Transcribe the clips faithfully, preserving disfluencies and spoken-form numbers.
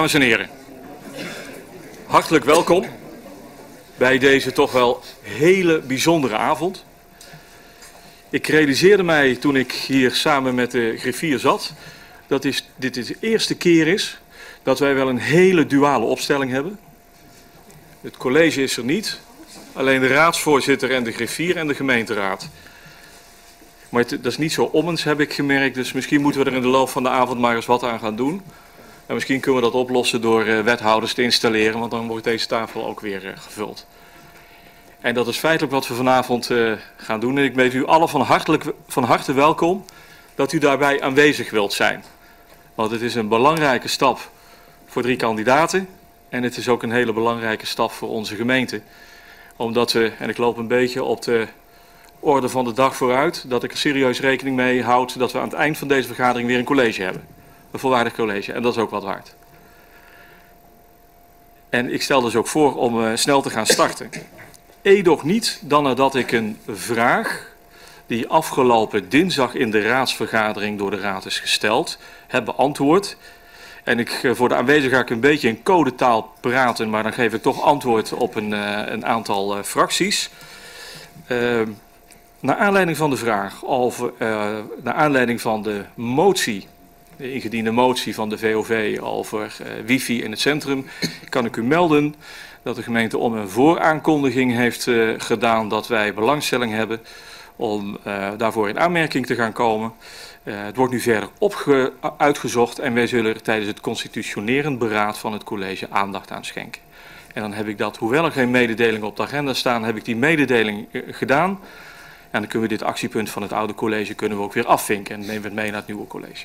Dames en heren, hartelijk welkom bij deze toch wel hele bijzondere avond. Ik realiseerde mij toen ik hier samen met de griffier zat, dat is, dit de eerste keer is dat wij wel een hele duale opstelling hebben. Het college is er niet, alleen de raadsvoorzitter en de griffier en de gemeenteraad. Maar het, dat is niet zo ommens, heb ik gemerkt, dus misschien moeten we er in de loop van de avond maar eens wat aan gaan doen. En misschien kunnen we dat oplossen door uh, wethouders te installeren, want dan wordt deze tafel ook weer uh, gevuld. En dat is feitelijk wat we vanavond uh, gaan doen. En ik weet u allen van, hartelijk, van harte welkom dat u daarbij aanwezig wilt zijn. Want het is een belangrijke stap voor drie kandidaten. En het is ook een hele belangrijke stap voor onze gemeente. Omdat we, en ik loop een beetje op de orde van de dag vooruit, dat ik er serieus rekening mee houd dat we aan het eind van deze vergadering weer een college hebben. Een volwaardig college. En dat is ook wat waard. En ik stel dus ook voor om uh, snel te gaan starten. Edoch niet dan nadat ik een vraag die afgelopen dinsdag in de raadsvergadering door de raad is gesteld, heb beantwoord. En ik, uh, voor de aanwezigen ga ik een beetje in codetaal praten, maar dan geef ik toch antwoord op een, uh, een aantal uh, fracties. Uh, naar aanleiding van de vraag, of uh, naar aanleiding van de motie, de ingediende motie van de V O V over uh, wifi in het centrum, kan ik u melden dat de gemeente om een vooraankondiging heeft uh, gedaan dat wij belangstelling hebben om uh, daarvoor in aanmerking te gaan komen. Uh, het wordt nu verder opge uitgezocht en wij zullen er tijdens het constitutionerend beraad van het college aandacht aan schenken. En dan heb ik dat, hoewel er geen mededelingen op de agenda staan, heb ik die mededeling uh, gedaan. En dan kunnen we dit actiepunt van het oude college kunnen we ook weer afvinken en dan nemen we het mee naar het nieuwe college.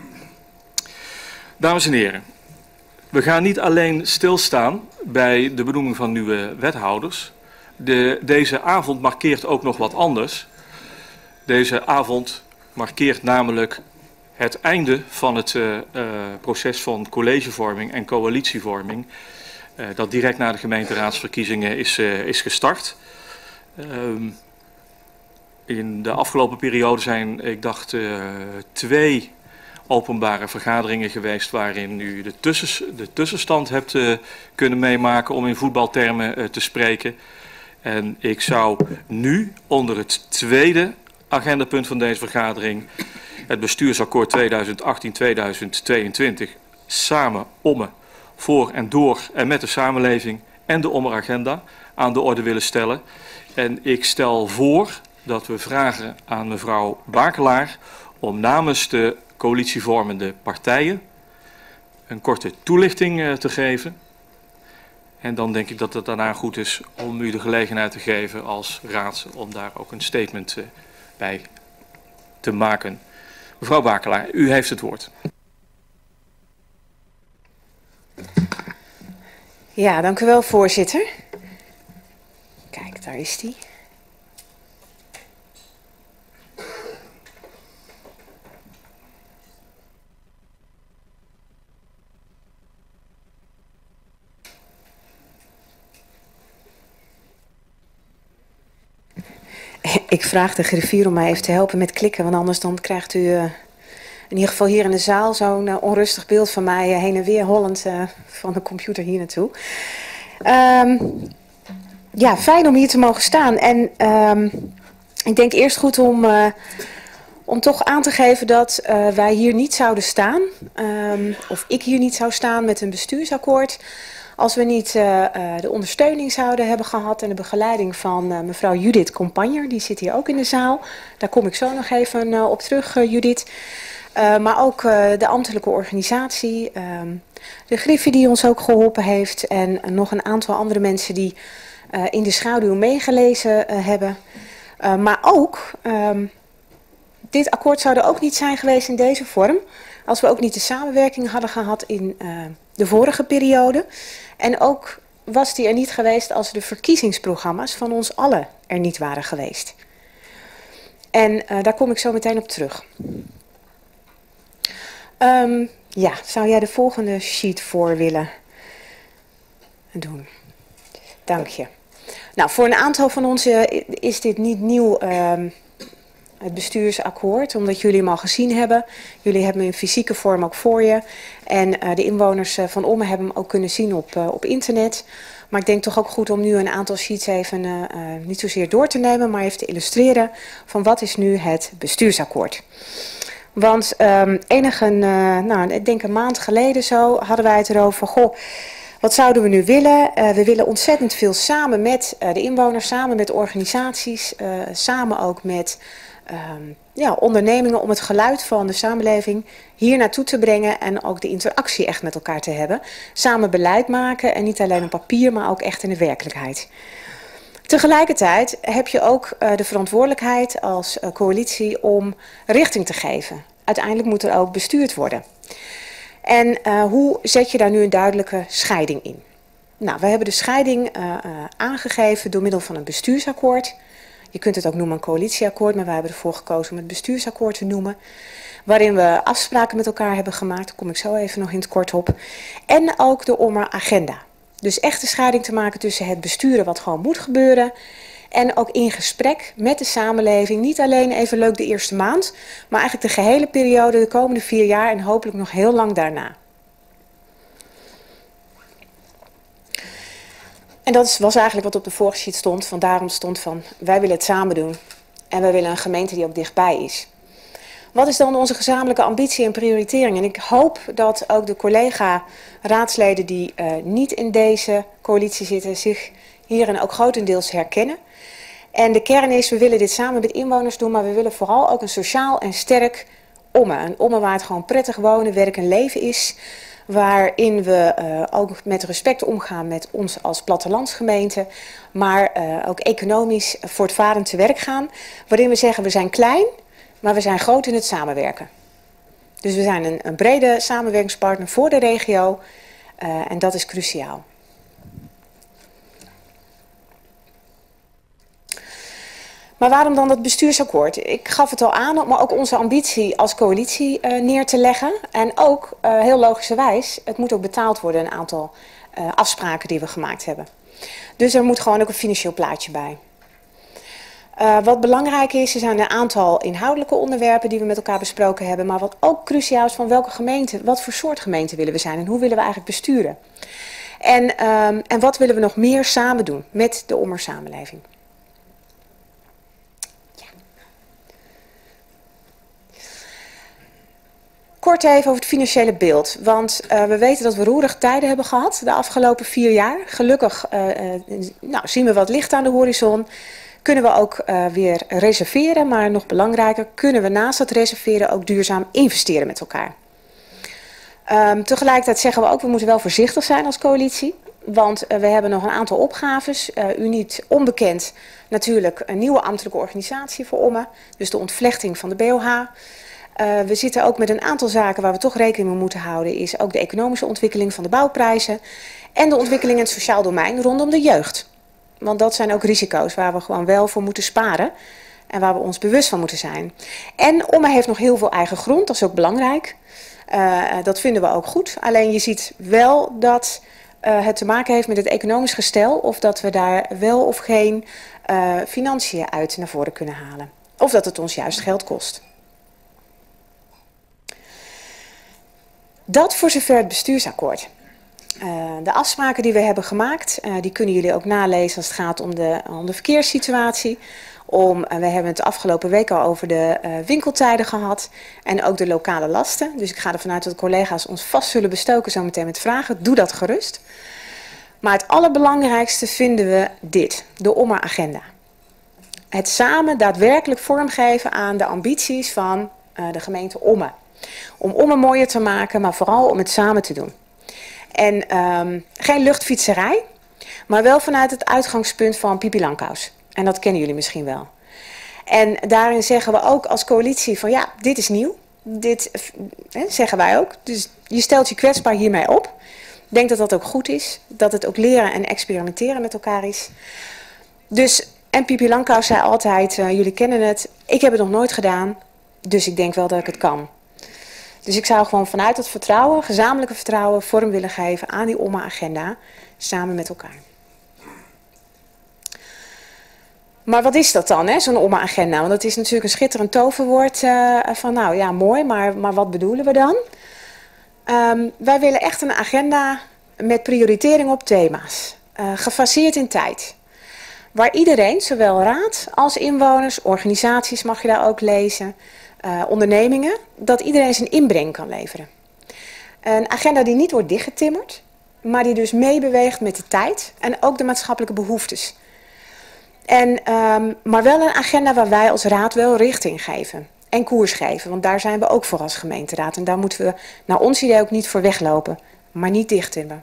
Dames en heren, we gaan niet alleen stilstaan bij de benoeming van nieuwe wethouders. De, deze avond markeert ook nog wat anders. Deze avond markeert namelijk het einde van het uh, uh, proces van collegevorming en coalitievorming. Uh, dat direct na de gemeenteraadsverkiezingen is, uh, is gestart. Uh, in de afgelopen periode zijn, ik dacht, uh, twee openbare vergaderingen geweest waarin u de, tussens, de tussenstand hebt uh, kunnen meemaken, om in voetbaltermen uh, te spreken. En ik zou nu onder het tweede agendapunt van deze vergadering, het bestuursakkoord tweeduizend achttien tweeduizend tweeëntwintig, samen ommen, voor en door en met de samenleving en de ommeragenda aan de orde willen stellen. En ik stel voor dat we vragen aan mevrouw Bakelaar om namens de coalitievormende partijen een korte toelichting uh, te geven. En dan denk ik dat het daarna goed is om u de gelegenheid te geven als raad om daar ook een statement uh, bij te maken. Mevrouw Bakelaar, u heeft het woord. Ja, dank u wel, voorzitter. Kijk, daar is die. Ik vraag de griffier om mij even te helpen met klikken, want anders dan krijgt u uh, in ieder geval hier in de zaal zo'n uh, onrustig beeld van mij uh, heen en weer hollend uh, van de computer hier naartoe. Um, ja, fijn om hier te mogen staan. En um, ik denk eerst goed om, uh, om toch aan te geven dat uh, wij hier niet zouden staan, um, of ik hier niet zou staan met een bestuursakkoord, als we niet uh, uh, de ondersteuning zouden hebben gehad en de begeleiding van uh, mevrouw Judith Kompanjer. Die zit hier ook in de zaal. Daar kom ik zo nog even uh, op terug, uh, Judith. Uh, maar ook uh, de ambtelijke organisatie. Uh, de Griffie die ons ook geholpen heeft. En uh, nog een aantal andere mensen die uh, in de schaduw meegelezen uh, hebben. Uh, maar ook, uh, dit akkoord zou er ook niet zijn geweest in deze vorm, als we ook niet de samenwerking hadden gehad in uh, de vorige periode. En ook was die er niet geweest als de verkiezingsprogramma's van ons allen er niet waren geweest. En uh, daar kom ik zo meteen op terug. Um, ja, zou jij de volgende sheet voor willen doen? Dank je. Nou, voor een aantal van ons uh, is dit niet nieuw. Um, het bestuursakkoord, omdat jullie hem al gezien hebben. Jullie hebben hem in fysieke vorm ook voor je. En uh, de inwoners uh, van Ommen hebben hem ook kunnen zien op, uh, op internet. Maar ik denk toch ook goed om nu een aantal sheets even uh, uh, niet zozeer door te nemen, maar even te illustreren van wat is nu het bestuursakkoord. Want um, enige, uh, nou, ik denk een maand geleden zo, hadden wij het erover, goh, wat zouden we nu willen? Uh, we willen ontzettend veel samen met uh, de inwoners, samen met organisaties, uh, samen ook met um, ja, ondernemingen om het geluid van de samenleving hier naartoe te brengen en ook de interactie echt met elkaar te hebben. Samen beleid maken en niet alleen op papier, maar ook echt in de werkelijkheid. Tegelijkertijd heb je ook uh, de verantwoordelijkheid als uh, coalitie om richting te geven. Uiteindelijk moet er ook bestuurd worden. En uh, hoe zet je daar nu een duidelijke scheiding in? Nou, we hebben de scheiding uh, uh, aangegeven door middel van een bestuursakkoord. Je kunt het ook noemen een coalitieakkoord, maar wij hebben ervoor gekozen om het bestuursakkoord te noemen. Waarin we afspraken met elkaar hebben gemaakt, daar kom ik zo even nog in het kort op. En ook de Ommer agenda. Dus echt de scheiding te maken tussen het besturen wat gewoon moet gebeuren. En ook in gesprek met de samenleving. Niet alleen even leuk de eerste maand. Maar eigenlijk de gehele periode, de komende vier jaar en hopelijk nog heel lang daarna. En dat was eigenlijk wat op de vorige sheet stond. Van daarom stond van wij willen het samen doen. En wij willen een gemeente die ook dichtbij is. Wat is dan onze gezamenlijke ambitie en prioritering? En ik hoop dat ook de collega-raadsleden die uh, niet in deze coalitie zitten zich hierin ook grotendeels herkennen. En de kern is, we willen dit samen met inwoners doen, maar we willen vooral ook een sociaal en sterk Ommen. Een Ommen waar het gewoon prettig wonen, werk en leven is. Waarin we uh, ook met respect omgaan met ons als plattelandsgemeente. Maar uh, ook economisch voortvarend te werk gaan. Waarin we zeggen, we zijn klein, maar we zijn groot in het samenwerken. Dus we zijn een, een brede samenwerkingspartner voor de regio. Uh, en dat is cruciaal. Maar waarom dan dat bestuursakkoord? Ik gaf het al aan om ook onze ambitie als coalitie uh, neer te leggen. En ook, uh, heel logischerwijs, het moet ook betaald worden, een aantal uh, afspraken die we gemaakt hebben. Dus er moet gewoon ook een financieel plaatje bij. Uh, wat belangrijk is, er zijn een aantal inhoudelijke onderwerpen die we met elkaar besproken hebben. Maar wat ook cruciaal is, van welke gemeente, wat voor soort gemeente willen we zijn en hoe willen we eigenlijk besturen. En, um, en wat willen we nog meer samen doen met de Ommer samenleving. Kort even over het financiële beeld, want uh, we weten dat we roerige tijden hebben gehad de afgelopen vier jaar. Gelukkig uh, uh, nou, zien we wat licht aan de horizon, kunnen we ook uh, weer reserveren, maar nog belangrijker, kunnen we naast het reserveren ook duurzaam investeren met elkaar. Um, tegelijkertijd zeggen we ook, we moeten wel voorzichtig zijn als coalitie, want uh, we hebben nog een aantal opgaves, uh, u niet onbekend natuurlijk een nieuwe ambtelijke organisatie voor Ommen, dus de ontvlechting van de B O H. Uh, we zitten ook met een aantal zaken waar we toch rekening mee moeten houden, is ook de economische ontwikkeling van de bouwprijzen en de ontwikkeling in het sociaal domein rondom de jeugd. Want dat zijn ook risico's waar we gewoon wel voor moeten sparen en waar we ons bewust van moeten zijn. En Ommen heeft nog heel veel eigen grond, dat is ook belangrijk. Uh, dat vinden we ook goed. Alleen je ziet wel dat uh, het te maken heeft met het economisch gestel of dat we daar wel of geen uh, financiën uit naar voren kunnen halen. Of dat het ons juist geld kost. Dat voor zover het bestuursakkoord. Uh, de afspraken die we hebben gemaakt, uh, die kunnen jullie ook nalezen als het gaat om de, om de verkeerssituatie. Om, uh, we hebben het de afgelopen week al over de uh, winkeltijden gehad en ook de lokale lasten. Dus ik ga ervan uit dat de collega's ons vast zullen bestoken zometeen met vragen. Doe dat gerust. Maar het allerbelangrijkste vinden we dit, de Ommer agenda. Het samen daadwerkelijk vormgeven aan de ambities van uh, de gemeente Ommen. Om Ommen mooier te maken, maar vooral om het samen te doen. En um, geen luchtfietserij, maar wel vanuit het uitgangspunt van Pipi Langkous. En dat kennen jullie misschien wel. En daarin zeggen we ook als coalitie van ja, dit is nieuw. Dit eh, zeggen wij ook. Dus je stelt je kwetsbaar hiermee op. Ik denk dat dat ook goed is. Dat het ook leren en experimenteren met elkaar is. Dus, en Pipi Langkous zei altijd, uh, jullie kennen het, ik heb het nog nooit gedaan. Dus ik denk wel dat ik het kan. Dus ik zou gewoon vanuit dat vertrouwen, gezamenlijke vertrouwen, vorm willen geven aan die Ommer agenda, samen met elkaar. Maar wat is dat dan, zo'n O M A-agenda? Want dat is natuurlijk een schitterend toverwoord uh, van, nou ja, mooi, maar, maar wat bedoelen we dan? Um, wij willen echt een agenda met prioritering op thema's, uh, gefaseerd in tijd. Waar iedereen, zowel raad als inwoners, organisaties mag je daar ook lezen, uh, ondernemingen, dat iedereen zijn inbreng kan leveren. Een agenda die niet wordt dichtgetimmerd, maar die dus meebeweegt met de tijd en ook de maatschappelijke behoeftes. En, um, maar wel een agenda waar wij als raad wel richting geven en koers geven. Want daar zijn we ook voor als gemeenteraad. En daar moeten we naar ons idee ook niet voor weglopen, maar niet dichttimmeren.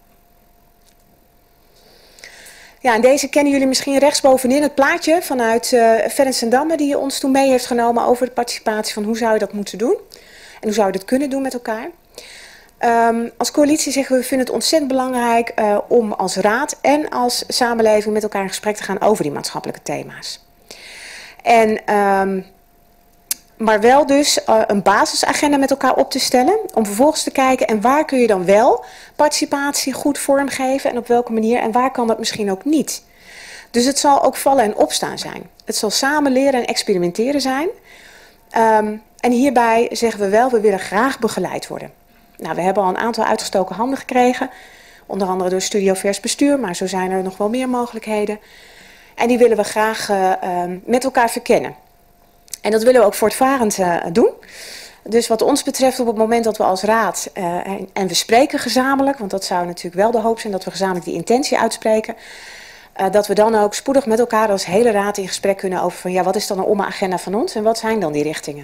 Ja, en deze kennen jullie misschien rechtsbovenin het plaatje vanuit uh, Ferenc ten Damme, die ons toen mee heeft genomen over de participatie van hoe zou je dat moeten doen. En hoe zou je dat kunnen doen met elkaar. Um, als coalitie zeggen we, we vinden het ontzettend belangrijk uh, om als raad en als samenleving met elkaar in gesprek te gaan over die maatschappelijke thema's. En, um, maar wel dus uh, een basisagenda met elkaar op te stellen, om vervolgens te kijken en waar kun je dan wel participatie goed vormgeven en op welke manier en waar kan dat misschien ook niet. Dus het zal ook vallen en opstaan zijn. Het zal samen leren en experimenteren zijn. Um, en hierbij zeggen we wel, we willen graag begeleid worden. Nou, we hebben al een aantal uitgestoken handen gekregen, onder andere door Studio Vers Bestuur, maar zo zijn er nog wel meer mogelijkheden. En die willen we graag uh, um, met elkaar verkennen. En dat willen we ook voortvarend uh, doen. Dus wat ons betreft op het moment dat we als raad, uh, en, en we spreken gezamenlijk, want dat zou natuurlijk wel de hoop zijn dat we gezamenlijk die intentie uitspreken, uh, dat we dan ook spoedig met elkaar als hele raad in gesprek kunnen over van ja, wat is dan een O M A-agenda van ons en wat zijn dan die richtingen?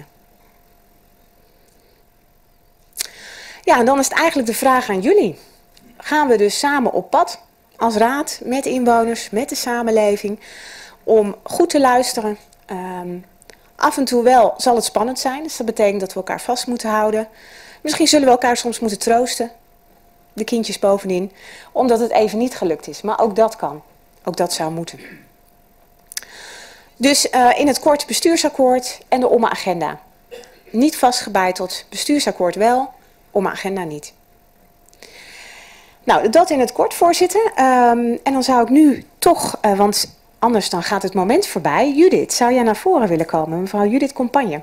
Ja, en dan is het eigenlijk de vraag aan jullie. Gaan we dus samen op pad als raad met inwoners, met de samenleving, om goed te luisteren. Um, af en toe wel zal het spannend zijn, dus dat betekent dat we elkaar vast moeten houden. Misschien zullen we elkaar soms moeten troosten, de kindjes bovenin, omdat het even niet gelukt is. Maar ook dat kan, ook dat zou moeten. Dus uh, in het kort bestuursakkoord en de O M A-agenda. Niet vastgebeiteld, bestuursakkoord wel. O M A-agenda niet. Nou, dat in het kort, voorzitter. Um, en dan zou ik nu toch, uh, want anders dan gaat het moment voorbij. Judith, zou jij naar voren willen komen? Mevrouw Judith Compagne.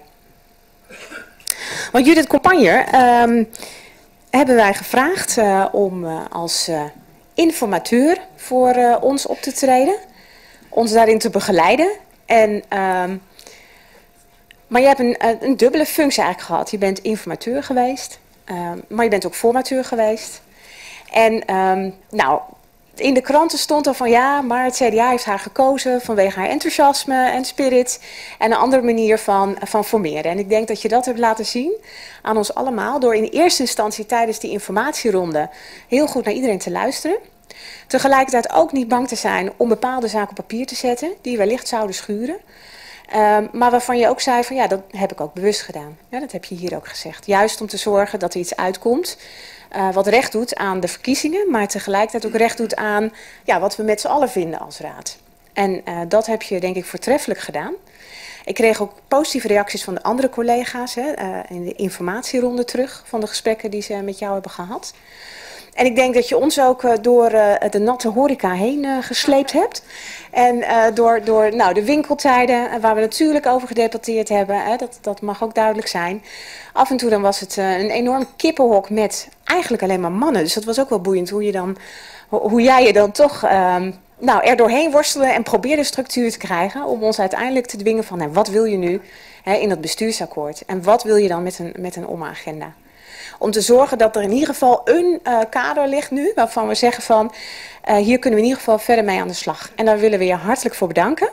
Want Judith Compagne um, hebben wij gevraagd uh, om uh, als uh, informateur voor uh, ons op te treden. Ons daarin te begeleiden. En... Um, maar je hebt een, een dubbele functie eigenlijk gehad. Je bent informateur geweest. Um, maar je bent ook formateur geweest. En um, nou, in de kranten stond er van ja, maar het C D A heeft haar gekozen vanwege haar enthousiasme en spirit. En een andere manier van, van formeren. En ik denk dat je dat hebt laten zien aan ons allemaal. Door in eerste instantie tijdens die informatieronde heel goed naar iedereen te luisteren. Tegelijkertijd ook niet bang te zijn om bepaalde zaken op papier te zetten die wellicht zouden schuren. Um, maar waarvan je ook zei van ja, dat heb ik ook bewust gedaan. Ja, dat heb je hier ook gezegd. Juist om te zorgen dat er iets uitkomt uh, wat recht doet aan de verkiezingen, maar tegelijkertijd ook recht doet aan ja, wat we met z'n allen vinden als raad. En uh, dat heb je denk ik voortreffelijk gedaan. Ik kreeg ook positieve reacties van de andere collega's hè, uh, in de informatieronde terug van de gesprekken die ze met jou hebben gehad. En ik denk dat je ons ook uh, door uh, de natte horeca heen uh, gesleept hebt. En uh, door, door nou, de winkeltijden, uh, waar we natuurlijk over gedebatteerd hebben, hè, dat, dat mag ook duidelijk zijn. Af en toe dan was het uh, een enorm kippenhok met eigenlijk alleen maar mannen. Dus dat was ook wel boeiend hoe, je dan, ho hoe jij je dan toch uh, nou, er doorheen worstelde en probeerde structuur te krijgen. Om ons uiteindelijk te dwingen van, hè, wat wil je nu hè, in dat bestuursakkoord? En wat wil je dan met een, met een O M A-agenda? Om te zorgen dat er in ieder geval een uh, kader ligt nu, waarvan we zeggen van, uh, hier kunnen we in ieder geval verder mee aan de slag. En daar willen we je hartelijk voor bedanken.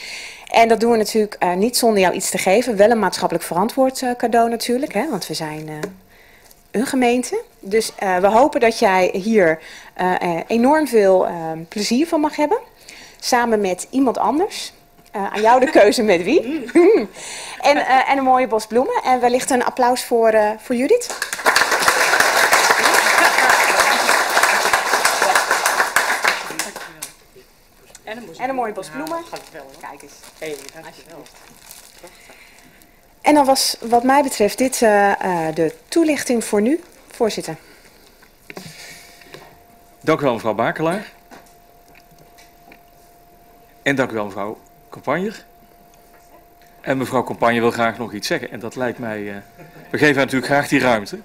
En dat doen we natuurlijk uh, niet zonder jou iets te geven. Wel een maatschappelijk verantwoord uh, cadeau natuurlijk, hè, want we zijn uh, een gemeente. Dus uh, we hopen dat jij hier uh, uh, enorm veel uh, plezier van mag hebben. Samen met iemand anders. Uh, aan jou de keuze met wie. en, uh, en een mooie bos bloemen. En wellicht een applaus voor, uh, voor Judith. En een mooie bos bloemen. Kijk eens. Hey, dankjewel. En dan was wat mij betreft dit uh, uh, de toelichting voor nu. Voorzitter. Dank u wel mevrouw Bakelaar. En dank u wel mevrouw Kompanjer. En mevrouw Kompanjer wil graag nog iets zeggen. En dat lijkt mij... Uh, we geven haar natuurlijk graag die ruimte.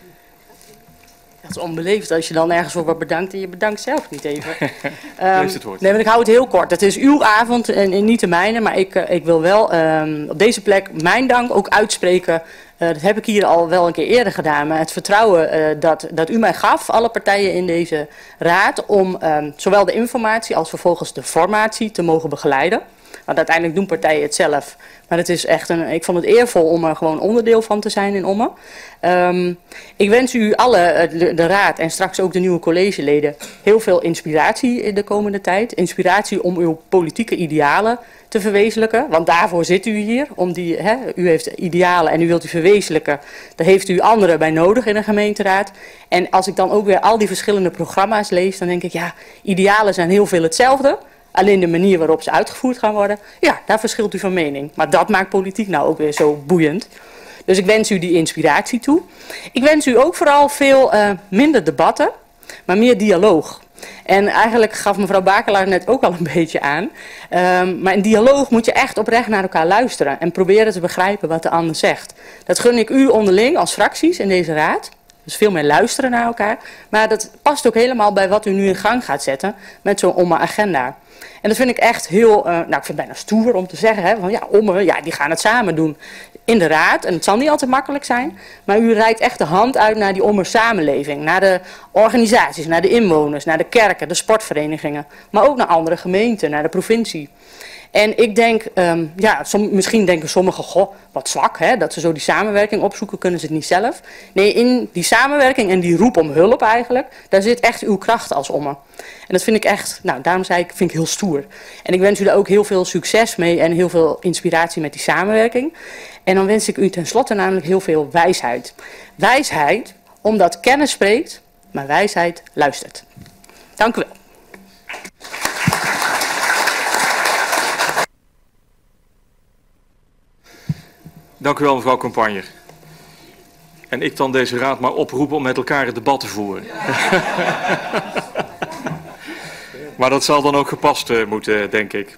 Dat is onbeleefd als je dan ergens voor wordt bedankt en je bedankt zelf niet even. um, het woord. Nee, maar ik hou het heel kort. Het is uw avond en, en niet de mijne, maar ik, uh, ik wil wel um, op deze plek mijn dank ook uitspreken. Uh, dat heb ik hier al wel een keer eerder gedaan, maar het vertrouwen uh, dat, dat u mij gaf, alle partijen in deze raad, om um, zowel de informatie als vervolgens de formatie te mogen begeleiden. Want uiteindelijk doen partijen het zelf. Maar het is echt een, ik vond het eervol om er gewoon onderdeel van te zijn in Ommen. Um, ik wens u alle, de, de raad en straks ook de nieuwe collegeleden, heel veel inspiratie in de komende tijd. Inspiratie om uw politieke idealen te verwezenlijken. Want daarvoor zit u hier. Om die, hè, u heeft idealen en u wilt die verwezenlijken. Daar heeft u anderen bij nodig in een gemeenteraad. En als ik dan ook weer al die verschillende programma's lees, dan denk ik, ja, idealen zijn heel veel hetzelfde. Alleen de manier waarop ze uitgevoerd gaan worden, ja, daar verschilt u van mening. Maar dat maakt politiek nou ook weer zo boeiend. Dus ik wens u die inspiratie toe. Ik wens u ook vooral veel uh, minder debatten, maar meer dialoog. En eigenlijk gaf mevrouw Bakelaar net ook al een beetje aan. Um, maar in dialoog moet je echt oprecht naar elkaar luisteren en proberen te begrijpen wat de ander zegt. Dat gun ik u onderling als fracties in deze raad. Dus veel meer luisteren naar elkaar. Maar dat past ook helemaal bij wat u nu in gang gaat zetten met zo'n Ommen agenda. En dat vind ik echt heel, uh, nou ik vind het bijna stoer om te zeggen, hè, van ja, Ommen, ja, die gaan het samen doen in de raad. En het zal niet altijd makkelijk zijn, maar u reikt echt de hand uit naar die Ommer samenleving, naar de organisaties, naar de inwoners, naar de kerken, de sportverenigingen, maar ook naar andere gemeenten, naar de provincie. En ik denk, um, ja, som, misschien denken sommigen, goh, wat zwak, hè, dat ze zo die samenwerking opzoeken, kunnen ze het niet zelf. Nee, in die samenwerking en die roep om hulp eigenlijk, daar zit echt uw kracht als Ommen. En dat vind ik echt, nou, daarom zei ik, vind ik heel stoer. En ik wens u daar ook heel veel succes mee en heel veel inspiratie met die samenwerking. En dan wens ik u tenslotte namelijk heel veel wijsheid. Wijsheid, omdat kennis spreekt, maar wijsheid luistert. Dank u wel. Dank u wel, mevrouw Kompanjer. En ik dan deze raad maar oproepen om met elkaar het debat te voeren. Maar dat zal dan ook gepast uh, moeten, denk ik.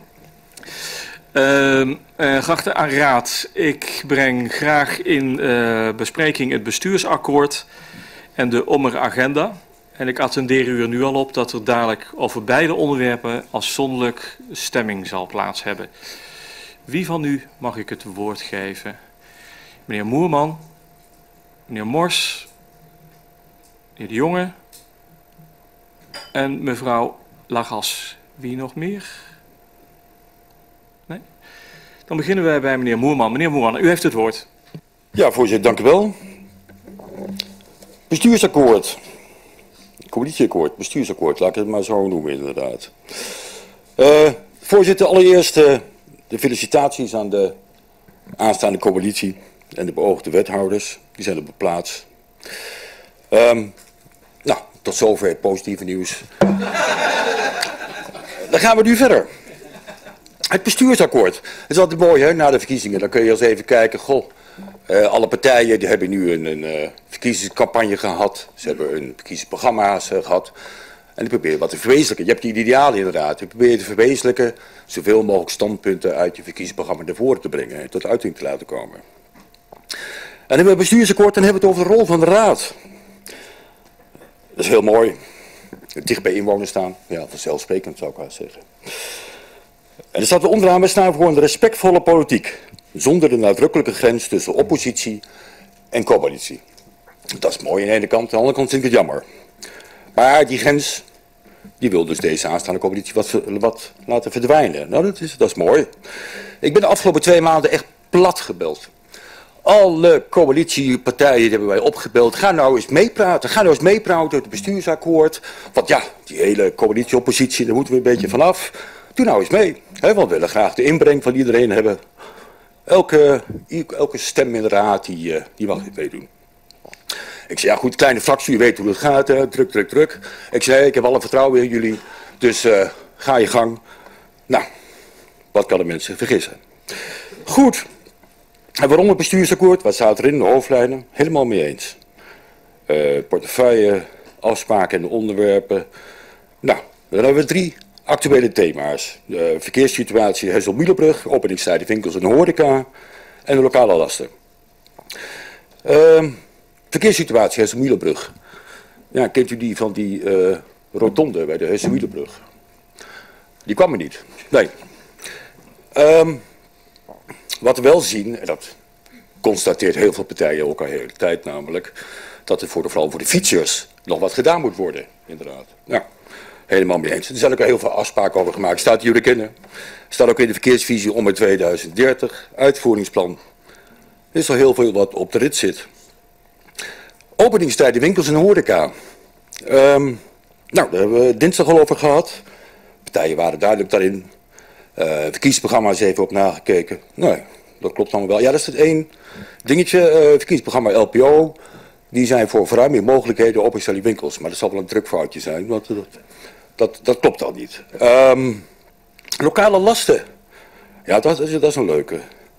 Uh, uh, geachte aan raad, ik breng graag in uh, bespreking het bestuursakkoord en de Ommer agenda. En ik attendeer u er nu al op dat er dadelijk over beide onderwerpen afzonderlijk stemming zal plaats hebben. Wie van u mag ik het woord geven? Meneer Moerman, meneer Mors, meneer De Jonge en mevrouw Lagas. Wie nog meer? Nee? Dan beginnen wij bij meneer Moerman. Meneer Moerman, u heeft het woord. Ja, voorzitter, dank u wel. Bestuursakkoord. Coalitieakkoord, bestuursakkoord, laat ik het maar zo noemen inderdaad. Uh, voorzitter, allereerst uh, de felicitaties aan de aanstaande coalitie en de beoogde wethouders. Die zijn op de plaats. Um, nou, tot zover het positieve nieuws. Dan gaan we nu verder. Het bestuursakkoord. Dat is altijd mooi, hè, na de verkiezingen. Dan kun je eens even kijken, goh, uh, alle partijen die hebben nu een, een uh, verkiezingscampagne gehad. Ze hebben een verkiezingsprogramma's uh, gehad. En die proberen wat te verwezenlijken. Je hebt die idealen inderdaad. Je probeert te verwezenlijken, zoveel mogelijk standpunten uit je verkiezingsprogramma naar voren te brengen. En tot uiting te laten komen. En dan hebben we het bestuursakkoord, dan hebben we het over de rol van de raad. Dat is heel mooi. Dicht bij inwoners staan. Ja, vanzelfsprekend zou ik wel zeggen. En er staat er onderaan, we staan voor een respectvolle politiek. Zonder de nadrukkelijke grens tussen oppositie en coalitie. Dat is mooi aan de ene kant, aan de andere kant vind ik het jammer. Maar die grens, die wil dus deze aanstaande coalitie wat, wat laten verdwijnen. Nou, dat is, dat is mooi. Ik ben de afgelopen twee maanden echt plat gebeld. Alle coalitiepartijen die hebben wij opgebeld. Ga nou eens meepraten. Ga nou eens meepraten over het bestuursakkoord. Want ja, die hele coalitie-oppositie, daar moeten we een beetje vanaf. Doe nou eens mee. Hè, want we willen graag de inbreng van iedereen hebben. Elke, elke stem in de raad, die, die mag meedoen. Ik zei, ja goed, kleine fractie, u weet hoe het gaat. Hè? Druk, druk, druk. Ik zei, ik heb alle vertrouwen in jullie. Dus uh, ga je gang. Nou, wat kan de mensen vergissen? Goed. En waarom het bestuursakkoord? Wat staat erin? De hoofdlijnen? Helemaal mee eens. Uh, portefeuille, afspraken en onderwerpen. Nou, dan hebben we drie Actuele thema's. De verkeerssituatie Hessel-Mielenbrug, openingstijden winkels en horeca en de lokale lasten. Uh, verkeerssituatie Hessel-Mielenbrug. Ja, kent u die van die uh, rotonde bij de Hessel-Mielenbrug? Die kwam er niet. Nee. Um, wat we wel zien, en dat constateert heel veel partijen ook al de hele tijd namelijk, dat er voor de, vooral voor de fietsers nog wat gedaan moet worden, inderdaad. Ja, helemaal mee eens. Er zijn ook al heel veel afspraken over gemaakt. Staat jullie kennen. Staat ook in de verkeersvisie om tweeduizend dertig. Uitvoeringsplan. Er is al heel veel wat op de rit zit. Openingstijden, winkels en horeca. Um, nou, daar hebben we dinsdag al over gehad. Partijen waren duidelijk daarin. Uh, verkiezingsprogramma is even op nagekeken. Nee, dat klopt allemaal wel. Ja, dat is het één dingetje. Uh, verkiezingsprogramma L P O. Die zijn voor verruiming mogelijkheden openingstijden winkels. Maar dat zal wel een drukfoutje zijn. Want dat, dat, dat klopt al niet. Um, lokale lasten. Ja, dat, dat, is, dat is een leuke.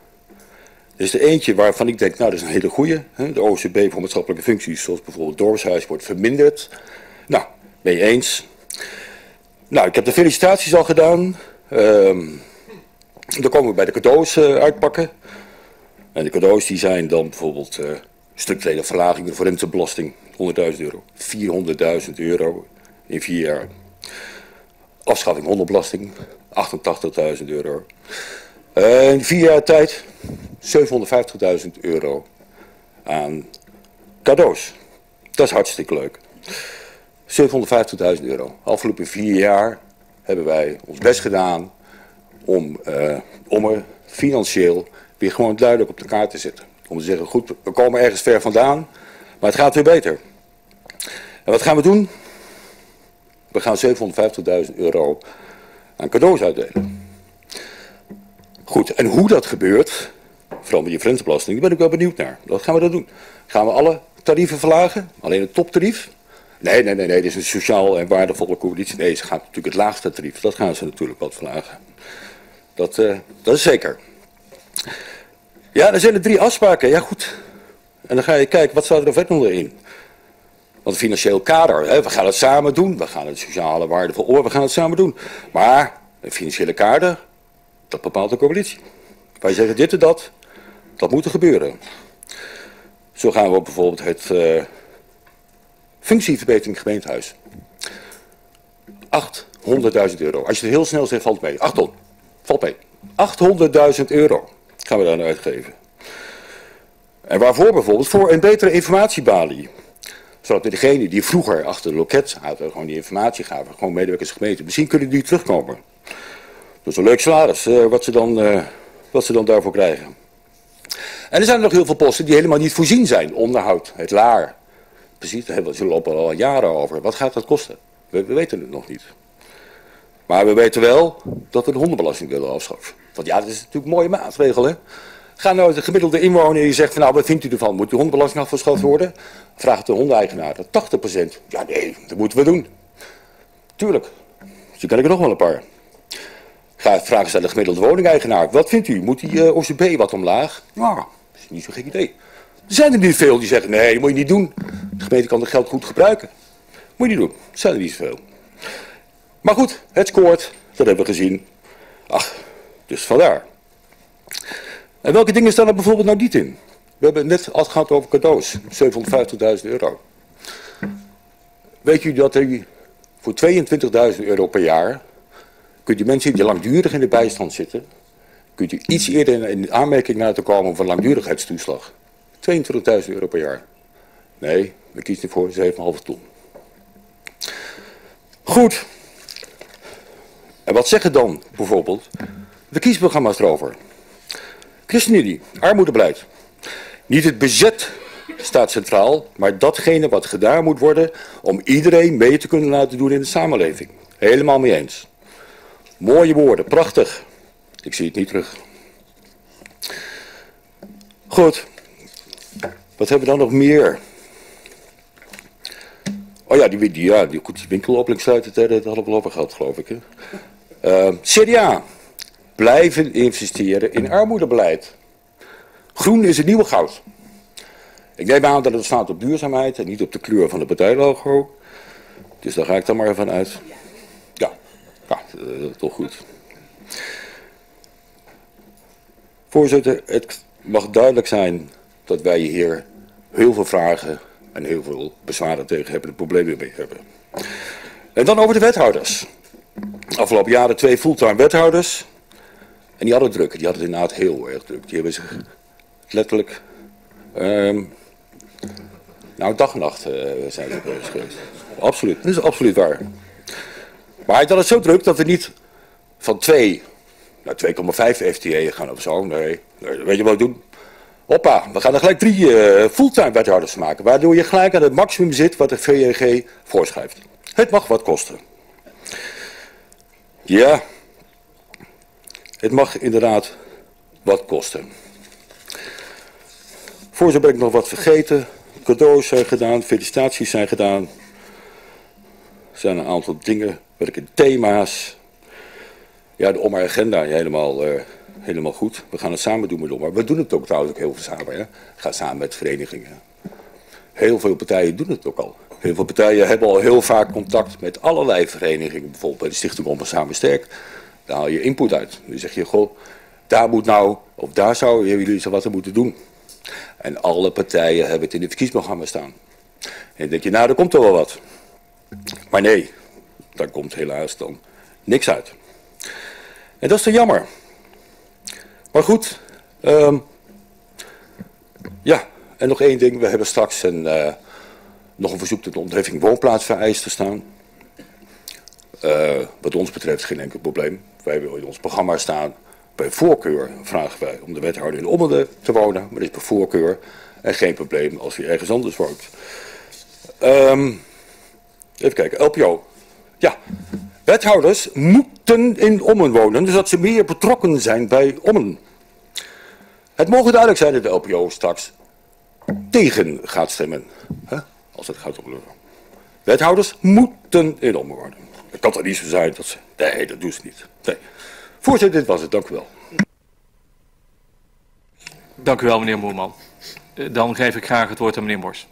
Er is er eentje waarvan ik denk, nou dat is een hele goeie. Hè? De O C B voor maatschappelijke functies, zoals bijvoorbeeld dorpshuis, wordt verminderd. Nou, ben je eens. Nou, ik heb de felicitaties al gedaan. Um, dan komen we bij de cadeaus uh, uitpakken. En de cadeaus die zijn dan bijvoorbeeld uh, structurele verlagingen voor rentebelasting, honderdduizend euro. vierhonderdduizend euro in vier jaar. Afschaffing hondenbelasting, achtentachtigduizend euro. Uh, in vier jaar tijd zevenhonderdvijftigduizend euro aan cadeaus. Dat is hartstikke leuk. zevenhonderdvijftigduizend euro. Afgelopen vier jaar hebben wij ons best gedaan om, uh, om er financieel weer gewoon duidelijk op de kaart te zetten. Om te zeggen, goed, we komen ergens ver vandaan, maar het gaat weer beter. En wat gaan we doen? We gaan zevenhonderdvijftigduizend euro aan cadeaus uitdelen. Goed, en hoe dat gebeurt, vooral met je rentebelasting, daar ben ik wel benieuwd naar. Wat gaan we dan doen? Gaan we alle tarieven verlagen? Alleen het toptarief? Nee, nee, nee, nee, dit is een sociaal en waardevolle coalitie. Nee, ze gaan natuurlijk het laagste tarief, dat gaan ze natuurlijk wat verlagen. Dat, uh, dat is zeker. Ja, er zijn er drie afspraken, ja goed. En dan ga je kijken, wat staat er verder nog in? Want een financieel kader, hè, we gaan het samen doen. We gaan het sociale waardevol oor, we gaan het samen doen. Maar een financiële kader, dat bepaalt de coalitie. Wij zeggen dit en dat, dat moet er gebeuren. Zo gaan we bijvoorbeeld het uh, functieverbetering gemeentehuis. achthonderdduizend euro. Als je het heel snel zegt, valt mee. acht ton. Valt mee. achthonderdduizend euro gaan we daar aan uitgeven. En waarvoor bijvoorbeeld? Voor een betere informatiebalie. Zodat degene die vroeger achter de loket zaten, gewoon die informatie gaven, gewoon medewerkers gemeente, misschien kunnen die terugkomen. Dat is een leuk salaris, uh, wat, ze dan, uh, wat ze dan daarvoor krijgen. En er zijn er nog heel veel posten die helemaal niet voorzien zijn. Onderhoud, het laar. Precies, daar lopen we al jaren over. Wat gaat dat kosten? We, we weten het nog niet. Maar we weten wel dat we de hondenbelasting willen afschaffen. Want ja, dat is natuurlijk een mooie maatregel, hè. Ga nou de gemiddelde inwoner en je zegt van nou, wat vindt u ervan? Moet de hondenbelasting afgeschaft worden? Vraag het de hondeneigenaar. tachtig procent. Ja, nee, dat moeten we doen. Tuurlijk. Dus dan kan ik er nog wel een paar. Ga vragen ze aan de gemiddelde woningeigenaar. Wat vindt u? Moet die uh, O C B wat omlaag? Nou, dat is niet zo'n gek idee. Er zijn er niet veel die zeggen, nee, dat moet je niet doen. De gemeente kan het geld goed gebruiken. Moet je niet doen. Er zijn er niet zoveel. Maar goed, het scoort. Dat hebben we gezien. Ach, dus vandaar. En welke dingen staan er bijvoorbeeld nou niet in? We hebben het net al gehad over cadeaus. zevenhonderdvijftigduizend euro. Weet u dat er voor tweeëntwintigduizend euro per jaar kunt u mensen die langdurig in de bijstand zitten, kunt u iets eerder in aanmerking laten komen voor langdurigheidstoeslag. tweeëntwintigduizend euro per jaar. Nee, we kiezen ervoor zeven komma vijf ton. Goed. En wat zeggen dan bijvoorbeeld de kiesprogramma's erover? ChristenUnie, armoedebeleid. Niet het budget staat centraal, maar datgene wat gedaan moet worden om iedereen mee te kunnen laten doen in de samenleving. Helemaal mee eens. Mooie woorden, prachtig. Ik zie het niet terug. Goed. Wat hebben we dan nog meer? Oh ja, die, die, ja, die, die winkelopening sluiten, dat hadden we al over gehad, geloof ik. Hè? Uh, C D A. Blijven investeren in armoedebeleid. Groen is het nieuwe goud. Ik neem aan dat het staat op duurzaamheid en niet op de kleur van het partijlogo. Dus daar ga ik dan maar van uit. Ja, ja. uh, toch goed. Voorzitter, het mag duidelijk zijn dat wij hier heel veel vragen en heel veel bezwaren tegen hebben, en problemen mee hebben. En dan over de wethouders. Afgelopen jaren twee fulltime wethouders. En die hadden druk, die hadden het inderdaad heel erg druk. Die hebben zich letterlijk, um, nou dag en nacht uh, zijn ze bezig geweest. Absoluut, dat is absoluut waar. Maar hij had het zo druk dat we niet van twee naar twee komma vijf F T E gaan of zo. Nee, weet je wat we doen? Hoppa, we gaan er gelijk drie uh, fulltime wethouders maken. Waardoor je gelijk aan het maximum zit wat de V J G voorschrijft. Het mag wat kosten. Ja, het mag inderdaad wat kosten. Voorzitter, ben ik nog wat vergeten. Cadeaus zijn gedaan, felicitaties zijn gedaan. Er zijn een aantal dingen, welke thema's. Ja, de Omar agenda, helemaal, uh, helemaal goed. We gaan het samen doen met Omar. We doen het ook trouwens ook heel veel samen. Hè? We gaan samen met verenigingen. Heel veel partijen doen het ook al. Heel veel partijen hebben al heel vaak contact met allerlei verenigingen. Bijvoorbeeld bij de Stichting Omar Samen Sterk. Daar haal je input uit. Dan zeg je, goh, daar moet nou, of daar zou jullie zo wat aan moeten doen. En alle partijen hebben het in de verkiezingsprogramma staan. En dan denk je, nou, er komt er wel wat. Maar nee, daar komt helaas dan niks uit. En dat is toch jammer. Maar goed, um, ja, en nog één ding. We hebben straks een, uh, nog een verzoek tot de ontheffing woonplaatsvereisten staan. Uh, wat ons betreft geen enkel probleem. Wij willen in ons programma staan. Bij voorkeur vragen wij om de wethouder in Ommelde te wonen. Maar dat is bij voorkeur. En geen probleem als hij ergens anders woont. Um, even kijken, L P O. Ja, wethouders moeten in Ommen wonen. Dus dat ze meer betrokken zijn bij Ommen. Het mogen duidelijk zijn dat de L P O straks tegen gaat stemmen. Hè? Als het gaat om de wethouders moeten in Ommen wonen. Het kan toch niet zo zijn dat ze... Nee, dat doen ze niet. Nee. Voorzitter, dit was het. Dank u wel. Dank u wel, meneer Moerman. Dan geef ik graag het woord aan meneer Mors.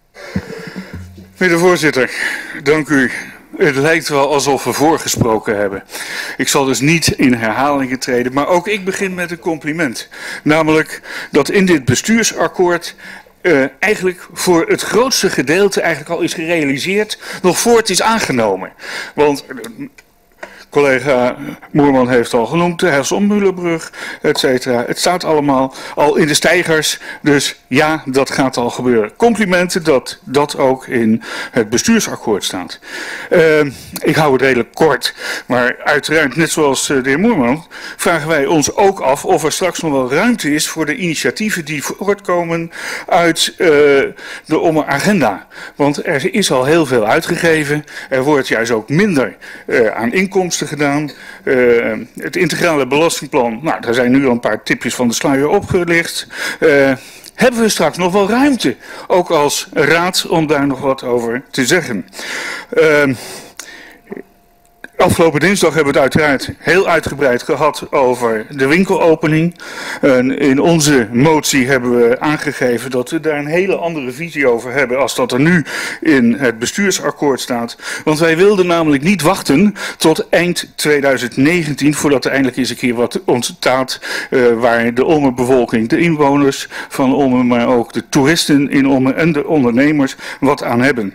Meneer de voorzitter, dank u. Het lijkt wel alsof we voorgesproken hebben. Ik zal dus niet in herhalingen treden, maar ook ik begin met een compliment. Namelijk dat in dit bestuursakkoord uh, eigenlijk voor het grootste gedeelte eigenlijk al is gerealiseerd, nog voor het is aangenomen. Want... Uh, Collega Moerman heeft al genoemd, de Helsom-Mühlebrug, et cetera. Het staat allemaal al in de steigers, dus ja, dat gaat al gebeuren. Complimenten dat dat ook in het bestuursakkoord staat. Uh, ik hou het redelijk kort, maar uiteraard, net zoals uh, de heer Moerman, vragen wij ons ook af of er straks nog wel ruimte is voor de initiatieven die voortkomen uit uh, de Ommer agenda. Want er is al heel veel uitgegeven, er wordt juist ook minder uh, aan inkomsten gedaan. Uh, het integrale belastingplan, nou, daar zijn nu al een paar tipjes van de sluier opgelicht. Uh, hebben we straks nog wel ruimte, ook als raad, om daar nog wat over te zeggen. Uh, Afgelopen dinsdag hebben we het uiteraard heel uitgebreid gehad over de winkelopening. En in onze motie hebben we aangegeven dat we daar een hele andere visie over hebben als dat er nu in het bestuursakkoord staat. Want wij wilden namelijk niet wachten tot eind tweeduizend negentien voordat er eindelijk eens een keer wat ontstaat uh, waar de Ommenbevolking, de inwoners van Ommen, maar ook de toeristen in Ommen en de ondernemers wat aan hebben.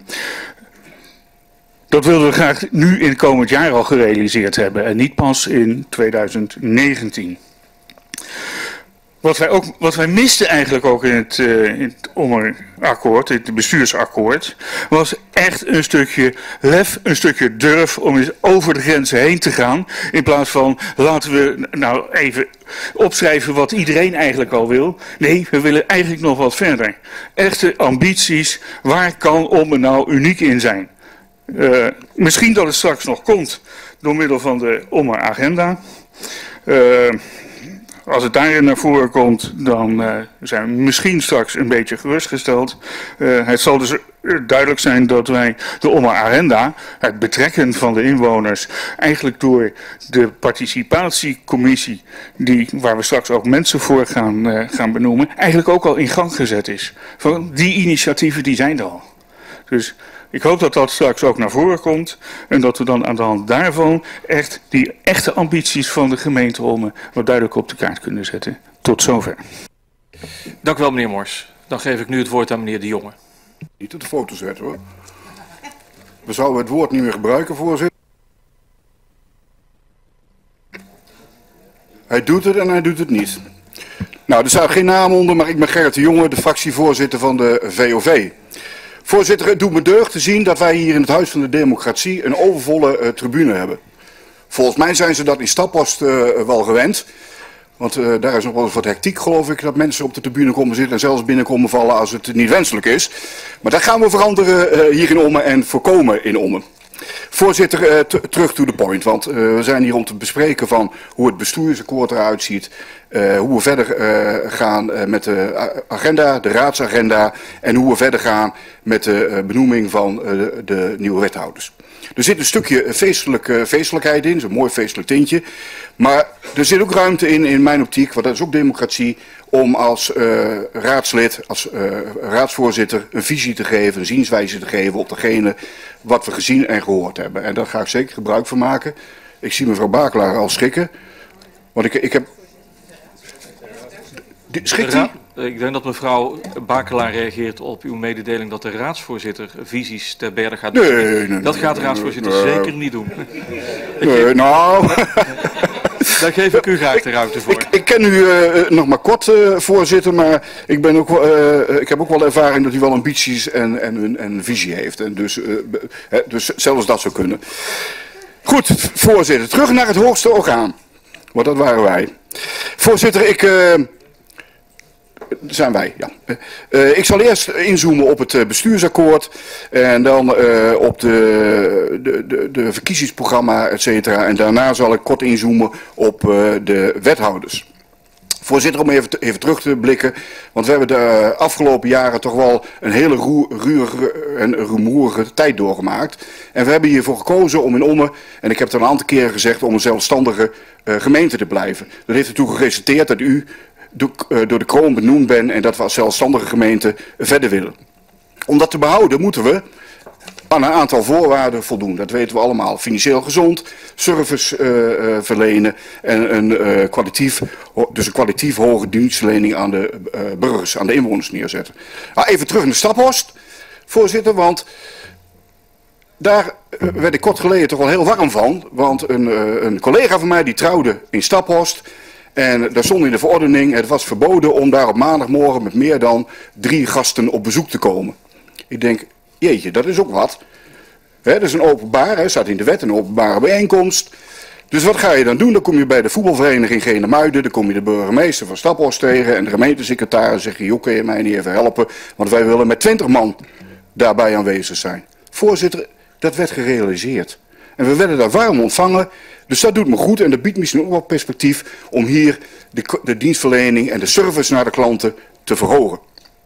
Dat wilden we graag nu in het komend jaar al gerealiseerd hebben en niet pas in tweeduizend negentien. Wat wij, ook, wat wij misten eigenlijk ook in het, uh, in het Ommerakkoord, in het bestuursakkoord, was echt een stukje lef, een stukje durf om eens over de grenzen heen te gaan. In plaats van laten we nou even opschrijven wat iedereen eigenlijk al wil. Nee, we willen eigenlijk nog wat verder. Echte ambities, waar kan Ommen nou uniek in zijn? Uh, misschien dat het straks nog komt door middel van de Ommer agenda. Uh, als het daarin naar voren komt, dan uh, zijn we misschien straks een beetje gerustgesteld. Uh, het zal dus duidelijk zijn dat wij de Ommer agenda, het betrekken van de inwoners, eigenlijk door de participatiecommissie, die, waar we straks ook mensen voor gaan, uh, gaan benoemen, eigenlijk ook al in gang gezet is. Van die initiatieven die zijn er al. Dus Ik hoop dat dat straks ook naar voren komt en dat we dan aan de hand daarvan echt die echte ambities van de gemeente Ommen wat duidelijk op de kaart kunnen zetten. Tot zover. Dank u wel, meneer Mors. Dan geef ik nu het woord aan meneer De Jonge. Niet op de foto zetten hoor. We zouden het woord niet meer gebruiken, voorzitter. Hij doet het en hij doet het niet. Nou, er staat geen naam onder, maar ik ben Gerrit de Jonge, de fractievoorzitter van de V O V. Voorzitter, het doet me deugd te zien dat wij hier in het Huis van de Democratie een overvolle uh, tribune hebben. Volgens mij zijn ze dat in Staphorst uh, wel gewend. Want uh, daar is nog wel eens wat hectiek, geloof ik, dat mensen op de tribune komen zitten en zelfs binnenkomen vallen als het niet wenselijk is. Maar dat gaan we veranderen uh, hier in Ommen en voorkomen in Ommen. Voorzitter, uh, terug to the point, want uh, we zijn hier om te bespreken van hoe het bestuursakkoord eruit ziet, uh, hoe we verder uh, gaan uh, met de agenda, de raadsagenda en hoe we verder gaan met de uh, benoeming van uh, de, de nieuwe wethouders. Er zit een stukje feestelijke, feestelijkheid in, zo'n mooi feestelijk tintje, maar er zit ook ruimte in, in mijn optiek, want dat is ook democratie, om als uh, raadslid, als uh, raadsvoorzitter een visie te geven, een zienswijze te geven op degene wat we gezien en gehoord hebben. En daar ga ik zeker gebruik van maken. Ik zie mevrouw Bakelaar al schrikken. Want ik, ik heb... Schikt die? Ik denk dat mevrouw Bakelaar reageert op uw mededeling dat de raadsvoorzitter visies ter berde gaat doen. Nee, nee, nee, dat gaat de raadsvoorzitter nee, nee. zeker niet doen. Nee, nou... Daar geef ik u graag de ruimte voor. Ik, ik ken u uh, nog maar kort, uh, voorzitter, maar ik, ben ook, uh, ik heb ook wel ervaring dat u wel ambities en, en, en een visie heeft. En dus, uh, uh, dus zelfs dat zou kunnen. Goed, voorzitter, terug naar het hoogste orgaan. Want dat waren wij. Voorzitter, ik... Uh, zijn wij, ja. Uh, ik zal eerst inzoomen op het uh, bestuursakkoord en dan uh, op de, de, de, de verkiezingsprogramma, et cetera. En daarna zal ik kort inzoomen op uh, de wethouders. Voorzitter, om even, te, even terug te blikken, want we hebben de afgelopen jaren toch wel een hele ruige en rumoerige tijd doorgemaakt. En we hebben hiervoor gekozen om in Ommen, en ik heb het een aantal keren gezegd, om een zelfstandige uh, gemeente te blijven. Dat heeft ertoe geresulteerd dat u door de kroon benoemd ben en dat we als zelfstandige gemeente verder willen. Om dat te behouden moeten we aan een aantal voorwaarden voldoen. Dat weten we allemaal. Financieel gezond, service uh, uh, verlenen en een, uh, kwalitatief, dus een kwalitatief hoge dienstverlening aan de uh, burgers, aan de inwoners neerzetten. Nou, even terug naar Staphorst, voorzitter, want daar uh, werd ik kort geleden toch wel heel warm van. Want een, uh, een collega van mij die trouwde in Staphorst. En daar stond in de verordening, het was verboden om daar op maandagmorgen met meer dan drie gasten op bezoek te komen. Ik denk, jeetje, dat is ook wat. He, dat is een openbaar, he, staat in de wet, een openbare bijeenkomst. Dus wat ga je dan doen? Dan kom je bij de voetbalvereniging Genemuiden, dan kom je de burgemeester van Staphorst tegen en de gemeentesecretaris zegt, joh, kun je mij niet even helpen, want wij willen met twintig man daarbij aanwezig zijn. Voorzitter, dat werd gerealiseerd. En we werden daar warm ontvangen. Dus dat doet me goed en dat biedt misschien ook wat perspectief om hier de, de dienstverlening en de service naar de klanten te verhogen.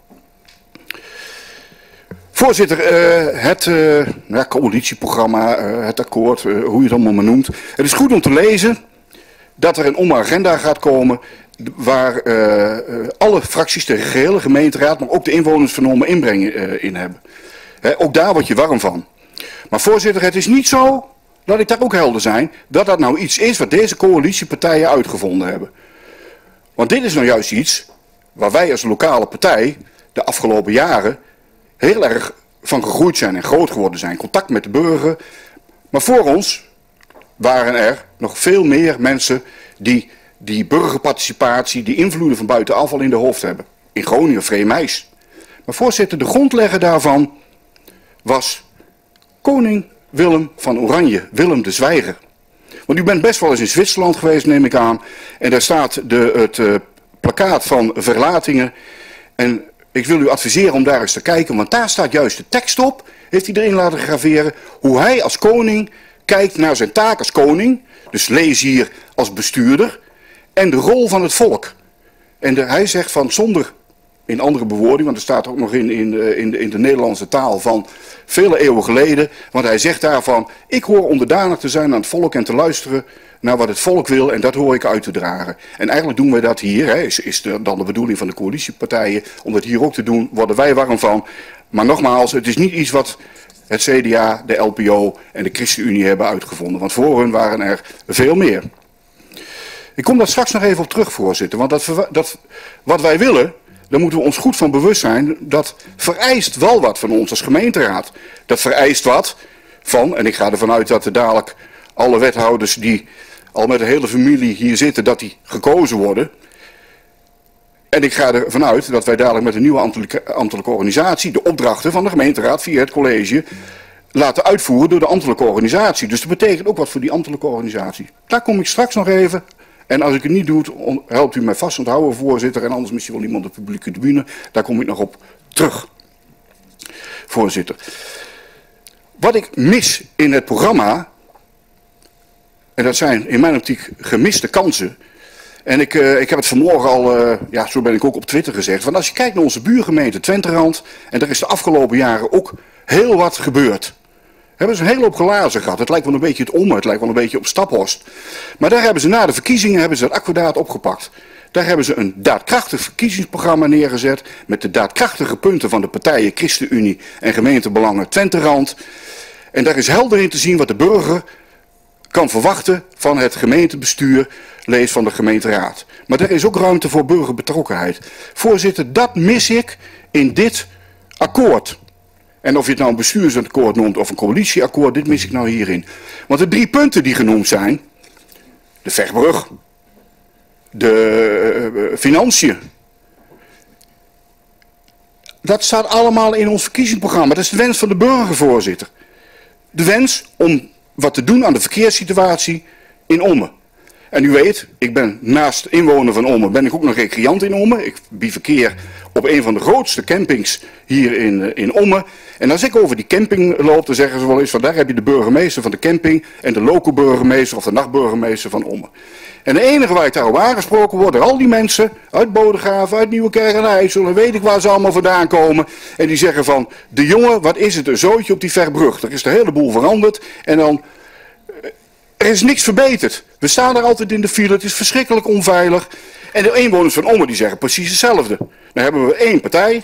Voorzitter, uh, het uh, ja, coalitieprogramma, uh, het akkoord, uh, hoe je het allemaal maar noemt. Het is goed om te lezen dat er een Ommen-agenda gaat komen waar uh, uh, alle fracties, de gehele gemeenteraad, maar ook de inwoners van Ommen inbreng uh, in hebben. He, ook daar word je warm van. Maar voorzitter, het is niet zo, laat ik daar ook helder zijn, dat dat nou iets is wat deze coalitiepartijen uitgevonden hebben. Want dit is nou juist iets waar wij als lokale partij de afgelopen jaren heel erg van gegroeid zijn en groot geworden zijn. Contact met de burger. Maar voor ons waren er nog veel meer mensen die die burgerparticipatie, die invloeden van buitenaf al in de hoofd hebben. In Groningen, Vreemijs. Maar voorzitter, de grondlegger daarvan was koning Willem van Oranje, Willem de Zwijger. Want u bent best wel eens in Zwitserland geweest, neem ik aan. En daar staat de, het uh, plakkaat van Verlatingen. En ik wil u adviseren om daar eens te kijken, want daar staat juist de tekst op, heeft hij erin laten graveren, hoe hij als koning kijkt naar zijn taak als koning, dus lees hier als bestuurder, en de rol van het volk. En de, hij zegt van zonder, in andere bewoording, want er staat ook nog in, in, in, de, in de Nederlandse taal van vele eeuwen geleden, want hij zegt daarvan, ik hoor onderdanig te zijn aan het volk en te luisteren naar wat het volk wil en dat hoor ik uit te dragen. En eigenlijk doen wij dat hier, hè, is, is de, dan de bedoeling van de coalitiepartijen, om dat hier ook te doen, worden wij warm van. Maar nogmaals, het is niet iets wat het C D A, de L P O en de ChristenUnie hebben uitgevonden. Want voor hun waren er veel meer. Ik kom daar straks nog even op terug, voorzitter. Want dat, dat, wat wij willen, daar moeten we ons goed van bewust zijn. Dat vereist wel wat van ons als gemeenteraad. Dat vereist wat van, en ik ga ervan uit dat er dadelijk alle wethouders die al met de hele familie hier zitten, dat die gekozen worden. En ik ga ervan uit dat wij dadelijk met een nieuwe ambtelijke, ambtelijke organisatie de opdrachten van de gemeenteraad via het college laten uitvoeren door de ambtelijke organisatie. Dus dat betekent ook wat voor die ambtelijke organisatie. Daar kom ik straks nog even. En als ik het niet doe, helpt u mij vast onthouden, voorzitter. En anders misschien wel iemand op de publieke tribune. Daar kom ik nog op terug, voorzitter. Wat ik mis in het programma, en dat zijn in mijn optiek gemiste kansen. En ik, uh, ik heb het vanmorgen al, uh, ja, zo ben ik ook op Twitter gezegd. Want als je kijkt naar onze buurgemeente Twenterand, en er is de afgelopen jaren ook heel wat gebeurd. Hebben ze een hele hoop glazen gehad. Het lijkt wel een beetje het Omme, het lijkt wel een beetje op Staphorst. Maar daar hebben ze na de verkiezingen hebben ze het akkoordaat opgepakt. Daar hebben ze een daadkrachtig verkiezingsprogramma neergezet met de daadkrachtige punten van de partijen ChristenUnie en gemeentebelangen Twenterand. En daar is helder in te zien wat de burger kan verwachten van het gemeentebestuur, lees van de gemeenteraad. Maar er is ook ruimte voor burgerbetrokkenheid. Voorzitter, dat mis ik in dit akkoord. En of je het nou een bestuursakkoord noemt of een coalitieakkoord, dit mis ik nou hierin. Want de drie punten die genoemd zijn, de Vegbrug, de uh, financiën, dat staat allemaal in ons verkiezingsprogramma. Dat is de wens van de burger, voorzitter. De wens om wat te doen aan de verkeerssituatie in Ommen. En u weet, ik ben naast inwoner van Ommen, ben ik ook nog recreant in Ommen. Ik bivakkeer op een van de grootste campings hier in, in Ommen. En als ik over die camping loop, dan zeggen ze wel eens van daar heb je de burgemeester van de camping en de lokale burgemeester of de nachtburgemeester van Ommen. En de enige waar ik daarop aangesproken word, al die mensen uit Bodegraven, uit Nieuwekerk en IJssel, en weet ik waar ze allemaal vandaan komen. En die zeggen van, de jongen, wat is het een zootje op die Vegbrug? Er is de hele boel veranderd en dan, er is niks verbeterd. We staan er altijd in de file, het is verschrikkelijk onveilig. En de inwoners van Ommen die zeggen precies hetzelfde. Dan hebben we één partij,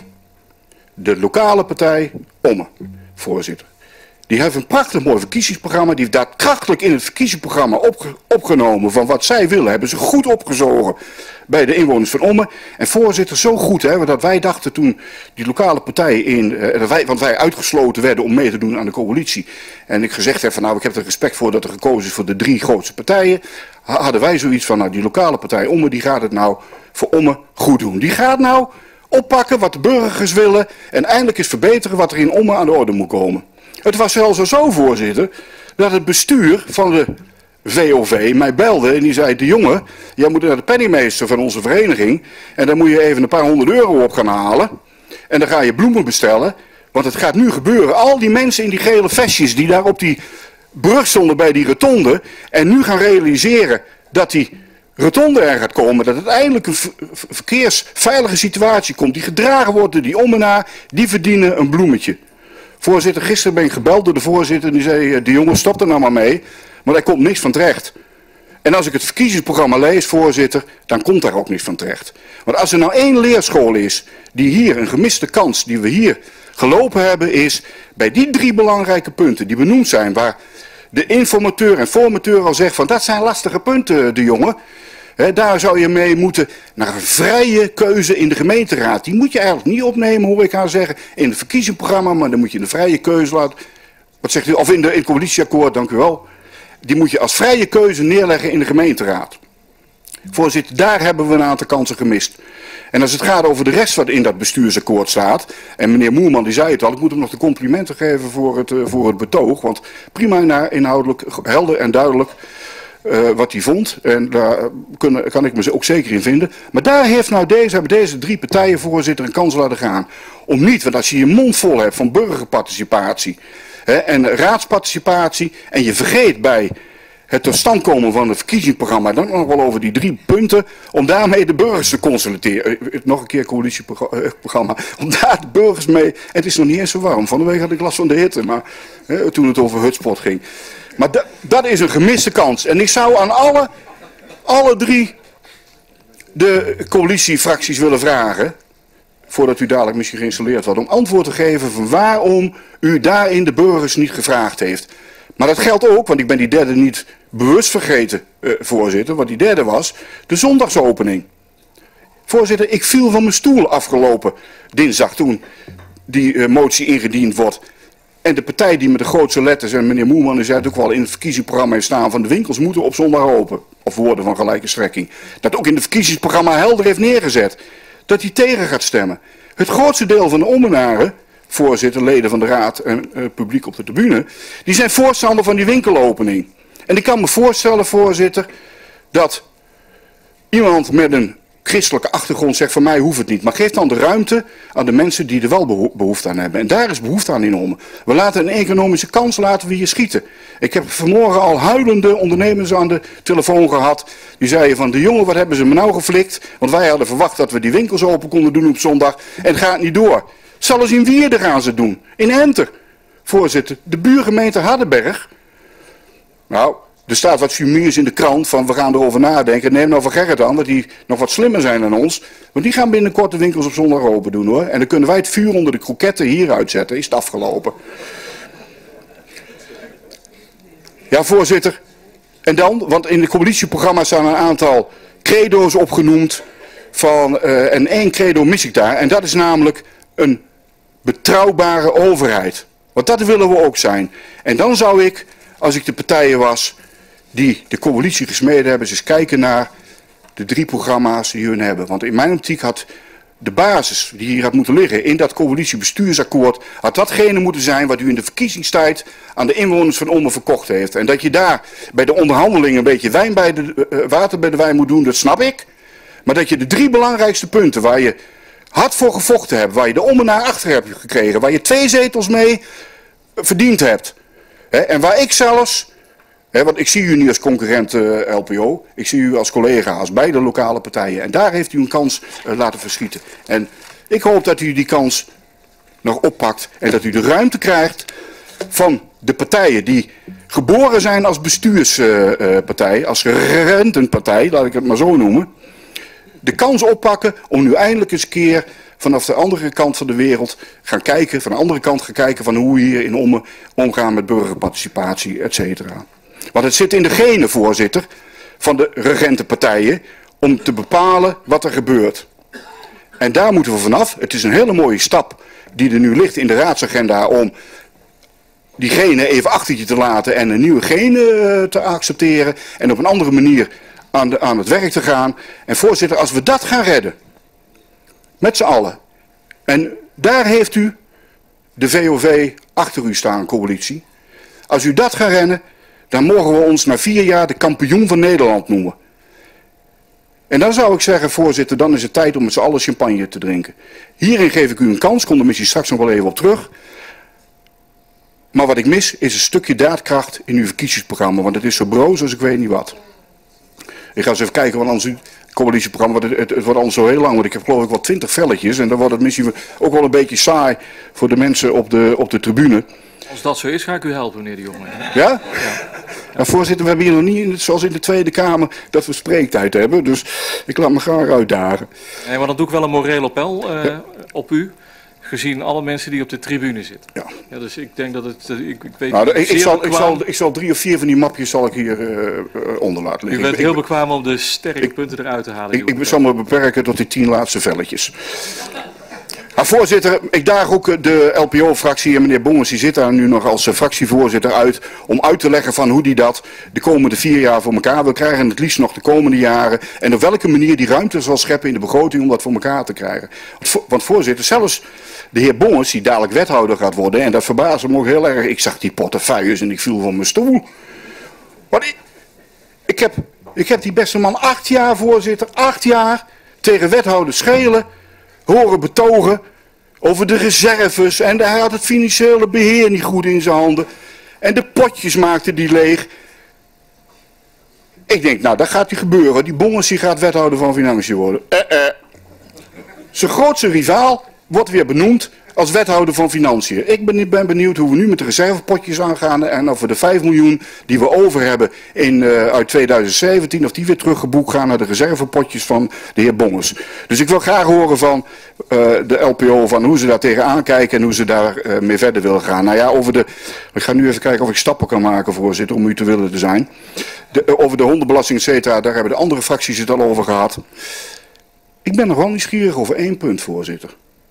de lokale partij Ommen, voorzitter. Die heeft een prachtig mooi verkiezingsprogramma. Die heeft daadkrachtig in het verkiezingsprogramma opge opgenomen van wat zij willen. Hebben ze goed opgezogen bij de inwoners van Ommen. En voorzitter, zo goed, hè, dat wij dachten toen die lokale partijen in, uh, wij, want wij uitgesloten werden om mee te doen aan de coalitie. En ik gezegd heb van nou, ik heb er respect voor dat er gekozen is voor de drie grootste partijen. Hadden wij zoiets van nou, die lokale partij Ommen, die gaat het nou voor Ommen goed doen. Die gaat nou oppakken wat de burgers willen en eindelijk eens verbeteren wat er in Ommen aan de orde moet komen. Het was zelfs zo, voorzitter, dat het bestuur van de V O V mij belde en die zei, de jongen, jij moet naar de penningmeester van onze vereniging en dan moet je even een paar honderd euro op gaan halen en dan ga je bloemen bestellen, want het gaat nu gebeuren. Al die mensen in die gele vestjes die daar op die brug stonden bij die rotonde en nu gaan realiseren dat die rotonde er gaat komen, dat het eindelijk een verkeersveilige situatie komt, die gedragen wordt door die Ommenaar, die verdienen een bloemetje. Voorzitter, gisteren ben ik gebeld door de voorzitter en die zei, de jongen stop er nou maar mee, maar daar komt niks van terecht. En als ik het verkiezingsprogramma lees, voorzitter, dan komt daar ook niks van terecht. Want als er nou één leerschool is, die hier een gemiste kans, die we hier gelopen hebben, is bij die drie belangrijke punten die benoemd zijn, waar de informateur en formateur al zegt van dat zijn lastige punten, de jongen. He, daar zou je mee moeten naar een vrije keuze in de gemeenteraad. Die moet je eigenlijk niet opnemen, hoor ik haar zeggen, in het verkiezingsprogramma, maar dan moet je een vrije keuze laten. Wat zegt u? Of in, de, in het coalitieakkoord, dank u wel. Die moet je als vrije keuze neerleggen in de gemeenteraad. Voorzitter, daar hebben we een aantal kansen gemist. En als het gaat over de rest wat in dat bestuursakkoord staat, en meneer Moerman die zei het al, ik moet hem nog de complimenten geven voor het, uh, voor het betoog, want prima inhoudelijk, helder en duidelijk. Uh, wat hij vond. En daar kunnen, kan ik me ook zeker in vinden. Maar daar heeft nou deze, hebben deze drie partijen, voorzitter, een kans laten gaan. Om niet, want als je je mond vol hebt van burgerparticipatie hè, en raadsparticipatie en je vergeet bij het tot stand komen van het verkiezingsprogramma, dan nog wel over die drie punten, om daarmee de burgers te consolideren. Uh, nog een keer coalitieprogramma. Om daar de burgers mee, en het is nog niet eens zo warm. Van de week had ik last van de hitte, maar uh, toen het over hutspot ging. Maar dat, dat is een gemiste kans. En ik zou aan alle, alle drie de coalitiefracties willen vragen. voordat u dadelijk misschien geïnstalleerd wordt, om antwoord te geven van waarom u daarin de burgers niet gevraagd heeft. Maar dat geldt ook, want ik ben die derde niet bewust vergeten, uh, voorzitter, want die derde was de zondagsopening. Voorzitter, ik viel van mijn stoel afgelopen dinsdag toen die uh, motie ingediend wordt. En de partij die met de grootste letters, en meneer Moerman zei het ook wel in het verkiezingsprogramma heeft staan, van de winkels moeten op zondag open. Of woorden van gelijke strekking. Dat ook in het verkiezingsprogramma helder heeft neergezet. Dat hij tegen gaat stemmen. Het grootste deel van de Ommenaren, voorzitter, leden van de raad en uh, publiek op de tribune, die zijn voorstander van die winkelopening. En ik kan me voorstellen, voorzitter, dat iemand met een christelijke achtergrond zegt van mij hoeft het niet. Maar geef dan de ruimte aan de mensen die er wel behoefte aan hebben. En daar is behoefte aan in Ommen. We laten een economische kans laten we hier schieten. Ik heb vanmorgen al huilende ondernemers aan de telefoon gehad. Die zeiden van de jongen wat hebben ze me nou geflikt. Want wij hadden verwacht dat we die winkels open konden doen op zondag. En het gaat niet door. Zal eens in Wierde gaan ze doen. In Enter. Voorzitter, de buurgemeente Hardenberg. Nou, er staat wat sumiers in de krant van we gaan erover nadenken. Neem nou van Gerrit aan, dat die nog wat slimmer zijn dan ons. Want die gaan binnenkort de winkels op zondag open doen hoor. En dan kunnen wij het vuur onder de kroketten hier uitzetten. Is het afgelopen. Ja, voorzitter. En dan, want in het coalitieprogramma staan een aantal credo's opgenoemd. Van, uh, en één credo mis ik daar. En dat is namelijk een betrouwbare overheid. Want dat willen we ook zijn. En dan zou ik, als ik de partijen was die de coalitie gesmeden hebben, eens kijken naar de drie programma's die hun hebben. Want in mijn optiek had de basis die hier had moeten liggen in dat coalitiebestuursakkoord, had datgene moeten zijn wat u in de verkiezingstijd aan de inwoners van Ommen verkocht heeft. En dat je daar bij de onderhandelingen een beetje wijn bij de, uh, water bij de wijn moet doen, dat snap ik. Maar dat je de drie belangrijkste punten waar je hard voor gevochten hebt, waar je de Ommenaar achter hebt gekregen, waar je twee zetels mee verdiend hebt. Hè, en waar ik zelfs, hè, want ik zie u niet als concurrent uh, L P O, ik zie u als collega, als beide lokale partijen. En daar heeft u een kans uh, laten verschieten. En ik hoop dat u die kans nog oppakt en dat u de ruimte krijgt van de partijen die geboren zijn als bestuurspartij, uh, als rentenpartij, laat ik het maar zo noemen. De kans oppakken om nu eindelijk eens een keer vanaf de andere kant van de wereld gaan kijken, van de andere kant gaan kijken van hoe we hier in Ommen omgaan met burgerparticipatie, et cetera. Want het zit in de genen, voorzitter, van de regentenpartijen om te bepalen wat er gebeurt. En daar moeten we vanaf. Het is een hele mooie stap die er nu ligt in de raadsagenda om die genen even achter je te laten en een nieuwe genen te accepteren en op een andere manier aan, de, aan het werk te gaan. En voorzitter, als we dat gaan redden, met z'n allen, en daar heeft u de V O V achter u staan, coalitie. Als u dat gaat rennen, dan mogen we ons na vier jaar de kampioen van Nederland noemen. En dan zou ik zeggen, voorzitter, dan is het tijd om met z'n allen champagne te drinken. Hierin geef ik u een kans, kom er misschien straks nog wel even op terug. Maar wat ik mis is een stukje daadkracht in uw verkiezingsprogramma, want het is zo broos als ik weet niet wat. Ik ga eens even kijken wat anders coalitieprogramma, want het, het, het wordt al zo heel lang, want ik heb geloof ik wel twintig velletjes en dan wordt het misschien ook wel een beetje saai voor de mensen op de, op de tribune. Als dat zo is, ga ik u helpen, meneer de Jonge. Ja? Ja. Nou, voorzitter, we hebben hier nog niet, in het, zoals in de Tweede Kamer, dat we spreektijd hebben, dus ik laat me graag uitdagen. Nee, maar dan doe ik wel een moreel appel uh, ja. op u. Gezien alle mensen die op de tribune zitten. Ja. Ja, dus ik denk dat het... Ik, ik weet nou, ik, ik, zal, bekwaam... ik, zal, ik zal drie of vier van die mapjes zal ik hier uh, onder laten liggen. U bent ik, heel ik, bekwaam om de sterke ik, punten eruit te halen. Ik, ik zal me beperken tot die tien laatste velletjes. Maar voorzitter, ik daag ook de L P O-fractie en meneer Bongers, die zit daar nu nog als fractievoorzitter uit, om uit te leggen van hoe die dat de komende vier jaar voor elkaar wil krijgen en het liefst nog de komende jaren. En op welke manier die ruimte zal scheppen in de begroting om dat voor elkaar te krijgen. Want voorzitter, zelfs de heer Bongers, die dadelijk wethouder gaat worden, en dat verbaasde me ook heel erg, ik zag die portefeuilles en ik viel van mijn stoel. Want ik, ik, heb, ik heb die beste man acht jaar, voorzitter, acht jaar tegen wethouder Schelen horen betogen over de reserves en hij had het financiële beheer niet goed in zijn handen en de potjes maakte die leeg. Ik denk, nou dat gaat die gebeuren, die Bongers die gaat wethouder van Financiën worden. Eh, eh. Zijn grootste rivaal wordt weer benoemd als wethouder van Financiën. Ik ben, ben benieuwd hoe we nu met de reservepotjes aangaan en of we de vijf miljoen die we over hebben in, uh, uit tweeduizend zeventien, of die weer teruggeboekt gaan naar de reservepotjes van de heer Bongers. Dus ik wil graag horen van uh, de L P O van hoe ze daar tegenaan kijken en hoe ze daar uh, mee verder willen gaan. Nou ja, over de, ik ga nu even kijken of ik stappen kan maken, voorzitter, om u te willen te zijn. De, uh, over de hondenbelasting, et cetera, daar hebben de andere fracties het al over gehad. Ik ben nog wel nieuwsgierig over één punt, voorzitter.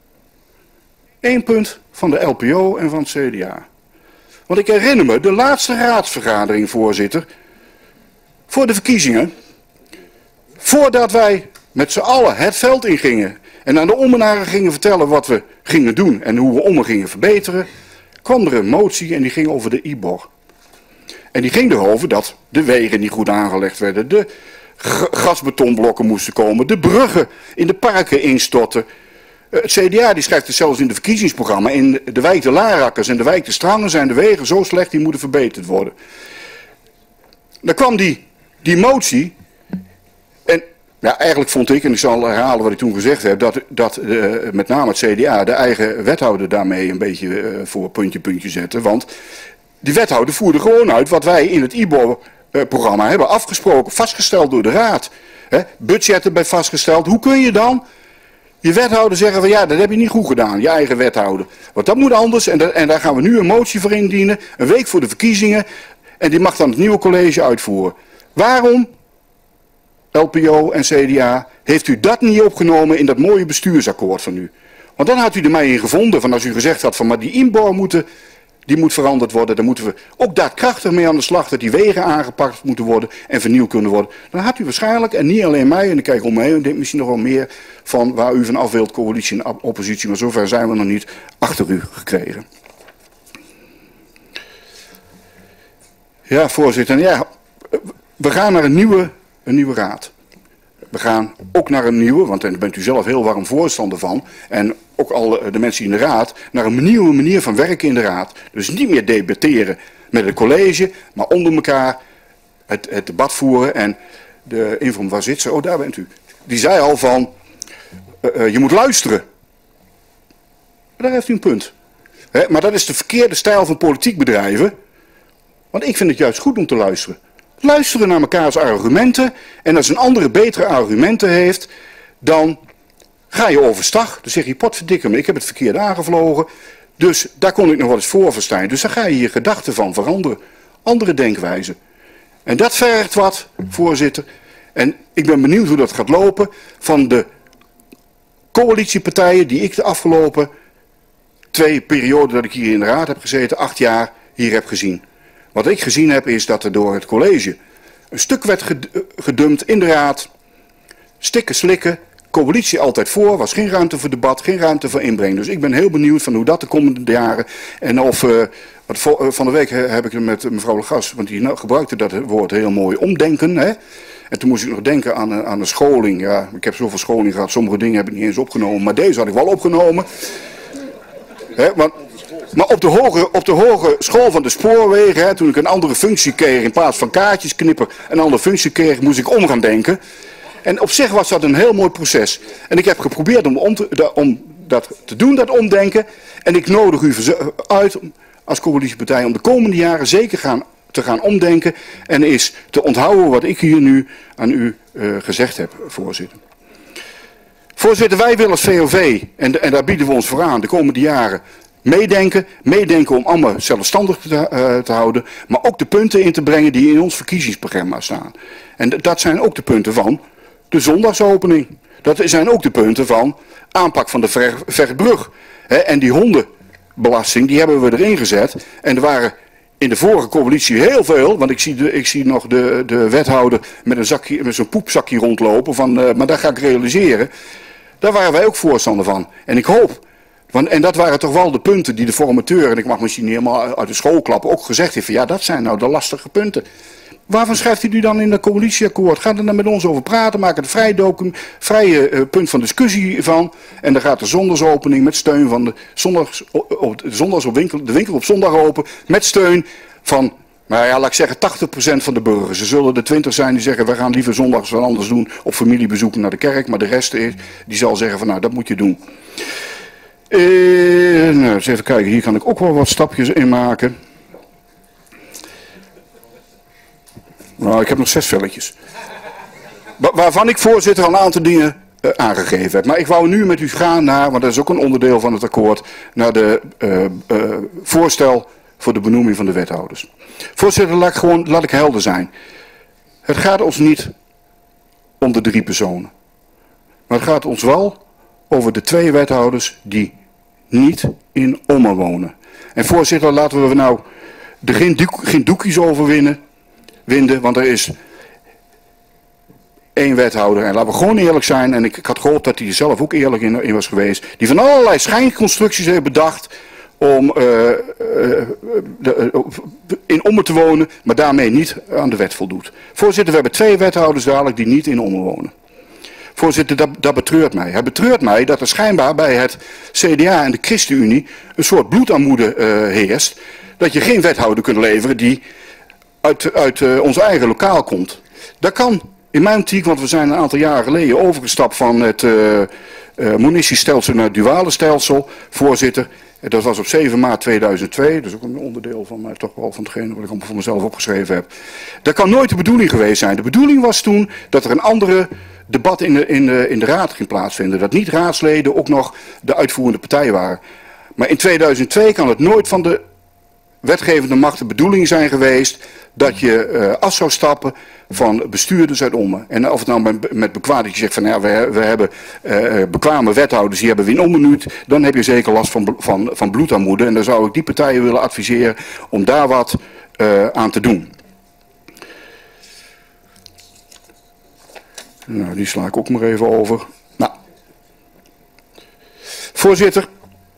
Eén punt van de L P O en van het C D A. Want ik herinner me de laatste raadsvergadering, voorzitter, voor de verkiezingen, voordat wij met z'n allen het veld ingingen en aan de ommenaren gingen vertellen wat we gingen doen en hoe we ommen gingen verbeteren, kwam er een motie en die ging over de I B O R. En die ging erover dat de wegen niet goed aangelegd werden, de gasbetonblokken moesten komen, de bruggen in de parken instorten. Het C D A die schrijft het zelfs in de verkiezingsprogramma. In de wijk de Larakkers en de wijk de Strangen zijn de wegen zo slecht, die moeten verbeterd worden. Dan kwam die, die motie. En ja, eigenlijk vond ik, en ik zal herhalen wat ik toen gezegd heb, dat, dat uh, met name het C D A de eigen wethouder daarmee een beetje uh, voor puntje puntje zette. Want die wethouder voerde gewoon uit wat wij in het I B O R-programma hebben afgesproken, vastgesteld door de raad. He, budgetten bij vastgesteld. Hoe kun je dan je wethouder zeggen van ja, dat heb je niet goed gedaan, je eigen wethouder. Want dat moet anders en, da en daar gaan we nu een motie voor indienen, een week voor de verkiezingen. En die mag dan het nieuwe college uitvoeren. Waarom, L P O en C D A, heeft u dat niet opgenomen in dat mooie bestuursakkoord van u? Want dan had u er mij in gevonden van als u gezegd had van maar die inbouw moeten, die moet veranderd worden. Dan moeten we ook daadkrachtig mee aan de slag dat die wegen aangepakt moeten worden en vernieuwd kunnen worden. Dan had u waarschijnlijk, en niet alleen mij, en ik kijk om me heen, en denk misschien nog wel meer van waar u van af wilt, coalitie en oppositie, maar zover zijn we nog niet, achter u gekregen. Ja, voorzitter, en ja, we gaan naar een nieuwe, een nieuwe raad. We gaan ook naar een nieuwe, want daar bent u zelf heel warm voorstander van, en ook al de mensen in de raad, naar een nieuwe manier van werken in de raad. Dus niet meer debatteren met het college, maar onder elkaar het, het debat voeren. En de inform, waar zit ze? Oh, daar bent u. Die zei al van, uh, uh, je moet luisteren. Daar heeft u een punt. He, maar dat is de verkeerde stijl van politiek bedrijven. Want ik vind het juist goed om te luisteren. Luisteren naar mekaars argumenten. En als een andere betere argumenten heeft, dan ga je overstag. Dan zeg je, potverdikke me, ik heb het verkeerd aangevlogen. Dus daar kon ik nog wel eens voor verstaan. Dus dan ga je je gedachten van veranderen. Andere denkwijze. En dat vergt wat, voorzitter. En ik ben benieuwd hoe dat gaat lopen van de coalitiepartijen die ik de afgelopen twee perioden dat ik hier in de raad heb gezeten, acht jaar, hier heb gezien. Wat ik gezien heb is dat er door het college een stuk werd gedumpt in de raad. Stikken, slikken. Coalitie altijd voor, was geen ruimte voor debat, geen ruimte voor inbreng. Dus ik ben heel benieuwd van hoe dat de komende jaren en of, uh, wat vo, uh, van de week heb ik het met mevrouw Legas, want die nou, gebruikte dat woord heel mooi, omdenken. Hè? En toen moest ik nog denken aan, aan de scholing. Ja, ik heb zoveel scholing gehad, sommige dingen heb ik niet eens opgenomen, maar deze had ik wel opgenomen. Hè, want, maar op de, hoge, op de hoge school van de spoorwegen, hè, toen ik een andere functie kreeg, in plaats van kaartjes knippen, een andere functie kreeg, moest ik om gaan denken. En op zich was dat een heel mooi proces. En ik heb geprobeerd om, om, te, om dat te doen, dat omdenken. En ik nodig u uit als coalitiepartij om de komende jaren zeker gaan, te gaan omdenken. En is te onthouden wat ik hier nu aan u uh, gezegd heb, voorzitter. Voorzitter, wij willen als V O V, en, en daar bieden we ons voor aan de komende jaren, meedenken. Meedenken om allemaal zelfstandig te, uh, te houden. Maar ook de punten in te brengen die in ons verkiezingsprogramma staan. En dat zijn ook de punten van de zondagsopening. Dat zijn ook de punten van aanpak van de ver, Vechtbrug. He, en die hondenbelasting, die hebben we erin gezet. En er waren in de vorige coalitie heel veel, want ik zie, de, ik zie nog de, de wethouder met, een zakje, met zo'n poepzakje rondlopen, van, uh, maar dat ga ik realiseren. Daar waren wij ook voorstander van. En ik hoop, want, en dat waren toch wel de punten die de formateur, en ik mag misschien niet helemaal uit de school klappen, ook gezegd heeft van ja, dat zijn nou de lastige punten. Waarvan schrijft u dan in het coalitieakkoord? Gaat er dan met ons over praten, maken er vrij document, vrije uh, punt van discussie van. En dan gaat de zondagsopening met steun van de zondags, op, de, zondags op winkel, de winkel op zondag open. Met steun van, nou ja, laat ik zeggen, tachtig procent van de burgers. Er zullen er twintig zijn die zeggen, we gaan liever zondags wat anders doen. Op familiebezoeken naar de kerk. Maar de rest is, die zal zeggen van, nou, dat moet je doen. Uh, nou, eens even kijken, hier kan ik ook wel wat stapjes in maken. Nou, ik heb nog zes velletjes. Wa waarvan ik voorzitter al een aantal dingen uh, aangegeven heb. Maar ik wou nu met u gaan naar, want dat is ook een onderdeel van het akkoord, naar de uh, uh, voorstel voor de benoeming van de wethouders. Voorzitter, laat ik, gewoon, laat ik helder zijn. Het gaat ons niet om de drie personen. Maar het gaat ons wel over de twee wethouders die niet in Ommen wonen. En voorzitter, laten we nou er geen, doek, geen doekjes over winnen, winden, want er is één wethouder. En laten we gewoon eerlijk zijn, en ik, ik had gehoopt dat hij er zelf ook eerlijk in, in was geweest, die van allerlei schijnconstructies heeft bedacht om uh, uh, de, uh, in Ommen te wonen, maar daarmee niet aan de wet voldoet. Voorzitter, we hebben twee wethouders dadelijk die niet in Ommen wonen. Voorzitter, dat, dat betreurt mij. Het betreurt mij dat er schijnbaar bij het C D A en de ChristenUnie een soort bloedarmoede uh, heerst. Dat je geen wethouder kunt leveren die uit, uit uh, ons eigen lokaal komt. Dat kan in mijn optiek, want we zijn een aantal jaren geleden overgestapt van het uh, uh, munitiestelsel naar het duale stelsel. Voorzitter, dat was op zeven maart tweeduizend twee. Dat is ook een onderdeel van mij, toch wel van hetgene wat ik voor mezelf opgeschreven heb. Dat kan nooit de bedoeling geweest zijn. De bedoeling was toen dat er een andere debat in de, in, de, in de raad ging plaatsvinden. Dat niet raadsleden ook nog de uitvoerende partij waren. Maar in tweeduizend twee kan het nooit van de wetgevende macht de bedoeling zijn geweest dat je uh, af zou stappen van bestuurders uit Ommen. En of het nou met, met bekwaam dat je zegt van ja, we, we hebben uh, bekwame wethouders, die hebben we in Ommen nu, dan heb je zeker last van, van, van bloedarmoede. En dan zou ik die partijen willen adviseren om daar wat uh, aan te doen. Nou, die sla ik ook maar even over. Nou. Voorzitter.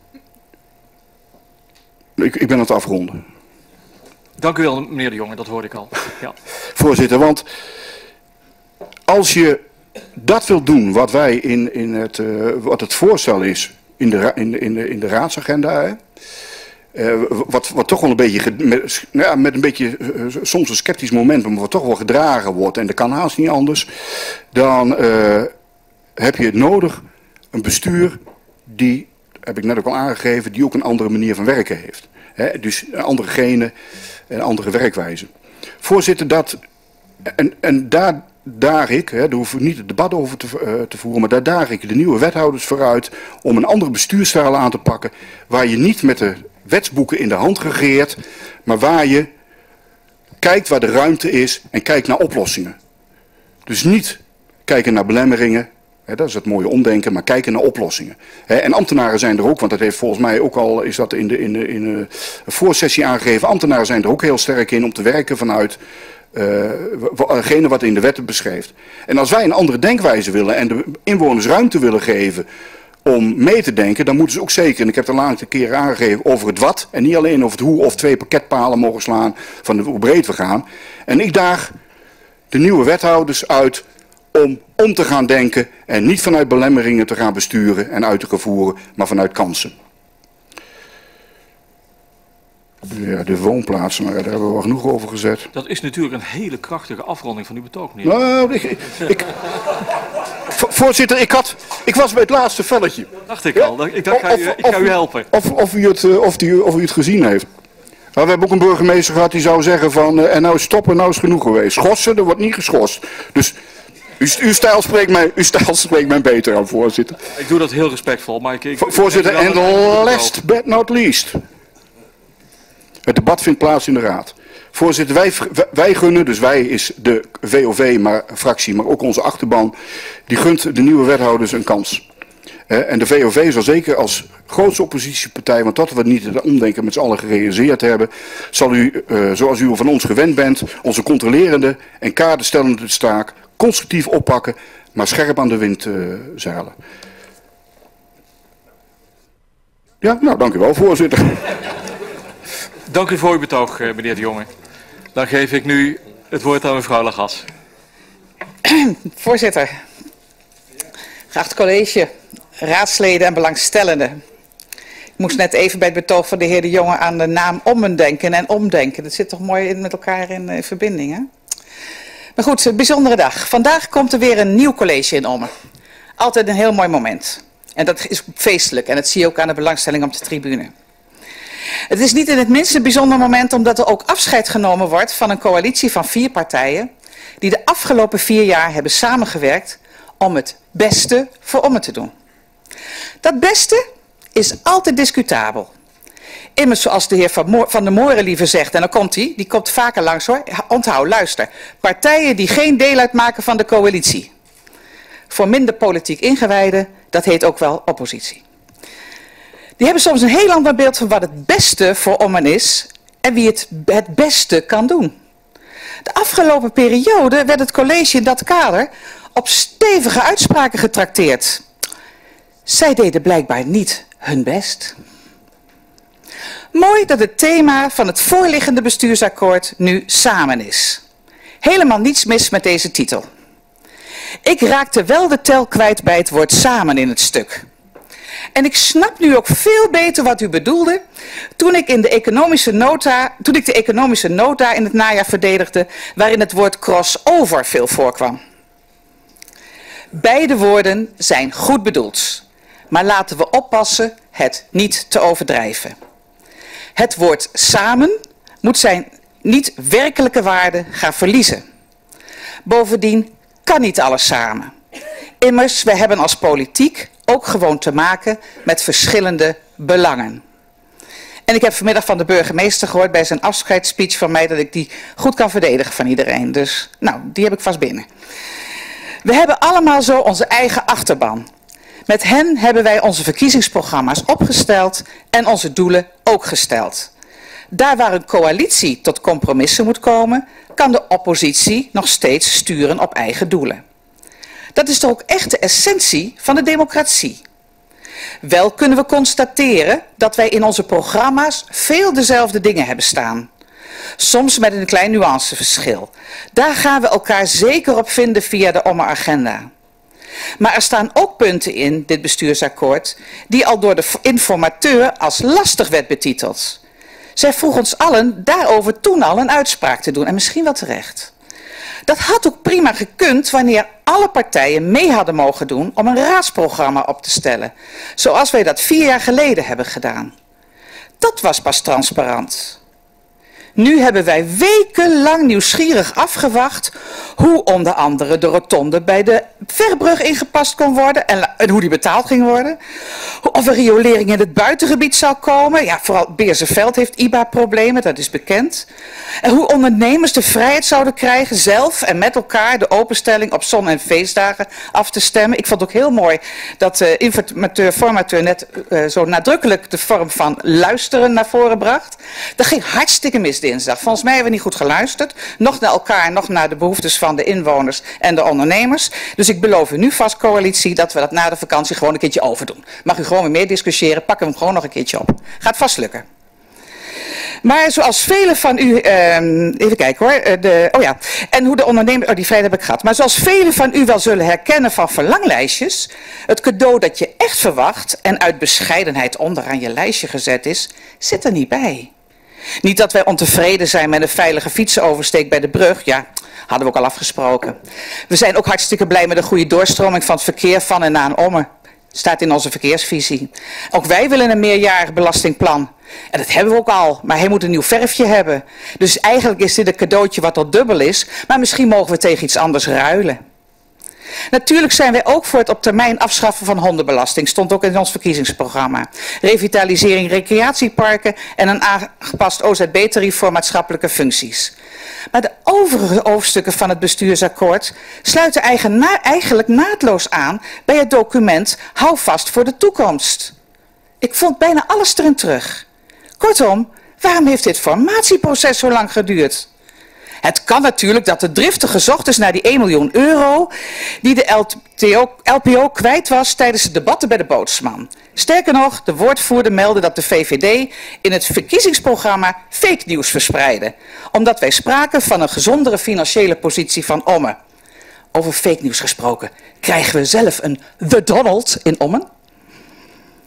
Ik, ik ben aan het afronden. Dank u wel, meneer De Jonge, dat hoorde ik al. Ja. Voorzitter, want als je dat wil doen wat wij in, in het, uh, wat het voorstel is in de, in de, in de, in de raadsagenda, hè, uh, wat, wat toch wel een beetje, met, ja, met een beetje uh, soms een sceptisch moment, maar wat toch wel gedragen wordt, en dat kan haast niet anders, dan uh, heb je het nodig een bestuur die, heb ik net ook al aangegeven, die ook een andere manier van werken heeft. He, dus een andere genen, een andere werkwijze. Voorzitter, dat, en, en daar daag ik, he, daar hoef ik niet het debat over te, uh, te voeren, maar daar daag ik de nieuwe wethouders vooruit om een andere bestuurstijl aan te pakken, waar je niet met de wetsboeken in de hand regeert, maar waar je kijkt waar de ruimte is en kijkt naar oplossingen. Dus niet kijken naar belemmeringen. He, dat is het mooie omdenken, maar kijken naar oplossingen. He, en ambtenaren zijn er ook, want dat heeft volgens mij ook al, is dat in de, in de, in de voorsessie aangegeven. Ambtenaren zijn er ook heel sterk in om te werken vanuit uh, wat in de wetten beschreef. En als wij een andere denkwijze willen en de inwoners ruimte willen geven om mee te denken, dan moeten ze ook zeker, en ik heb het al een aantal keren aangegeven, over het wat. En niet alleen over het hoe of twee pakketpalen mogen slaan van hoe breed we gaan. En ik daag de nieuwe wethouders uit om om te gaan denken en niet vanuit belemmeringen te gaan besturen en uit te gaan voeren, maar vanuit kansen. Ja, de woonplaatsen, maar daar hebben we wel genoeg over gezet. Dat is natuurlijk een hele krachtige afronding van uw betoog, meneer. Nou, ik, ik, voorzitter, ik, had, ik was bij het laatste velletje. Dat dacht ik al. Ik dacht, ga u, ik ga u helpen. Of, of, u het, of, u, of u het gezien heeft. Nou, we hebben ook een burgemeester gehad die zou zeggen van, uh, en nou is stoppen, nou is genoeg geweest. Schorsen, er wordt niet geschorst. Dus uw, uw, stijl spreekt mij, uw stijl spreekt mij beter aan, voorzitter. Ik doe dat heel respectvol, maar ik... ik voorzitter, en last but not least. Het debat vindt plaats in de raad. Voorzitter, wij, wij gunnen, dus wij is de V O V, maar, fractie, maar ook onze achterban, die gunt de nieuwe wethouders een kans. Uh, en de V O V zal zeker als grootste oppositiepartij, want dat we niet het omdenken met z'n allen gerealiseerd hebben, zal u, uh, zoals u van ons gewend bent, onze controlerende en kaderstellende taak constructief oppakken, maar scherp aan de wind uh, zeilen. Ja, nou, dank u wel, voorzitter. Dank u voor uw betoog, meneer De Jonge. Dan geef ik nu het woord aan mevrouw Lagas. Voorzitter, geacht college, raadsleden en belangstellenden. Ik moest net even bij het betoog van de heer De Jonge aan de naam Ommen denken en omdenken. Dat zit toch mooi met elkaar in uh, verbinding, hè? Maar goed, een bijzondere dag. Vandaag komt er weer een nieuw college in Ommen. Altijd een heel mooi moment. En dat is feestelijk en dat zie je ook aan de belangstelling op de tribune. Het is niet in het minst een bijzonder moment omdat er ook afscheid genomen wordt van een coalitie van vier partijen die de afgelopen vier jaar hebben samengewerkt om het beste voor Ommen te doen. Dat beste is altijd discutabel. Immers zoals de heer Van der Moren liever zegt, en dan komt hij, die komt vaker langs hoor, onthoud, luister. Partijen die geen deel uitmaken van de coalitie. Voor minder politiek ingewijden, dat heet ook wel oppositie. Die hebben soms een heel ander beeld van wat het beste voor Ommen is en wie het het beste kan doen. De afgelopen periode werd het college in dat kader op stevige uitspraken getrakteerd. Zij deden blijkbaar niet hun best. Mooi dat het thema van het voorliggende bestuursakkoord nu samen is. Helemaal niets mis met deze titel. Ik raakte wel de tel kwijt bij het woord samen in het stuk. En ik snap nu ook veel beter wat u bedoelde toen ik, in de, economische nota, toen ik de economische nota in het najaar verdedigde, waarin het woord crossover veel voorkwam. Beide woorden zijn goed bedoeld, maar laten we oppassen het niet te overdrijven. Het woord samen moet zijn niet werkelijke waarde gaan verliezen. Bovendien kan niet alles samen. Immers, wij hebben als politiek ook gewoon te maken met verschillende belangen. En ik heb vanmiddag van de burgemeester gehoord bij zijn afscheidsspeech van mij dat ik die goed kan verdedigen van iedereen. Dus, nou, die heb ik vast binnen. We hebben allemaal zo onze eigen achterban. Met hen hebben wij onze verkiezingsprogramma's opgesteld en onze doelen ook gesteld. Daar waar een coalitie tot compromissen moet komen, kan de oppositie nog steeds sturen op eigen doelen. Dat is toch ook echt de essentie van de democratie. Wel kunnen we constateren dat wij in onze programma's veel dezelfde dingen hebben staan. Soms met een klein nuanceverschil. Daar gaan we elkaar zeker op vinden via de Ommen agenda. Maar er staan ook punten in dit bestuursakkoord die al door de informateur als lastig werd betiteld. Zij vroeg ons allen daarover toen al een uitspraak te doen en misschien wel terecht. Dat had ook prima gekund wanneer alle partijen mee hadden mogen doen om een raadsprogramma op te stellen. Zoals wij dat vier jaar geleden hebben gedaan. Dat was pas transparant. Nu hebben wij wekenlang nieuwsgierig afgewacht hoe onder andere de rotonde bij de Verbrug ingepast kon worden en, en hoe die betaald ging worden. Of er riolering in het buitengebied zou komen. Ja, vooral Beerseveld heeft I B A-problemen, dat is bekend. En hoe ondernemers de vrijheid zouden krijgen zelf en met elkaar de openstelling op zon- en feestdagen af te stemmen. Ik vond het ook heel mooi dat de informateur, formateur net uh, zo nadrukkelijk de vorm van luisteren naar voren bracht. Dat ging hartstikke mis dinsdag. Volgens mij hebben we niet goed geluisterd. Nog naar elkaar, nog naar de behoeftes van de inwoners en de ondernemers. Dus ik beloof u nu vast, coalitie, dat we dat na de vakantie gewoon een keertje overdoen. Mag u gewoon weer meer discussiëren, pakken we hem gewoon nog een keertje op. Gaat vast lukken. Maar zoals velen van u, uh, even kijken hoor, de, oh ja, en hoe de ondernemers, oh die vrijheid heb ik gehad. Maar zoals velen van u wel zullen herkennen van verlanglijstjes, het cadeau dat je echt verwacht en uit bescheidenheid onderaan je lijstje gezet is, zit er niet bij. Niet dat wij ontevreden zijn met een veilige fietsenoversteek bij de brug, ja, hadden we ook al afgesproken. We zijn ook hartstikke blij met een goede doorstroming van het verkeer van en naar Ommen. Staat in onze verkeersvisie. Ook wij willen een meerjarig belastingplan. En dat hebben we ook al, maar hij moet een nieuw verfje hebben. Dus eigenlijk is dit een cadeautje wat al dubbel is, maar misschien mogen we tegen iets anders ruilen. Natuurlijk zijn wij ook voor het op termijn afschaffen van hondenbelasting. Stond ook in ons verkiezingsprogramma. Revitalisering recreatieparken en een aangepast O Z B-tarief voor maatschappelijke functies. Maar de overige hoofdstukken van het bestuursakkoord sluiten eigenlijk naadloos aan bij het document Hou vast voor de toekomst. Ik vond bijna alles erin terug. Kortom, waarom heeft dit formatieproces zo lang geduurd? Het kan natuurlijk dat er driftig gezocht is naar die één miljoen euro die de L P O kwijt was tijdens de debatten bij de Bootsman. Sterker nog, de woordvoerder meldde dat de V V D in het verkiezingsprogramma fake nieuws verspreidde. Omdat wij spraken van een gezondere financiële positie van Ommen. Over fake nieuws gesproken, krijgen we zelf een The Donald in Ommen?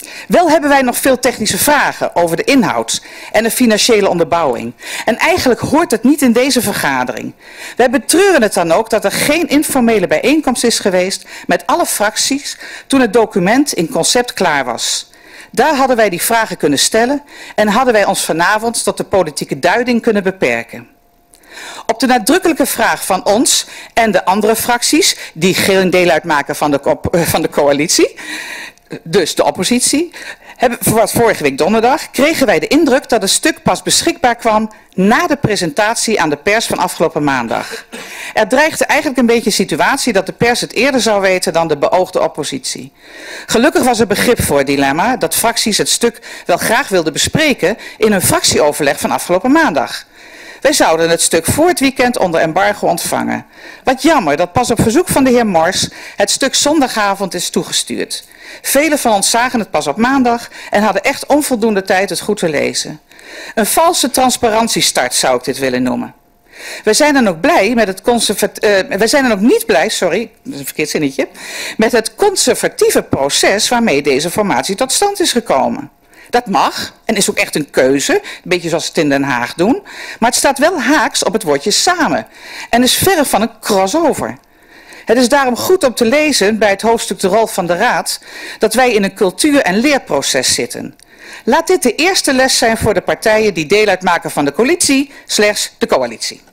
Wel hebben wij nog veel technische vragen over de inhoud en de financiële onderbouwing. En eigenlijk hoort het niet in deze vergadering. Wij betreuren het dan ook dat er geen informele bijeenkomst is geweest met alle fracties toen het document in concept klaar was. Daar hadden wij die vragen kunnen stellen en hadden wij ons vanavond tot de politieke duiding kunnen beperken. Op de nadrukkelijke vraag van ons en de andere fracties, die geen deel uitmaken van de, van de coalitie, dus de oppositie, hebben, wat vorige week donderdag, kregen wij de indruk dat het stuk pas beschikbaar kwam na de presentatie aan de pers van afgelopen maandag. Er dreigde eigenlijk een beetje een situatie dat de pers het eerder zou weten dan de beoogde oppositie. Gelukkig was er begrip voor het dilemma dat fracties het stuk wel graag wilden bespreken in hun fractieoverleg van afgelopen maandag. Wij zouden het stuk voor het weekend onder embargo ontvangen. Wat jammer dat pas op verzoek van de heer Mors het stuk zondagavond is toegestuurd. Velen van ons zagen het pas op maandag en hadden echt onvoldoende tijd het goed te lezen. Een valse transparantiestart zou ik dit willen noemen. Wij zijn dan ook blij met het conservat- uh, wij zijn dan ook niet blij, sorry, dat is een verkeerd zinnetje, met het conservatieve proces waarmee deze formatie tot stand is gekomen. Dat mag en is ook echt een keuze, een beetje zoals ze het in Den Haag doen, maar het staat wel haaks op het woordje samen en is verre van een crossover. Het is daarom goed om te lezen bij het hoofdstuk de rol van de Raad dat wij in een cultuur- en leerproces zitten. Laat dit de eerste les zijn voor de partijen die deel uitmaken van de coalitie, slechts de coalitie.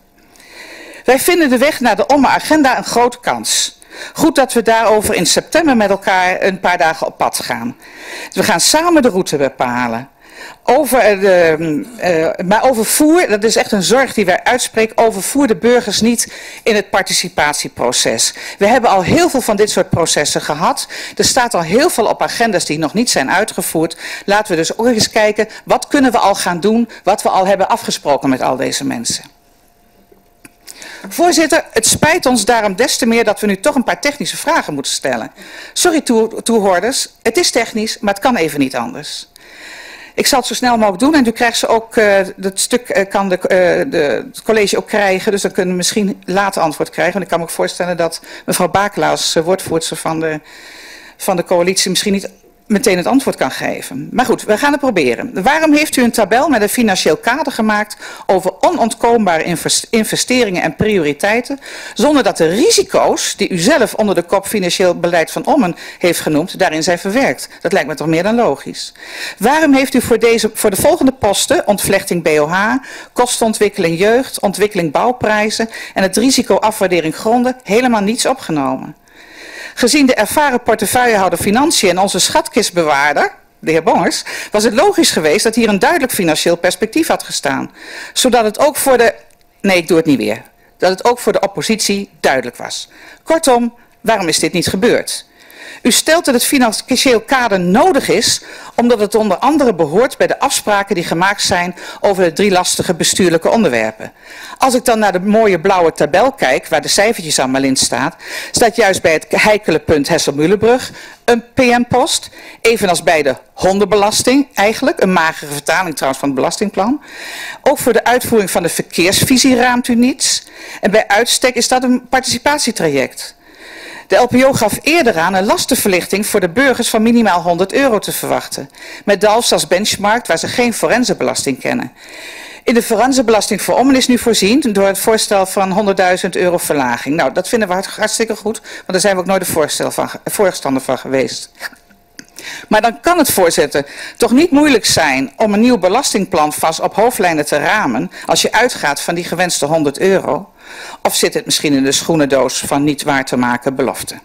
Wij vinden de weg naar de Omme agenda een grote kans. Goed dat we daarover in september met elkaar een paar dagen op pad gaan. We gaan samen de route bepalen. Over de, uh, maar overvoer, dat is echt een zorg die wij uitspreken, overvoer de burgers niet in het participatieproces. We hebben al heel veel van dit soort processen gehad. Er staat al heel veel op agendas die nog niet zijn uitgevoerd. Laten we dus ook eens kijken, wat kunnen we al gaan doen, wat we al hebben afgesproken met al deze mensen. Voorzitter, het spijt ons daarom des te meer dat we nu toch een paar technische vragen moeten stellen. Sorry toe, toehoorders, het is technisch, maar het kan even niet anders. Ik zal het zo snel mogelijk doen en u krijgt ze ook, uh, dat stuk uh, kan de, uh, de, het college ook krijgen, dus dan kunnen we misschien later antwoord krijgen. Want ik kan me ook voorstellen dat mevrouw Bakela als uh, woordvoerster van de, van de coalitie misschien niet meteen het antwoord kan geven. Maar goed, we gaan het proberen. Waarom heeft u een tabel met een financieel kader gemaakt over onontkoombare investeringen en prioriteiten, zonder dat de risico's die u zelf onder de kop financieel beleid van Ommen heeft genoemd, daarin zijn verwerkt? Dat lijkt me toch meer dan logisch. Waarom heeft u voor, deze, voor de volgende posten, ontvlechting B O H, kostenontwikkeling jeugd, ontwikkeling bouwprijzen en het risico afwaardering gronden, helemaal niets opgenomen? Gezien de ervaren portefeuillehouder financiën en onze schatkistbewaarder, de heer Bongers, was het logisch geweest dat hier een duidelijk financieel perspectief had gestaan. Zodat het ook voor de... Nee, ik doe het niet weer. Dat het ook voor de oppositie duidelijk was. Kortom, waarom is dit niet gebeurd? U stelt dat het financieel kader nodig is, omdat het onder andere behoort bij de afspraken die gemaakt zijn over de drie lastige bestuurlijke onderwerpen. Als ik dan naar de mooie blauwe tabel kijk, waar de cijfertjes allemaal in staan, staat juist bij het heikele punt Hessel-Mühlenbrug een P M-post, evenals bij de hondenbelasting eigenlijk, een magere vertaling trouwens van het belastingplan. Ook voor de uitvoering van de verkeersvisie raamt u niets. En bij uitstek is dat een participatietraject. De L P O gaf eerder aan een lastenverlichting voor de burgers van minimaal honderd euro te verwachten. Met Dalfs als benchmark waar ze geen forensenbelasting kennen. In de forensenbelasting voor Ommen is nu voorzien door het voorstel van honderdduizend euro verlaging. Nou, dat vinden we hartstikke goed, want daar zijn we ook nooit de voorstel van, voorstander van geweest. Maar dan kan het, voorzitter, toch niet moeilijk zijn om een nieuw belastingplan vast op hoofdlijnen te ramen als je uitgaat van die gewenste honderd euro? Of zit het misschien in de schoenendoos van niet waar te maken beloften?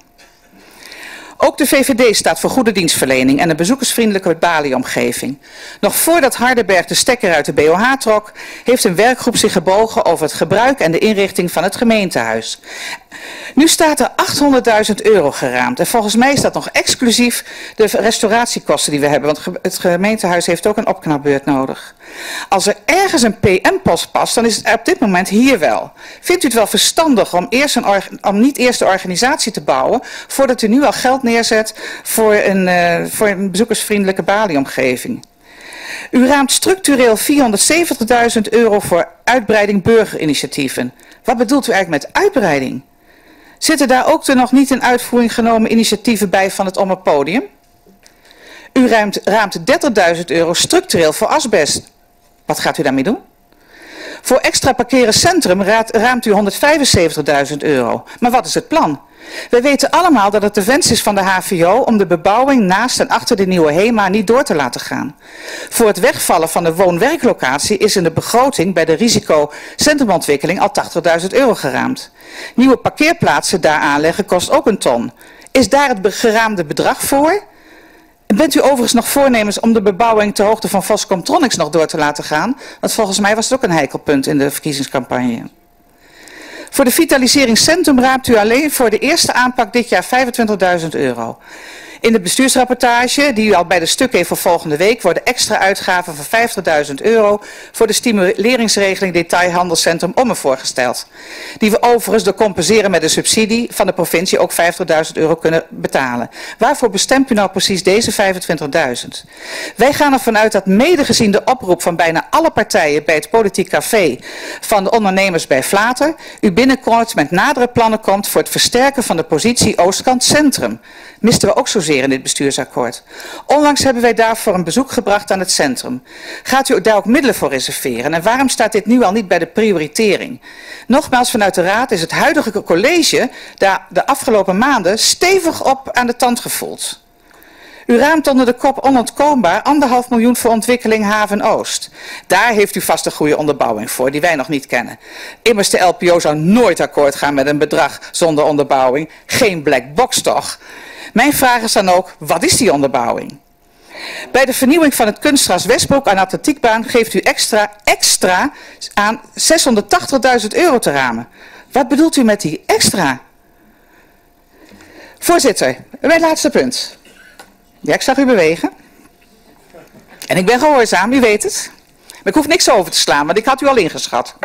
Ook de V V D staat voor goede dienstverlening en een bezoekersvriendelijke Bali-omgeving. Nog voordat Hardenberg de stekker uit de B O H trok, heeft een werkgroep zich gebogen over het gebruik en de inrichting van het gemeentehuis. Nu staat er achthonderdduizend euro geraamd en volgens mij is dat nog exclusief de restauratiekosten die we hebben, want het gemeentehuis heeft ook een opknapbeurt nodig. Als er ergens een P M-post past, dan is het op dit moment hier wel. Vindt u het wel verstandig om, eerst een om niet eerst de organisatie te bouwen, voordat u nu al geld neerzet voor een, uh, voor een bezoekersvriendelijke Bali-omgeving? U raamt structureel vierhonderdzeventigduizend euro voor uitbreiding burgerinitiatieven. Wat bedoelt u eigenlijk met uitbreiding? Zitten daar ook de nog niet in uitvoering genomen initiatieven bij van het Ommen Podium? U ruimt, raamt dertigduizend euro structureel voor asbest. Wat gaat u daarmee doen? Voor extra parkeren centrum raamt u honderdvijfenzeventigduizend euro. Maar wat is het plan? Wij weten allemaal dat het de wens is van de H V O om de bebouwing naast en achter de nieuwe HEMA niet door te laten gaan. Voor het wegvallen van de woon-werklocatie is in de begroting bij de risicocentrumontwikkeling al tachtigduizend euro geraamd. Nieuwe parkeerplaatsen daar aanleggen kost ook een ton. Is daar het geraamde bedrag voor? Bent u overigens nog voornemens om de bebouwing ter hoogte van Voscomtronics nog door te laten gaan? Want volgens mij was het ook een heikelpunt in de verkiezingscampagne. Voor de vitaliseringscentrum raamt u alleen voor de eerste aanpak dit jaar vijfentwintigduizend euro. In de bestuursrapportage, die u al bij de stuk heeft voor volgende week, worden extra uitgaven van vijftigduizend euro voor de stimuleringsregeling detailhandelscentrum Ommen voorgesteld. Die we overigens door compenseren met een subsidie van de provincie ook vijftigduizend euro kunnen betalen. Waarvoor bestemt u nou precies deze vijfentwintigduizend? Wij gaan ervan uit dat mede gezien de oproep van bijna alle partijen bij het politiek café van de ondernemers bij Vlater, u binnenkort met nadere plannen komt voor het versterken van de positie Oostkant Centrum. Misten we ook zozeer in dit bestuursakkoord. Onlangs hebben wij daarvoor een bezoek gebracht aan het centrum. Gaat u daar ook middelen voor reserveren? En waarom staat dit nu al niet bij de prioritering? Nogmaals, vanuit de Raad is het huidige college daar de afgelopen maanden stevig op aan de tand gevoeld. U raamt onder de kop onontkoombaar anderhalf miljoen voor ontwikkeling Haven Oost. Daar heeft u vast een goede onderbouwing voor, die wij nog niet kennen. Immers de L P O zou nooit akkoord gaan met een bedrag zonder onderbouwing. Geen black box toch? Mijn vraag is dan ook, wat is die onderbouwing? Bij de vernieuwing van het kunstgras Westbroek aan atletiekbaan geeft u extra, extra aan zeshonderdtachtigduizend euro te ramen. Wat bedoelt u met die extra? Voorzitter, mijn laatste punt. Ja, ik zag u bewegen. En ik ben gehoorzaam, u weet het. Maar ik hoef niks over te slaan, want ik had u al ingeschat.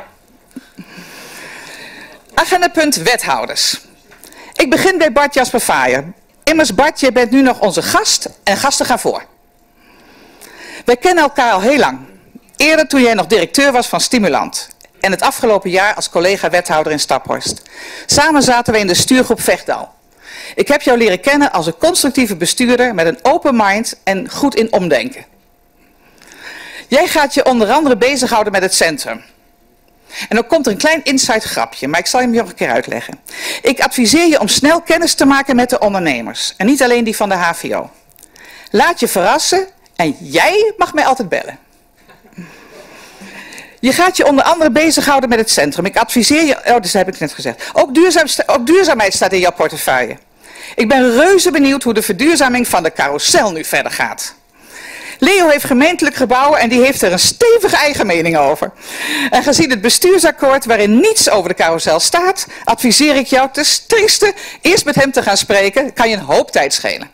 Agendapunt wethouders. Ik begin bij Bart Jasper Vaaier. Immers Bart, je bent nu nog onze gast en gasten gaan voor. Wij kennen elkaar al heel lang. Eerder toen jij nog directeur was van Stimulant. En het afgelopen jaar als collega wethouder in Staphorst. Samen zaten we in de stuurgroep Vechtdal. Ik heb jou leren kennen als een constructieve bestuurder met een open mind en goed in omdenken. Jij gaat je onder andere bezighouden met het centrum. En dan komt er een klein inside grapje, maar ik zal hem je nog een keer uitleggen. Ik adviseer je om snel kennis te maken met de ondernemers. En niet alleen die van de H V O. Laat je verrassen en jij mag mij altijd bellen. Je gaat je onder andere bezighouden met het centrum. Ik adviseer je... Oh, dat heb ik net gezegd. Ook, duurzaam, ook duurzaamheid staat in jouw portefeuille. Ik ben reuze benieuwd hoe de verduurzaming van de carousel nu verder gaat. Leo heeft gemeentelijk gebouwen en die heeft er een stevige eigen mening over. En gezien het bestuursakkoord waarin niets over de carousel staat, adviseer ik jou ten strengste eerst met hem te gaan spreken. Kan je een hoop tijd schelen.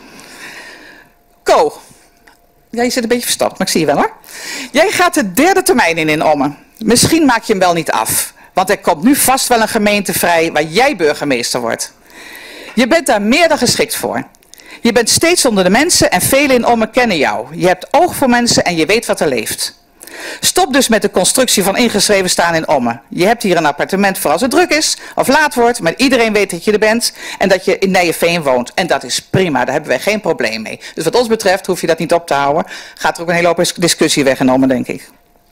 Ko. Ja, je zit een beetje verstopt, maar ik zie je wel hoor. Jij gaat de derde termijn in in Ommen. Misschien maak je hem wel niet af. Want er komt nu vast wel een gemeente vrij waar jij burgemeester wordt. Je bent daar meer dan geschikt voor. Je bent steeds onder de mensen en velen in Ommen kennen jou. Je hebt oog voor mensen en je weet wat er leeft. Stop dus met de constructie van ingeschreven staan in Ommen. Je hebt hier een appartement voor als het druk is of laat wordt, maar iedereen weet dat je er bent en dat je in Nijenveen woont. En dat is prima, daar hebben wij geen probleem mee. Dus wat ons betreft hoef je dat niet op te houden. Gaat er ook een hele hoop discussie weggenomen, denk ik.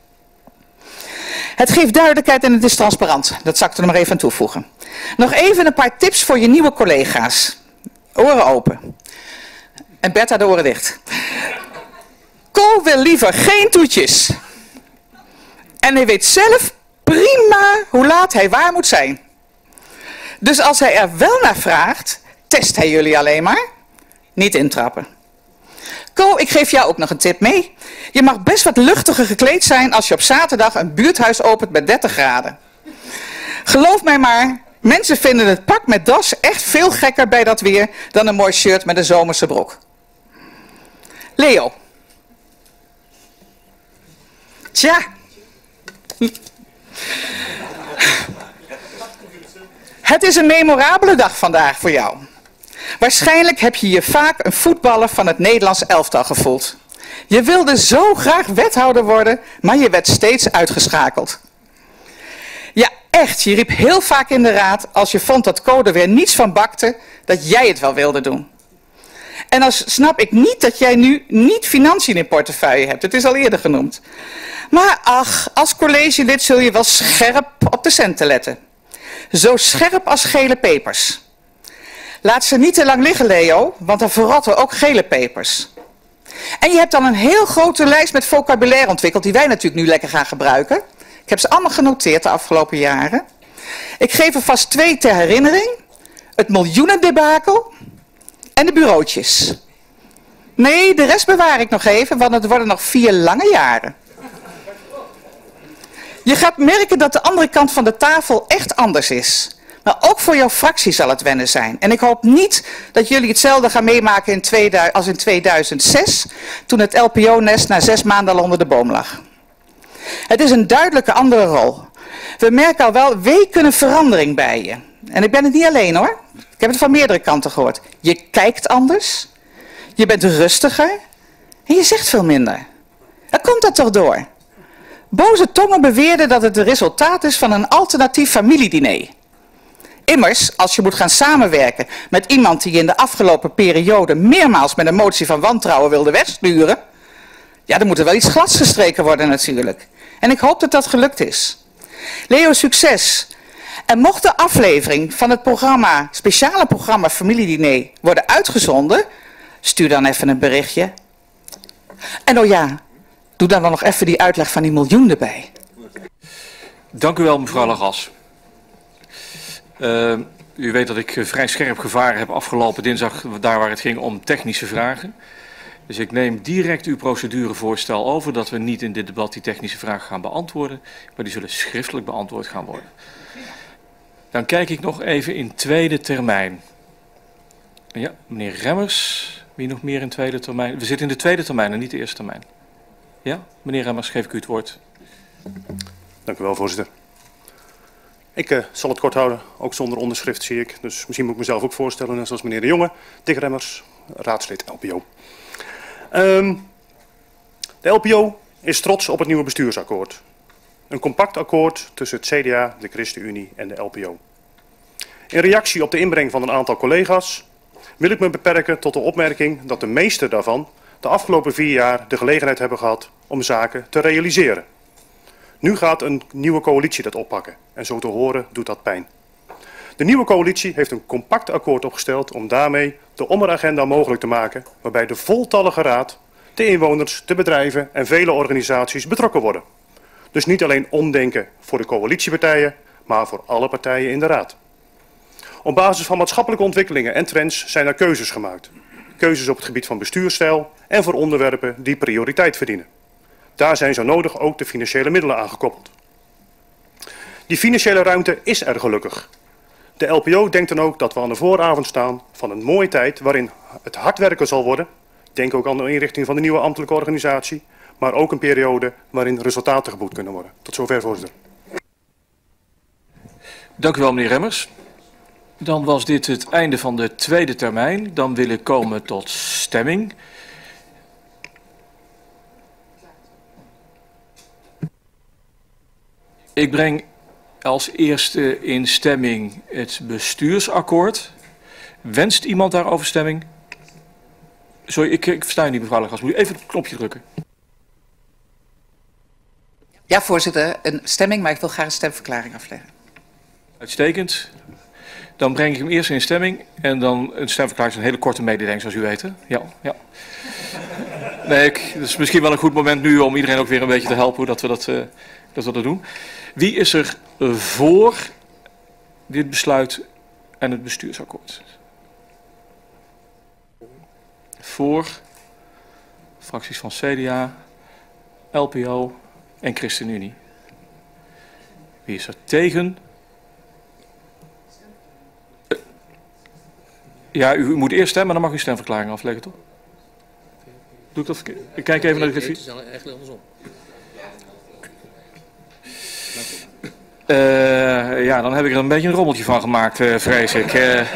Het geeft duidelijkheid en het is transparant. Dat zal ik er maar even aan toevoegen. Nog even een paar tips voor je nieuwe collega's. Oren open. En Bertha de oren dicht. Ko wil liever geen toetjes. En hij weet zelf prima hoe laat hij waar moet zijn. Dus als hij er wel naar vraagt, test hij jullie alleen maar. Niet intrappen. Ko, ik geef jou ook nog een tip mee. Je mag best wat luchtiger gekleed zijn als je op zaterdag een buurthuis opent met dertig graden. Geloof mij maar, mensen vinden het pak met das echt veel gekker bij dat weer dan een mooi shirt met een zomerse broek. Leo. Tja. Het is een memorabele dag vandaag voor jou. Waarschijnlijk heb je je vaak een voetballer van het Nederlands elftal gevoeld. Je wilde zo graag wethouder worden, maar je werd steeds uitgeschakeld. Ja, echt, je riep heel vaak in de raad als je vond dat Ko er weer niets van bakte, dat jij het wel wilde doen. En dan snap ik niet dat jij nu niet financiën in portefeuille hebt. Het is al eerder genoemd. Maar ach, als collegelid zul je wel scherp op de centen letten. Zo scherp als gele pepers. Laat ze niet te lang liggen, Leo, want dan verrotten ook gele pepers. En je hebt dan een heel grote lijst met vocabulaire ontwikkeld, die wij natuurlijk nu lekker gaan gebruiken. Ik heb ze allemaal genoteerd de afgelopen jaren. Ik geef er vast twee ter herinnering. Het miljoenendebakel en de bureautjes. Nee, de rest bewaar ik nog even, want het worden nog vier lange jaren. Je gaat merken dat de andere kant van de tafel echt anders is. Maar ook voor jouw fractie zal het wennen zijn. En ik hoop niet dat jullie hetzelfde gaan meemaken in tweeduizend, als in tweeduizend zes, toen het L P O-nest na zes maanden al onder de boom lag. Het is een duidelijke andere rol. We merken al wel weken een verandering bij je. En ik ben het niet alleen hoor. Ik heb het van meerdere kanten gehoord. Je kijkt anders. Je bent rustiger. En je zegt veel minder. Daar komt dat toch door? Boze tongen beweerden dat het het resultaat is van een alternatief familiediner. Immers, als je moet gaan samenwerken met iemand die je in de afgelopen periode meermaals met een motie van wantrouwen wilde wegsturen, ja, dan moet er wel iets glads gestreken worden natuurlijk. En ik hoop dat dat gelukt is. Leo, succes. En mocht de aflevering van het programma, speciale programma Familiediner worden uitgezonden, stuur dan even een berichtje. En oh ja, doe dan nog even die uitleg van die miljoen erbij. Dank u wel, mevrouw Lagas. Uh, u weet dat ik vrij scherp gevaren heb afgelopen dinsdag, daar waar het ging om technische vragen. Dus ik neem direct uw procedurevoorstel over dat we niet in dit debat die technische vragen gaan beantwoorden, maar die zullen schriftelijk beantwoord gaan worden. Dan kijk ik nog even in tweede termijn. Ja, meneer Remmers, wie nog meer in tweede termijn? We zitten in de tweede termijn en niet de eerste termijn. Ja, meneer Remmers, geef ik u het woord. Dank u wel, voorzitter. Ik uh, zal het kort houden, ook zonder onderschrift zie ik. Dus misschien moet ik mezelf ook voorstellen, net zoals meneer De Jonge. Dick Remmers, raadslid L P O. Um, de L P O is trots op het nieuwe bestuursakkoord. Een compact akkoord tussen het C D A, de ChristenUnie en de L P O. In reactie op de inbreng van een aantal collega's wil ik me beperken tot de opmerking dat de meeste daarvan de afgelopen vier jaar de gelegenheid hebben gehad om zaken te realiseren. Nu gaat een nieuwe coalitie dat oppakken en zo te horen doet dat pijn. De nieuwe coalitie heeft een compact akkoord opgesteld om daarmee de ommeragenda mogelijk te maken, waarbij de voltallige raad, de inwoners, de bedrijven en vele organisaties betrokken worden. Dus niet alleen omdenken voor de coalitiepartijen, maar voor alle partijen in de raad. Op basis van maatschappelijke ontwikkelingen en trends zijn er keuzes gemaakt. Keuzes op het gebied van bestuursstijl en voor onderwerpen die prioriteit verdienen. Daar zijn zo nodig ook de financiële middelen aan gekoppeld. Die financiële ruimte is er gelukkig. De L P O denkt dan ook dat we aan de vooravond staan van een mooie tijd waarin het hard werken zal worden. Denk ook aan de inrichting van de nieuwe ambtelijke organisatie, maar ook een periode waarin resultaten geboekt kunnen worden. Tot zover, voorzitter. Dank u wel, meneer Remmers. Dan was dit het einde van de tweede termijn. Dan wil ik komen tot stemming. Ik breng als eerste in stemming het bestuursakkoord. Wenst iemand daarover stemming? Sorry, ik, ik versta u niet, mevrouw Lagas. Moet u even het knopje drukken? Ja, voorzitter, een stemming, maar ik wil graag een stemverklaring afleggen. Uitstekend. Dan breng ik hem eerst in stemming en dan een stemverklaring is een hele korte mededeling, zoals u weet. Hè? Ja, ja. Nee, ik, het is misschien wel een goed moment nu om iedereen ook weer een beetje te helpen hoe dat we dat, uh, dat, we dat doen. Wie is er voor dit besluit en het bestuursakkoord? Voor fracties van C D A, L P O en ChristenUnie. Wie is er tegen? Ja, u moet eerst stemmen, dan mag u stemverklaring afleggen, toch? Doe ik dat verkeerd? Ik kijk even naar de grafie. Het is eigenlijk andersom. Uh, ja, dan heb ik er een beetje een rommeltje van gemaakt, uh, vrees ik. Uh,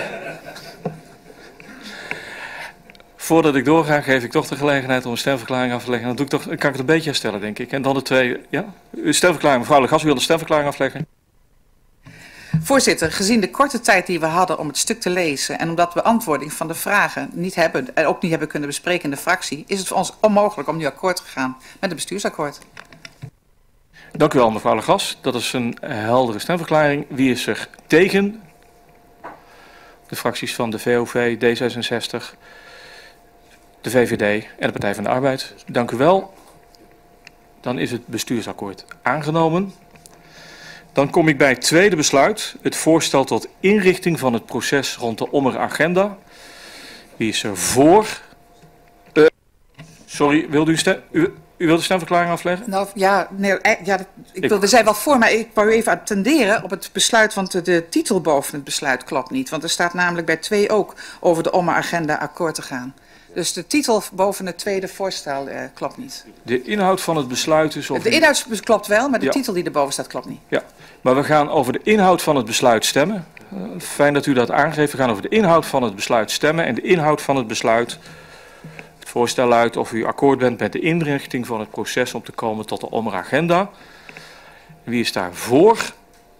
voordat ik doorga, geef ik toch de gelegenheid om een stemverklaring af te leggen. Dan, doe ik toch, dan kan ik het een beetje herstellen, denk ik. En dan de twee... Ja? Uw stemverklaring, mevrouw Lagas, u wil de stemverklaring afleggen? Voorzitter, gezien de korte tijd die we hadden om het stuk te lezen en omdat we beantwoording van de vragen niet hebben en ook niet hebben kunnen bespreken in de fractie, is het voor ons onmogelijk om nu akkoord te gaan met het bestuursakkoord. Dank u wel, mevrouw Legas. Dat is een heldere stemverklaring. Wie is er tegen? De fracties van de V O V, D zesenzestig, de V V D en de Partij van de Arbeid. Dank u wel. Dan is het bestuursakkoord aangenomen. Dan kom ik bij het tweede besluit. Het voorstel tot inrichting van het proces rond de Ommer-agenda. Wie is er voor? Uh, sorry, wilde u, stem, u, u wilt de stemverklaring afleggen? Nou ja, nee, ja dat, ik wil, we zijn wel voor, maar ik wou u even attenderen op het besluit, want de, de titel boven het besluit klopt niet. Want er staat namelijk bij twee ook over de Ommer-agenda akkoord te gaan. Dus de titel boven het tweede voorstel uh, klopt niet. De inhoud van het besluit is... Of de inhoud klopt wel, maar de ja. titel die erboven staat klopt niet. Ja, maar we gaan over de inhoud van het besluit stemmen. Uh, fijn dat u dat aangeeft. We gaan over de inhoud van het besluit stemmen. En de inhoud van het besluit... Het voorstel luidt of u akkoord bent met de inrichting van het proces om te komen tot de Ommer-agenda. Wie is daar voor?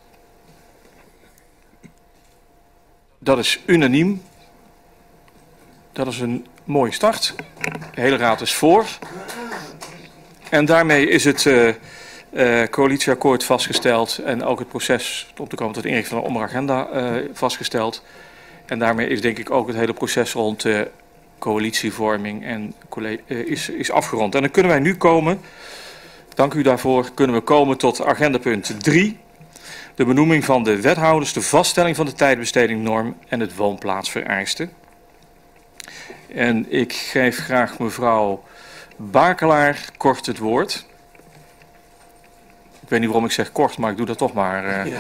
Dat is unaniem. Dat is een mooie start. De hele raad is voor. En daarmee is het uh, uh, coalitieakkoord vastgesteld en ook het proces om te komen tot de inrichting van de Ommer-agenda uh, vastgesteld. En daarmee is denk ik ook het hele proces rond uh, coalitievorming en uh, is, is afgerond. En dan kunnen wij nu komen, dank u daarvoor, kunnen we komen tot agendapunt drie. De benoeming van de wethouders, de vaststelling van de tijdbestedingnorm en het woonplaatsvereiste. En ik geef graag mevrouw Bakelaar kort het woord. Ik weet niet waarom ik zeg kort, maar ik doe dat toch maar. Uh...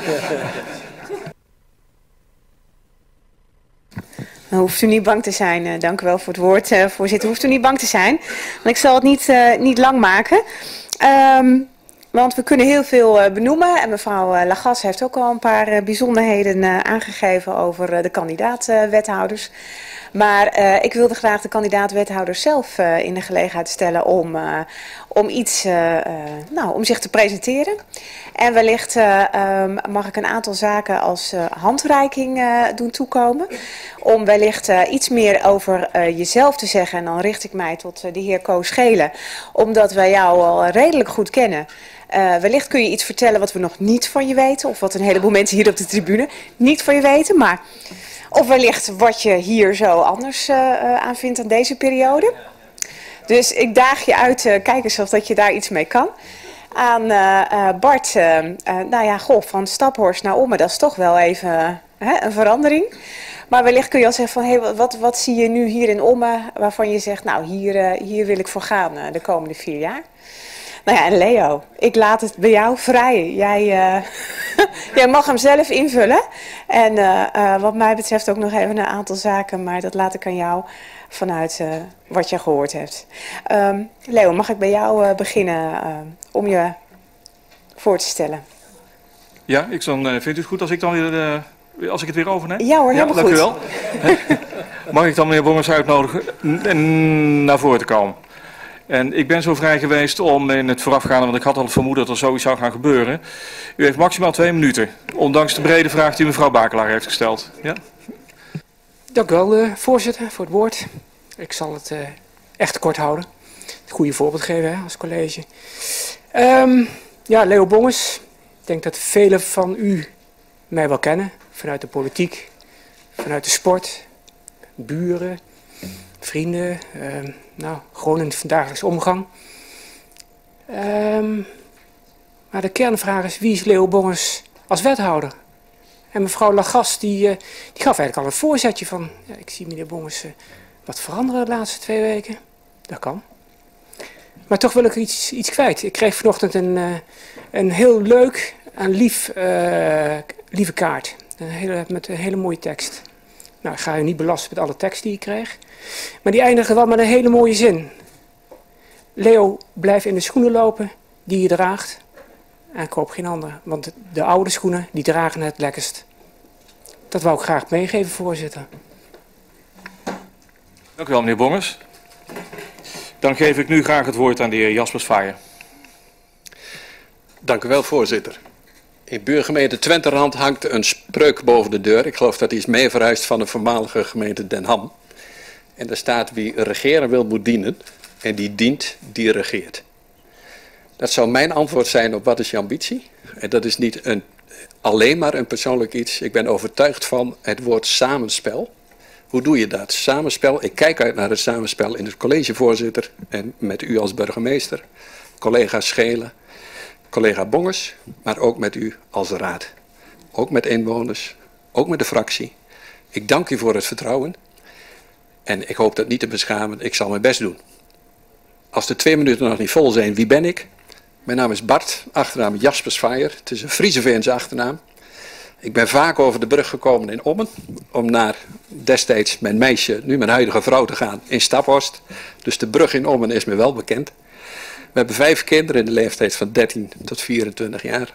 Nou, hoeft u niet bang te zijn. Uh, dank u wel voor het woord, uh, voorzitter. Hoeft u niet bang te zijn. Want ik zal het niet, uh, niet lang maken. Um, want we kunnen heel veel uh, benoemen. En mevrouw uh, Lagas heeft ook al een paar uh, bijzonderheden uh, aangegeven over uh, de kandidaat-wethouders. Maar uh, ik wilde graag de kandidaat-wethouder zelf uh, in de gelegenheid stellen om, uh, om iets, uh, uh, nou, om zich te presenteren. En wellicht uh, um, mag ik een aantal zaken als uh, handreiking uh, doen toekomen. Om wellicht uh, iets meer over uh, jezelf te zeggen. En dan richt ik mij tot uh, de heer Koos Schelen. Omdat wij jou al redelijk goed kennen. Uh, wellicht kun je iets vertellen wat we nog niet van je weten. Of wat een heleboel mensen hier op de tribune niet van je weten. Maar... Of wellicht wat je hier zo anders uh, aan vindt aan deze periode. Dus ik daag je uit, uh, kijk eens of dat je daar iets mee kan. Aan uh, uh, Bart, uh, uh, nou ja, goh, van Staphorst naar Ommen, dat is toch wel even uh, hè, een verandering. Maar wellicht kun je al zeggen van, hey, wat, wat zie je nu hier in Ommen waarvan je zegt, nou hier, uh, hier wil ik voor gaan uh, de komende vier jaar. Nou ja, en Leo, ik laat het bij jou vrij. Jij, uh, jij mag hem zelf invullen. En uh, uh, wat mij betreft ook nog even een aantal zaken, maar dat laat ik aan jou vanuit uh, wat je gehoord hebt. Um, Leo, mag ik bij jou uh, beginnen uh, om je voor te stellen? Ja, ik dan, uh, vindt u het goed als ik, dan weer, uh, als ik het weer overneem? Ja hoor, helemaal ja, dank goed. Dank u wel. Mag ik dan meneer Bongers uitnodigen n- naar voren te komen? En ik ben zo vrij geweest om in het voorafgaande, want ik had al het vermoeden dat er zoiets zou gaan gebeuren. U heeft maximaal twee minuten, ondanks de brede vraag die mevrouw Bakelaar heeft gesteld. Ja? Dank u wel, uh, voorzitter, voor het woord. Ik zal het uh, echt kort houden. Het goede voorbeeld geven hè, als college. Um, ja, Leo Bongers. Ik denk dat velen van u mij wel kennen. Vanuit de politiek, vanuit de sport, buren, vrienden. Uh, nou, gewoon in de dagelijkse omgang. Um, maar de kernvraag is, wie is Leo Bongers als wethouder? En mevrouw Lagas, die, uh, die gaf eigenlijk al een voorzetje van... Ja, ik zie meneer Bongers uh, wat veranderen de laatste twee weken. Dat kan. Maar toch wil ik iets, iets kwijt. Ik kreeg vanochtend een, uh, een heel leuk en lief, uh, lieve kaart. Een hele, met een hele mooie tekst. Nou, ik ga u niet belasten met alle tekst die ik kreeg. Maar die eindigde wel met een hele mooie zin. Leo, blijf in de schoenen lopen die je draagt. En koop geen andere. Want de oude schoenen, die dragen het lekkerst. Dat wou ik graag meegeven, voorzitter. Dank u wel, meneer Bongers. Dan geef ik nu graag het woord aan de heer Jaspers Faaien. Dank u wel, voorzitter. In buurgemeente Twenterand hangt een spreuk boven de deur. Ik geloof dat die is mee verhuisd van de voormalige gemeente Den Ham. En daar staat: wie regeren wil, moet dienen. En die dient, die regeert. Dat zou mijn antwoord zijn op wat is je ambitie. En dat is niet een, alleen maar een persoonlijk iets. Ik ben overtuigd van het woord samenspel. Hoe doe je dat? Samenspel. Ik kijk uit naar het samenspel in het collegevoorzitter en met u als burgemeester. Collega Schelen, collega Bongers, maar ook met u als raad. Ook met inwoners, ook met de fractie. Ik dank u voor het vertrouwen. En ik hoop dat niet te beschamen. Ik zal mijn best doen. Als de twee minuten nog niet vol zijn, wie ben ik? Mijn naam is Bart, achternaam Jaspersvaaier. Het is een Frieseveense achternaam. Ik ben vaak over de brug gekomen in Ommen, om naar destijds mijn meisje, nu mijn huidige vrouw, te gaan in Staphorst. Dus de brug in Ommen is me wel bekend. We hebben vijf kinderen in de leeftijd van dertien tot vierentwintig jaar.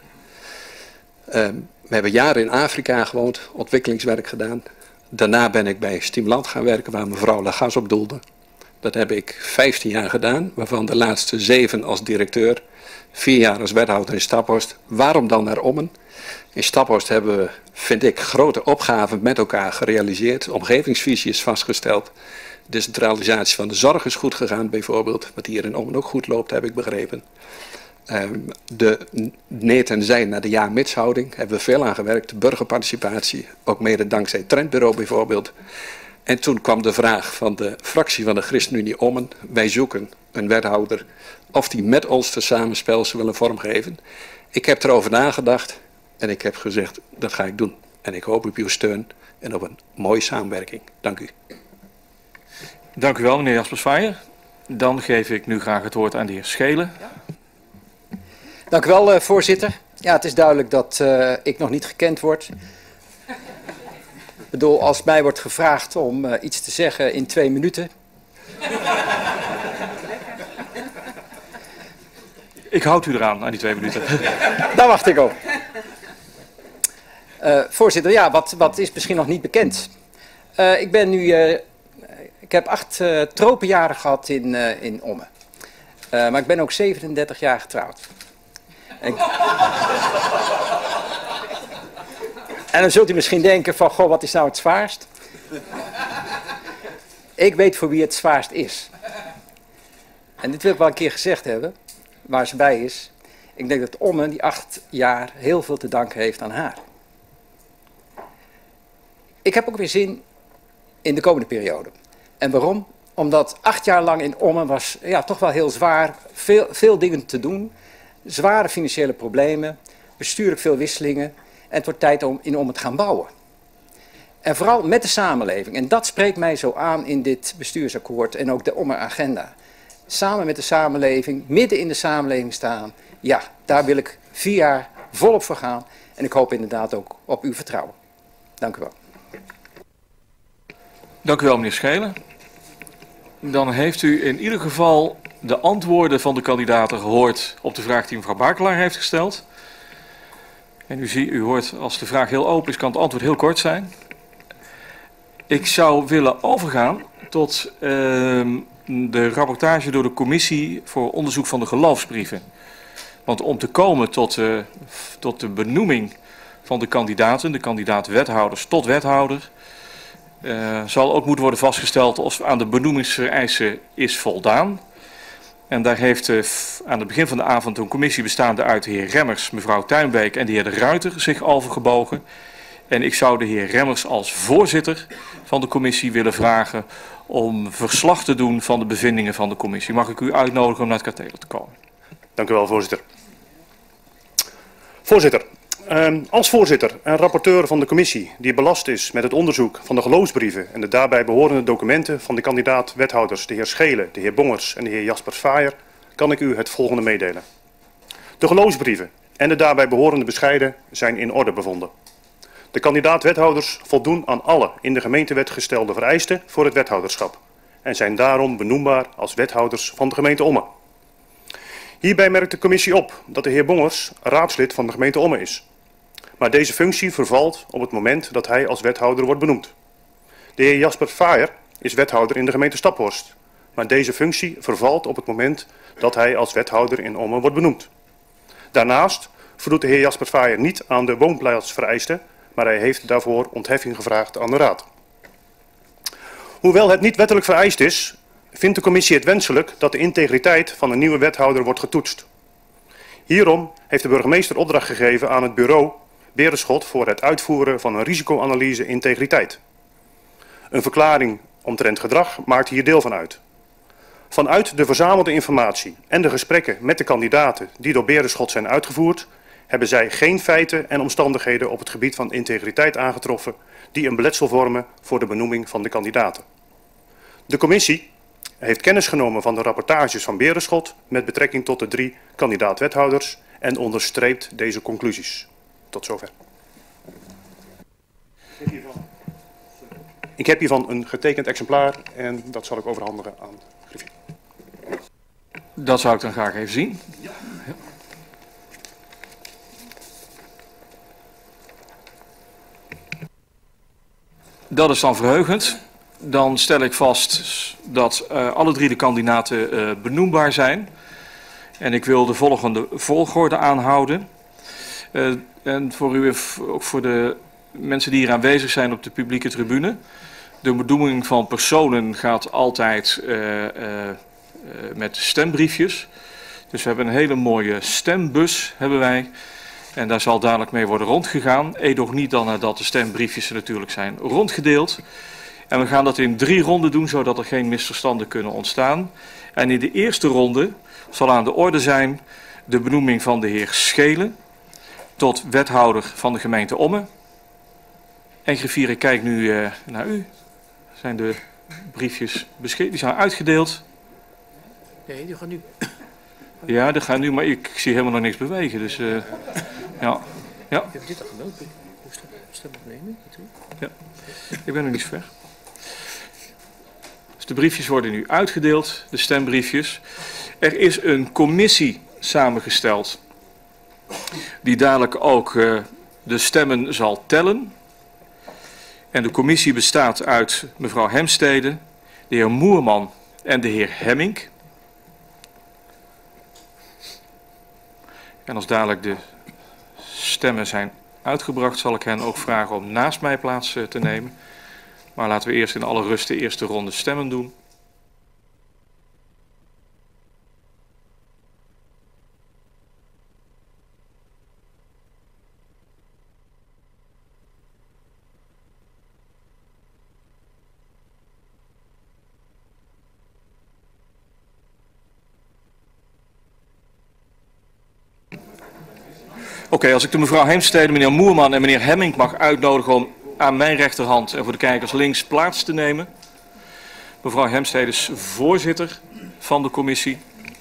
Um, we hebben jaren in Afrika gewoond, ontwikkelingswerk gedaan. Daarna ben ik bij Stimulant gaan werken, waar mevrouw Lagas op doelde. Dat heb ik vijftien jaar gedaan, waarvan de laatste zeven als directeur, vier jaar als wethouder in Staphorst. Waarom dan naar Ommen? In Staphorst hebben we, vind ik, grote opgaven met elkaar gerealiseerd. De omgevingsvisie is vastgesteld. De decentralisatie van de zorg is goed gegaan, bijvoorbeeld. Wat hier in Ommen ook goed loopt, heb ik begrepen. Um, de neet en zij naar de ja-mitshouding hebben we veel aan gewerkt. De burgerparticipatie, ook mede dankzij het Trendbureau bijvoorbeeld. En toen kwam de vraag van de fractie van de ChristenUnie Ommen. Wij zoeken een wethouder of die met ons de samenspel zou willen vormgeven. Ik heb erover nagedacht en ik heb gezegd, dat ga ik doen. En ik hoop op uw steun en op een mooie samenwerking. Dank u. Dank u wel, meneer Jaspersvaaier. Dan geef ik nu graag het woord aan de heer Schelen. Ja. Dank u wel, uh, voorzitter. Ja, het is duidelijk dat uh, ik nog niet gekend word. Ik bedoel, als mij wordt gevraagd om uh, iets te zeggen in twee minuten. Ik houd u eraan, aan die twee minuten. Daar wacht ik op. Uh, voorzitter, ja, wat, wat is misschien nog niet bekend. Uh, ik ben nu, uh, ik heb acht uh, tropenjaren gehad in, uh, in Ommen. Uh, maar ik ben ook zevenendertig jaar getrouwd. En, ik... en dan zult u misschien denken van, goh, wat is nou het zwaarst? Ik weet voor wie het zwaarst is. En dit wil ik wel een keer gezegd hebben, waar ze bij is. Ik denk dat Ommen die acht jaar heel veel te danken heeft aan haar. Ik heb ook weer zin in de komende periode. En waarom? Omdat acht jaar lang in Ommen was ja, toch wel heel zwaar. Veel, veel dingen te doen. Zware financiële problemen. Bestuurlijk veel wisselingen. En het wordt tijd om in Ommen te gaan bouwen. En vooral met de samenleving. En dat spreekt mij zo aan in dit bestuursakkoord en ook de Ommen agenda. Samen met de samenleving, midden in de samenleving staan. Ja, daar wil ik vier jaar volop voor gaan. En ik hoop inderdaad ook op uw vertrouwen. Dank u wel. Dank u wel, meneer Schelen. Dan heeft u in ieder geval de antwoorden van de kandidaten gehoord op de vraag die mevrouw Bakelaar heeft gesteld. En u, ziet, u hoort, als de vraag heel open is, kan het antwoord heel kort zijn. Ik zou willen overgaan tot uh, de rapportage door de commissie voor onderzoek van de geloofsbrieven. Want om te komen tot, uh, tot de benoeming van de kandidaten, de kandidaat-wethouders tot wethouder, Uh, zal ook moeten worden vastgesteld of aan de benoemingsvereisen is voldaan. En daar heeft uh, aan het begin van de avond een commissie bestaande uit de heer Remmers, mevrouw Tuinbeek en de heer De Ruiter zich over gebogen. En ik zou de heer Remmers als voorzitter van de commissie willen vragen om verslag te doen van de bevindingen van de commissie. Mag ik u uitnodigen om naar het katheder te komen? Dank u wel, voorzitter. Voorzitter. Uh, als voorzitter en rapporteur van de commissie die belast is met het onderzoek van de geloofsbrieven en de daarbij behorende documenten van de kandidaat-wethouders de heer Schelen, de heer Bongers en de heer Jaspersvaaier, kan ik u het volgende meedelen. De geloofsbrieven en de daarbij behorende bescheiden zijn in orde bevonden. De kandidaat-wethouders voldoen aan alle in de gemeentewet gestelde vereisten voor het wethouderschap en zijn daarom benoembaar als wethouders van de gemeente Ommen. Hierbij merkt de commissie op dat de heer Bongers raadslid van de gemeente Ommen is. Maar deze functie vervalt op het moment dat hij als wethouder wordt benoemd. De heer Jaspersvaaier is wethouder in de gemeente Staphorst. Maar deze functie vervalt op het moment dat hij als wethouder in Ommen wordt benoemd. Daarnaast voldoet de heer Jasper Faier niet aan de woonplaatsvereisten, maar hij heeft daarvoor ontheffing gevraagd aan de Raad. Hoewel het niet wettelijk vereist is, vindt de commissie het wenselijk dat de integriteit van een nieuwe wethouder wordt getoetst. Hierom heeft de burgemeester opdracht gegeven aan het bureau Berenschot voor het uitvoeren van een risicoanalyse integriteit. Een verklaring omtrent gedrag maakt hier deel van uit. Vanuit de verzamelde informatie en de gesprekken met de kandidaten die door Berenschot zijn uitgevoerd, hebben zij geen feiten en omstandigheden op het gebied van integriteit aangetroffen die een beletsel vormen voor de benoeming van de kandidaten. De commissie heeft kennis genomen van de rapportages van Berenschot met betrekking tot de drie kandidaat-wethouders en onderstreept deze conclusies. Tot zover. Ik heb hiervan een getekend exemplaar en dat zal ik overhandigen aan Griffier. Dat zou ik dan graag even zien. Ja. Ja. Dat is dan verheugend. Dan stel ik vast dat uh, alle drie de kandidaten uh, benoembaar zijn. En ik wil de volgende volgorde aanhouden. Uh, en voor u, ook voor de mensen die hier aanwezig zijn op de publieke tribune. De benoeming van personen gaat altijd uh, uh, uh, met stembriefjes. Dus we hebben een hele mooie stembus, hebben wij. En daar zal dadelijk mee worden rondgegaan. Edoch niet dan nadat de stembriefjes er natuurlijk zijn rondgedeeld. En we gaan dat in drie ronden doen, zodat er geen misverstanden kunnen ontstaan. En in de eerste ronde zal aan de orde zijn de benoeming van de heer Schelen tot wethouder van de gemeente Ommen. En griffier, ik kijk nu uh, naar u. Zijn de briefjes beschikbaar? Die zijn uitgedeeld. Nee, die gaan nu. Ja, die gaan nu, maar ik zie helemaal nog niks bewegen. Dus uh, ja. Ja. Ik heb dit al gemeld. Hoe stem opnemen? Ja, ik ben nog niet zo ver. Dus de briefjes worden nu uitgedeeld, de stembriefjes. Er is een commissie samengesteld die dadelijk ook uh, de stemmen zal tellen. En de commissie bestaat uit mevrouw Hemstede, de heer Moerman en de heer Hemmink. En als dadelijk de stemmen zijn uitgebracht, zal ik hen ook vragen om naast mij plaats te nemen. Maar laten we eerst in alle rust de eerste ronde stemmen doen. Oké, okay, als ik de mevrouw Heemstede, meneer Moerman en meneer Hemmink mag uitnodigen om aan mijn rechterhand en voor de kijkers links plaats te nemen. Mevrouw Heemstede is voorzitter van de commissie.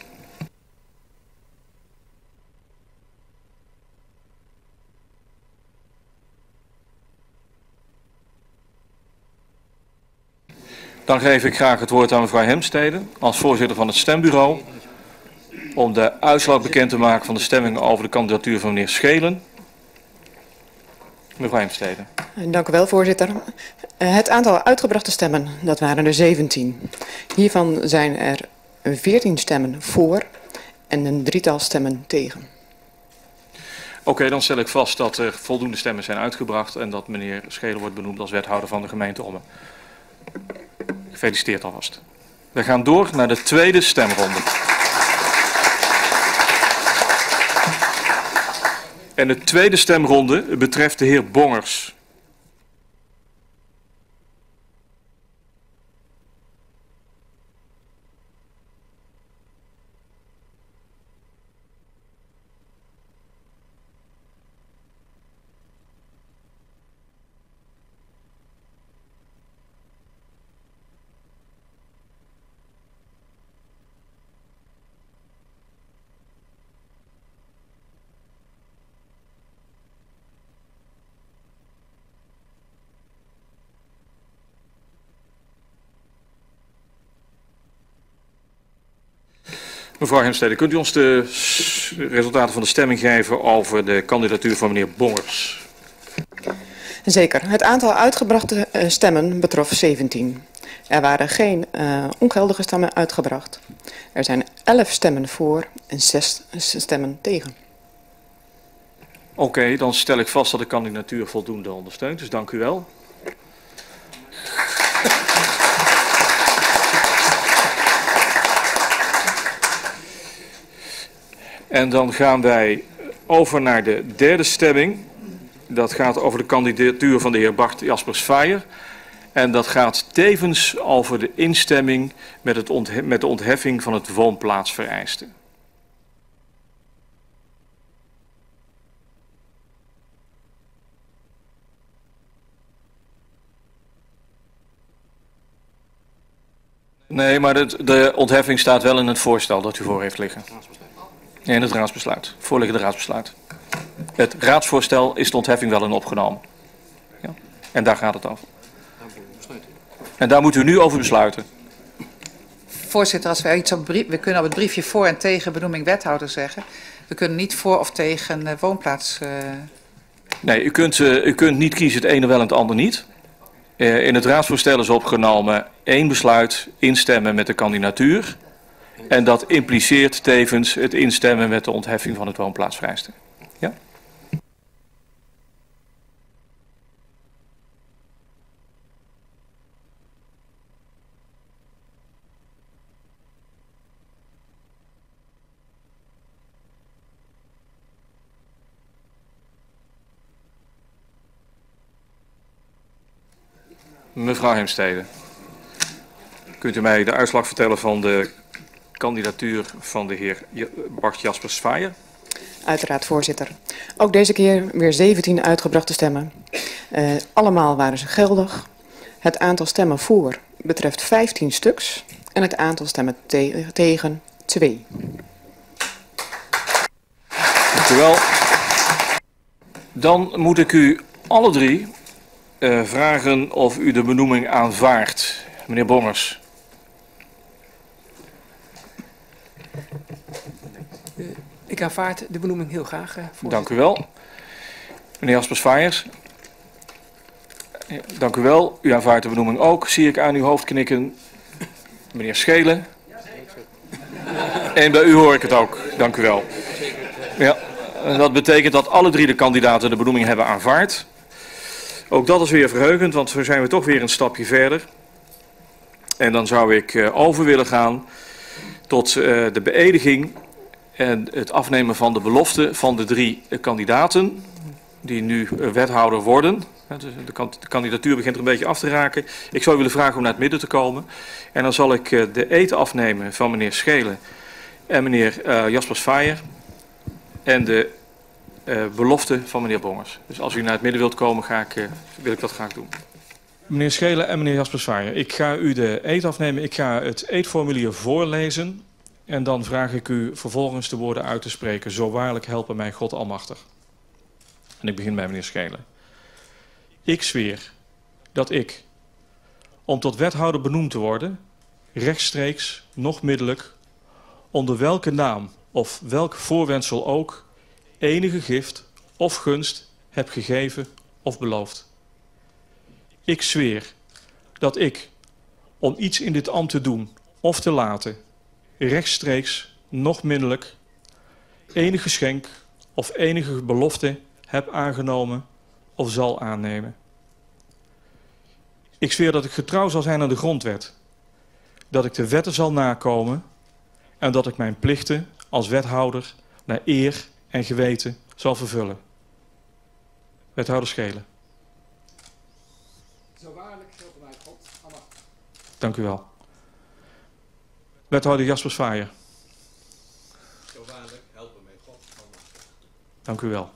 Dan geef ik graag het woord aan mevrouw Heemstede als voorzitter van het stembureau om de uitslag bekend te maken van de stemming over de kandidatuur van meneer Schelen. Mevrouw Heemstede. Dank u wel, voorzitter. Het aantal uitgebrachte stemmen, dat waren er zeventien. Hiervan zijn er veertien stemmen voor en een drietal stemmen tegen. Oké, okay, dan stel ik vast dat er voldoende stemmen zijn uitgebracht en dat meneer Schelen wordt benoemd als wethouder van de gemeente Ommen. Gefeliciteerd alvast. We gaan door naar de tweede stemronde. En de tweede stemronde betreft de heer Bongers. Mevrouw Heemstede, kunt u ons de resultaten van de stemming geven over de kandidatuur van meneer Bongers? Zeker. Het aantal uitgebrachte stemmen betrof zeventien. Er waren geen uh, ongeldige stemmen uitgebracht. Er zijn elf stemmen voor en zes stemmen tegen. Oké, okay, dan stel ik vast dat de kandidatuur voldoende ondersteunt, dus dank u wel. En dan gaan wij over naar de derde stemming. Dat gaat over de kandidatuur van de heer Bart Jaspers-Feijer. En dat gaat tevens over de instemming met, het onthef met de ontheffing van het woonplaatsvereiste. Nee, maar de, de ontheffing staat wel in het voorstel dat u voor heeft liggen. In het raadsbesluit, voorliggende raadsbesluit. Het raadsvoorstel is de ontheffing wel in opgenomen. Ja. En daar gaat het over. En daar moet u nu over besluiten. Voorzitter, als wij iets op brief, we kunnen op het briefje voor en tegen benoeming wethouder zeggen. We kunnen niet voor of tegen uh, woonplaats. Uh... Nee, u kunt, uh, u kunt niet kiezen het ene wel en het ander niet. Uh, in het raadsvoorstel is opgenomen één besluit instemmen met de kandidatuur. En dat impliceert tevens het instemmen met de ontheffing van het woonplaatsvereiste. Ja? Mevrouw Heemstede, kunt u mij de uitslag vertellen van de kandidatuur van de heer Bart Jaspers-Feijer? Uiteraard, voorzitter. Ook deze keer weer zeventien uitgebrachte stemmen. Uh, allemaal waren ze geldig. Het aantal stemmen voor betreft vijftien stuks en het aantal stemmen te tegen twee. Dank u wel. Dan moet ik u alle drie uh, vragen of u de benoeming aanvaardt. Meneer Bongers. Uh, ik aanvaard de benoeming heel graag. Uh, Dank u wel. Meneer Jaspers-Feijer. Ja, dank u wel. U aanvaardt de benoeming ook. Zie ik aan uw hoofd knikken. Meneer Schelen. En bij u hoor ik het ook. Dank u wel. Ja, dat betekent dat alle drie de kandidaten de benoeming hebben aanvaard. Ook dat is weer verheugend, want zo zijn we toch weer een stapje verder. En dan zou ik uh, over willen gaan tot uh, de beëdiging en het afnemen van de belofte van de drie uh, kandidaten die nu uh, wethouder worden. De, de kandidatuur begint er een beetje af te raken. Ik zou u willen vragen om naar het midden te komen. En dan zal ik uh, de eed afnemen van meneer Schelen en meneer uh, Jaspers-Feijer. En de uh, belofte van meneer Bongers. Dus als u naar het midden wilt komen, ga ik, uh, wil ik dat graag doen. Meneer Schelen en meneer Jaspers-Feijer, ik ga u de eed afnemen. Ik ga het eedformulier voorlezen. En dan vraag ik u vervolgens de woorden uit te spreken. Zo waarlijk helpen mij God Almachtig. En ik begin bij meneer Schelen. Ik zweer dat ik, om tot wethouder benoemd te worden, rechtstreeks, nog middelijk, onder welke naam of welk voorwendsel ook, enige gift of gunst heb gegeven of beloofd. Ik zweer dat ik, om iets in dit ambt te doen of te laten, rechtstreeks, nog middelijk, enig geschenk of enige belofte heb aangenomen of zal aannemen. Ik zweer dat ik getrouw zal zijn aan de grondwet, dat ik de wetten zal nakomen en dat ik mijn plichten als wethouder naar eer en geweten zal vervullen. Wethouder Schelen. Zo waarlijk helpen mij God Almachtig. Dank u wel. Wethouder Jaspers-Feijer. Zo waarlijk helpen mij God Almachtig. Dank u wel.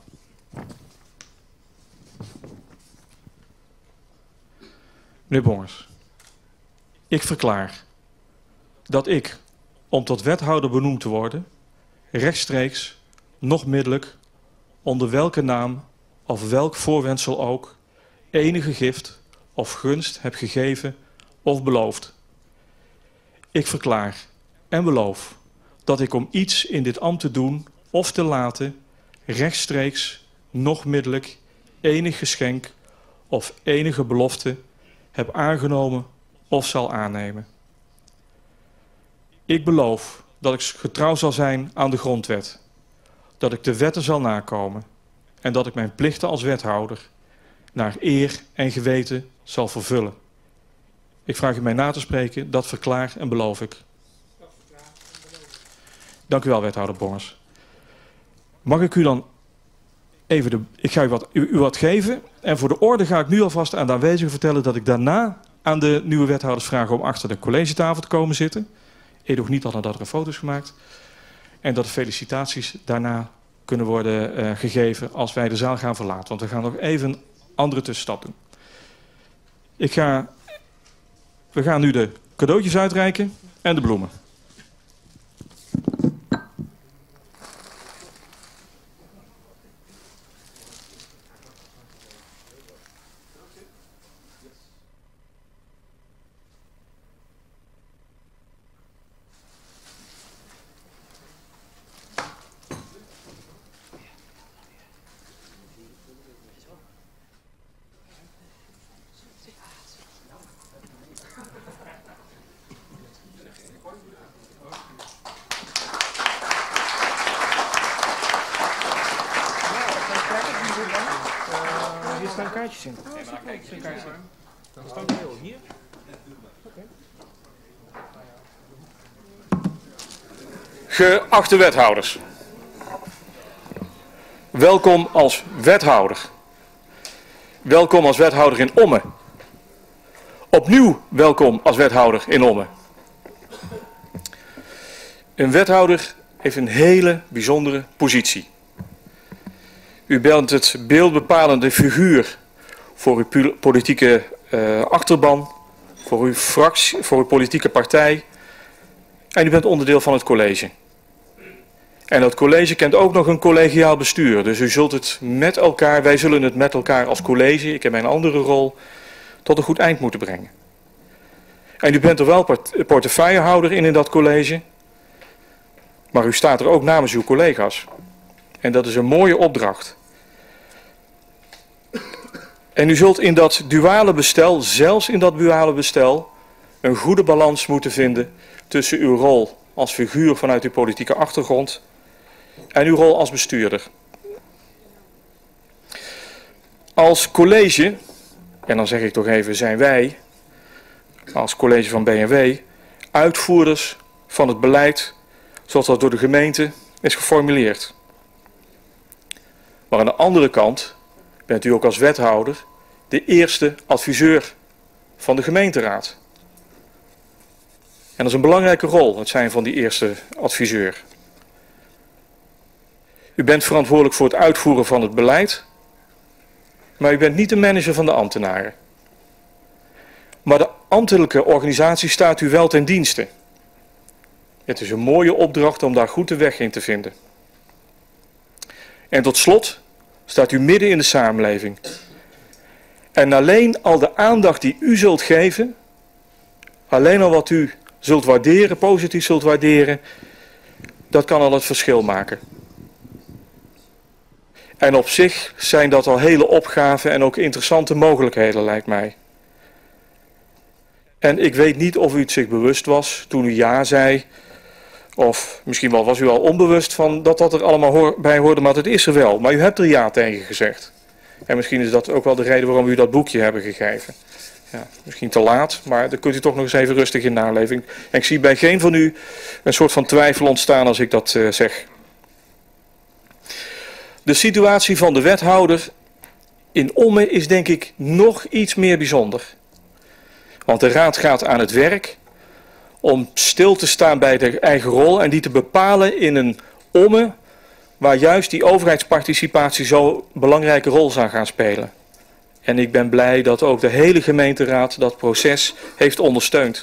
Meneer Bongers. Ik verklaar dat ik, om tot wethouder benoemd te worden, rechtstreeks, nog middelijk, onder welke naam of welk voorwendsel ook, enige gift of gunst heb gegeven of beloofd. Ik verklaar en beloof dat ik om iets in dit ambt te doen of te laten, rechtstreeks, nog middelijk, enig geschenk of enige belofte heb aangenomen of zal aannemen. Ik beloof dat ik getrouw zal zijn aan de grondwet, dat ik de wetten zal nakomen en dat ik mijn plichten als wethouder naar eer en geweten zal vervullen. Ik vraag u mij na te spreken, dat verklaar en beloof ik. Dank u wel, wethouder Bongers. Mag ik u dan even de, ik ga u wat, u, u wat geven en voor de orde ga ik nu alvast aan de aanwezigen vertellen dat ik daarna aan de nieuwe wethouders vraag om achter de collegetafel te komen zitten. Edoch niet al nadat er een foto is gemaakt. En dat de felicitaties daarna kunnen worden uh, gegeven als wij de zaal gaan verlaten. Want we gaan nog even een andere tussenstap doen. Ik ga, we gaan nu de cadeautjes uitreiken en de bloemen. Hier staan kaartjes in. Nee, maar kijk, geen kaartjes in. Dan staan we heel hier. Okay. Geachte wethouders. Welkom als wethouder. Welkom als wethouder in Ommen. Opnieuw welkom als wethouder in Ommen. Een wethouder heeft een hele bijzondere positie. U bent het beeldbepalende figuur voor uw politieke uh, achterban, voor uw fractie, voor uw politieke partij. En u bent onderdeel van het college. En dat college kent ook nog een collegiaal bestuur. Dus u zult het met elkaar, wij zullen het met elkaar als college, ik heb mijn andere rol, tot een goed eind moeten brengen. En u bent er wel portefeuillehouder in in dat college. Maar u staat er ook namens uw collega's. En dat is een mooie opdracht. En u zult in dat duale bestel, zelfs in dat duale bestel, een goede balans moeten vinden tussen uw rol als figuur vanuit uw politieke achtergrond en uw rol als bestuurder. Als college, en dan zeg ik toch even, zijn wij, als college van B N W, uitvoerders van het beleid zoals dat door de gemeente is geformuleerd. Maar aan de andere kant bent u ook als wethouder de eerste adviseur van de gemeenteraad. En dat is een belangrijke rol, het zijn van die eerste adviseur. U bent verantwoordelijk voor het uitvoeren van het beleid, maar u bent niet de manager van de ambtenaren. Maar de ambtelijke organisatie staat u wel ten dienste. Het is een mooie opdracht om daar goed de weg in te vinden. En tot slot staat u midden in de samenleving. En alleen al de aandacht die u zult geven, alleen al wat u zult waarderen, positief zult waarderen, dat kan al het verschil maken. En op zich zijn dat al hele opgaven en ook interessante mogelijkheden, lijkt mij. En ik weet niet of u het zich bewust was toen u ja zei, of misschien wel was u al onbewust van dat dat er allemaal hoor, bij hoorde, maar het is er wel. Maar u hebt er ja tegen gezegd. En misschien is dat ook wel de reden waarom u dat boekje hebben gegeven. Ja, misschien te laat, maar daar kunt u toch nog eens even rustig in naleven. En ik zie bij geen van u een soort van twijfel ontstaan als ik dat uh, zeg. De situatie van de wethouder in Ommen is denk ik nog iets meer bijzonder. Want de raad gaat aan het werk om stil te staan bij de eigen rol en die te bepalen in een Ommen waar juist die overheidsparticipatie zo'n belangrijke rol zal gaan spelen. En ik ben blij dat ook de hele gemeenteraad dat proces heeft ondersteund.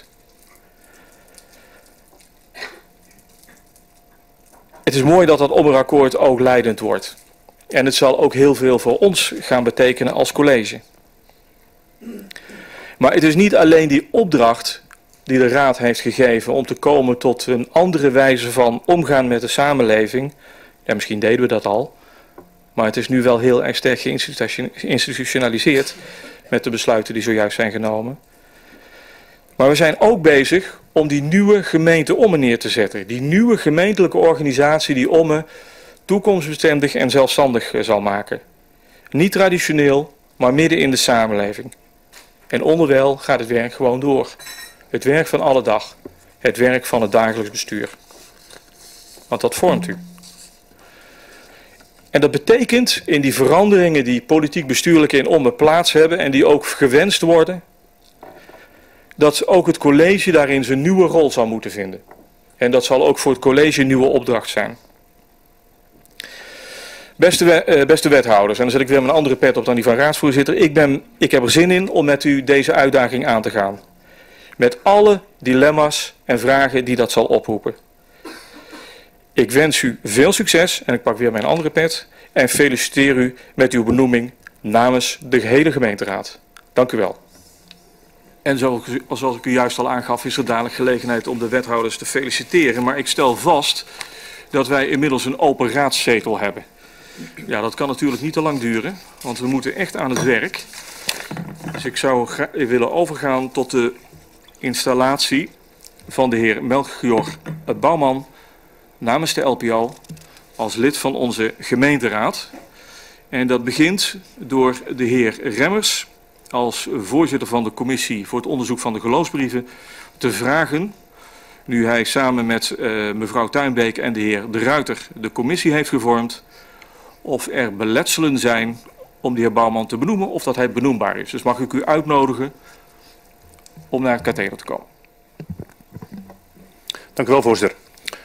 Het is mooi dat dat Ommenakkoord ook leidend wordt. En het zal ook heel veel voor ons gaan betekenen als college. Maar het is niet alleen die opdracht die de raad heeft gegeven om te komen tot een andere wijze van omgaan met de samenleving. Ja, misschien deden we dat al. Maar het is nu wel heel erg sterk geïnstitutionaliseerd met de besluiten die zojuist zijn genomen. Maar we zijn ook bezig om die nieuwe gemeente Ommen neer te zetten. Die nieuwe gemeentelijke organisatie die Ommen toekomstbestendig en zelfstandig zal maken. Niet traditioneel, maar midden in de samenleving. En onderwijl gaat het werk gewoon door. Het werk van alle dag. Het werk van het dagelijks bestuur. Want dat vormt u. En dat betekent in die veranderingen die politiek bestuurlijk in Ommen plaats hebben en die ook gewenst worden, dat ook het college daarin zijn nieuwe rol zal moeten vinden. En dat zal ook voor het college een nieuwe opdracht zijn. Beste, uh, beste wethouders, en dan zet ik weer mijn andere pet op dan die van raadsvoorzitter. Ik, ben, ik heb er zin in om met u deze uitdaging aan te gaan. Met alle dilemma's en vragen die dat zal oproepen. Ik wens u veel succes, en ik pak weer mijn andere pet, en feliciteer u met uw benoeming namens de gehele gemeenteraad. Dank u wel. En zoals, zoals ik u juist al aangaf, is er dadelijk gelegenheid om de wethouders te feliciteren. Maar ik stel vast dat wij inmiddels een open raadszetel hebben. Ja, dat kan natuurlijk niet te lang duren, want we moeten echt aan het werk. Dus ik zou willen overgaan tot de installatie van de heer Melchior Bouwman namens de L P O als lid van onze gemeenteraad. En dat begint door de heer Remmers als voorzitter van de commissie voor het onderzoek van de geloofsbrieven te vragen, nu hij samen met uh, mevrouw Tuinbeek en de heer De Ruiter de commissie heeft gevormd, of er beletselen zijn om de heer Bouwman te benoemen of dat hij benoembaar is. Dus mag ik u uitnodigen om naar het katheder te komen. Dank u wel, voorzitter.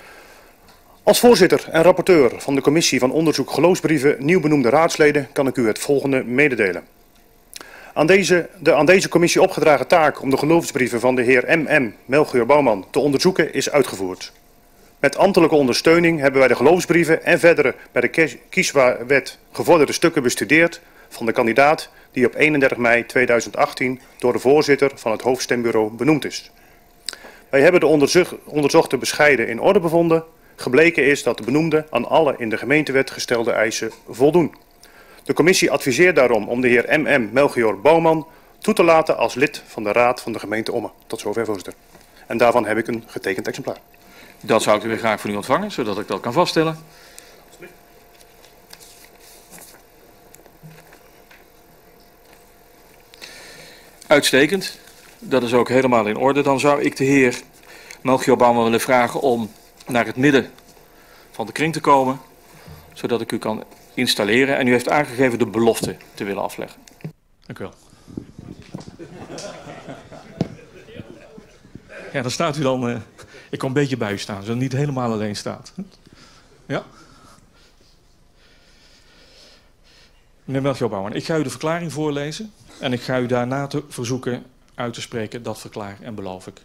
Als voorzitter en rapporteur van de commissie van onderzoek geloofsbrieven nieuw benoemde raadsleden kan ik u het volgende mededelen. Aan deze, de aan deze commissie opgedragen taak om de geloofsbrieven van de heer M M Melchior Bouwman te onderzoeken is uitgevoerd. Met ambtelijke ondersteuning hebben wij de geloofsbrieven en verdere bij de kieswet gevorderde stukken bestudeerd van de kandidaat die op eenendertig mei tweeduizend achttien door de voorzitter van het hoofdstembureau benoemd is. Wij hebben de onderzoek, onderzochte bescheiden in orde bevonden. Gebleken is dat de benoemden aan alle in de gemeentewet gestelde eisen voldoen. De commissie adviseert daarom om de heer M M Melchior Bouwman toe te laten als lid van de raad van de gemeente Ommen. Tot zover, voorzitter. En daarvan heb ik een getekend exemplaar. Dat zou ik weer graag van u ontvangen, zodat ik dat kan vaststellen. Uitstekend. Dat is ook helemaal in orde. Dan zou ik de heer Melchior Bouwman willen vragen om naar het midden van de kring te komen, zodat ik u kan installeren. En u heeft aangegeven de belofte te willen afleggen. Dank u wel. Ja, dan staat u dan... Uh, ik kan een beetje bij u staan, zodat u niet helemaal alleen staat. Ja. Meneer Melchior Bouwman, ik ga u de verklaring voorlezen. En ik ga u daarna te verzoeken uit te spreken, dat verklaar en beloof ik.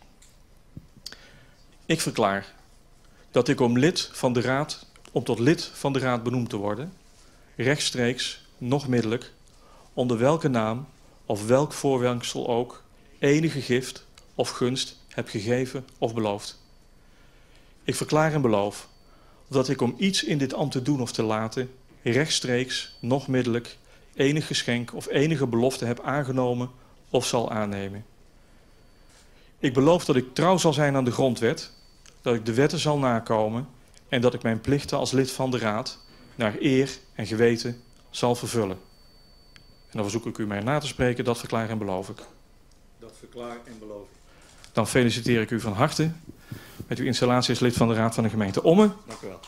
Ik verklaar dat ik om lid van de raad, om tot lid van de raad benoemd te worden, rechtstreeks, nog middelijk, onder welke naam of welk voorwendsel ook, enige gift of gunst heb gegeven of beloofd. Ik verklaar en beloof dat ik om iets in dit ambt te doen of te laten, rechtstreeks, nog middelijk, enig geschenk of enige belofte heb aangenomen of zal aannemen. Ik beloof dat ik trouw zal zijn aan de grondwet, dat ik de wetten zal nakomen en dat ik mijn plichten als lid van de raad naar eer en geweten zal vervullen. En dan verzoek ik u mij na te spreken, dat verklaar en beloof ik. Dat verklaar en beloof ik. Dan feliciteer ik u van harte met uw installatie als lid van de raad van de gemeente Ommen. Dank u wel.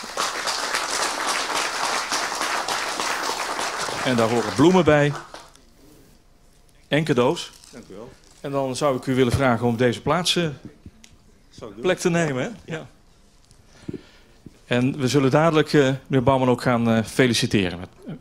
En daar horen bloemen bij en cadeaus. Dank u wel. En dan zou ik u willen vragen om op deze plaats uh, plek te nemen. Hè? Ja. En we zullen dadelijk uh, meneer Bouwman ook gaan uh, feliciteren. Met, uh,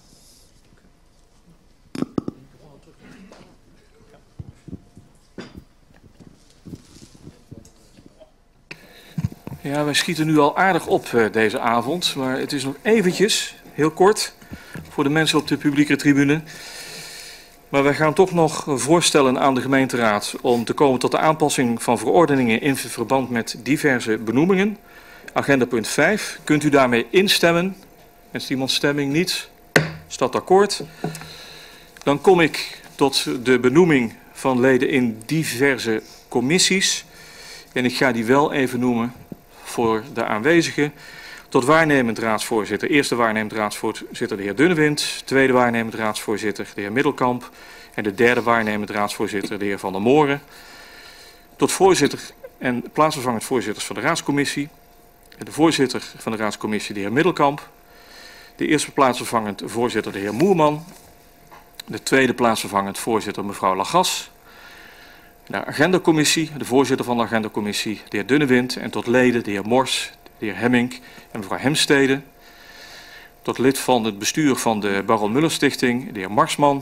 Ja, wij schieten nu al aardig op uh, deze avond, maar het is nog eventjes, heel kort, voor de mensen op de publieke tribune. Maar wij gaan toch nog voorstellen aan de gemeenteraad om te komen tot de aanpassing van verordeningen in verband met diverse benoemingen. Agenda punt vijf. Kunt u daarmee instemmen? Wenst iemand stemming? Niet? Is dat akkoord? Dan kom ik tot de benoeming van leden in diverse commissies. En ik ga die wel even noemen voor de aanwezigen. Tot waarnemend raadsvoorzitter. Eerste waarnemend raadsvoorzitter de heer Dunnewind. Tweede waarnemend raadsvoorzitter de heer Middelkamp. En de derde waarnemend raadsvoorzitter de heer Van der Moren. Tot voorzitter en plaatsvervangend voorzitters van de raadscommissie. De voorzitter van de raadscommissie de heer Middelkamp. De eerste plaatsvervangend voorzitter de heer Moerman. De tweede plaatsvervangend voorzitter mevrouw Lagas. De agendacommissie, de voorzitter van de agendacommissie de heer Dunnewind. En tot leden de heer Mors, de heer Hemmink en mevrouw Hemstede. Tot lid van het bestuur van de Baron Muller Stichting de heer Marsman.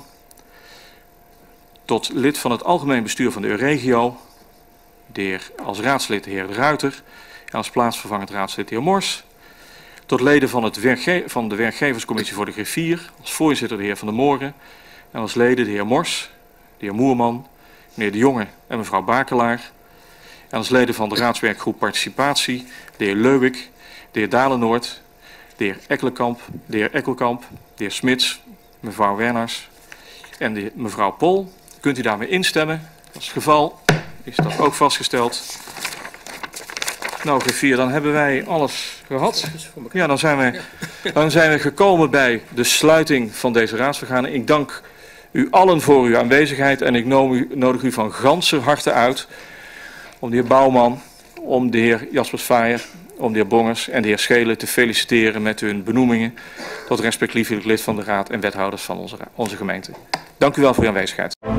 Tot lid van het algemeen bestuur van de Euregio, de heer, als raadslid de heer De Ruiter en als plaatsvervangend raadslid de heer Mors. Tot leden van, het werkge van de werkgeverscommissie voor de griffier, als voorzitter de heer Van der Moren en als leden de heer Mors, de heer Moerman, meneer De Jonge en mevrouw Bakelaar. En als leden van de raadswerkgroep participatie de heer Leuwik, de heer Dalenoord, de heer Ekkelkamp, de heer Ekkelkamp, de heer Smits, mevrouw Werners en de mevrouw Pol. Kunt u daarmee instemmen? Als het geval is dat ook vastgesteld. Nou, griffier, dan hebben wij alles gehad. Ja, dan zijn we, dan zijn we gekomen bij de sluiting van deze raadsvergadering. Ik dank u allen voor uw aanwezigheid en ik nodig u van ganser harte uit om de heer Bouwman, om de heer Jaspersvaaier, om de heer Bongers en de heer Schelen te feliciteren met hun benoemingen tot respectievelijk lid van de raad en wethouders van onze, onze gemeente. Dank u wel voor uw aanwezigheid.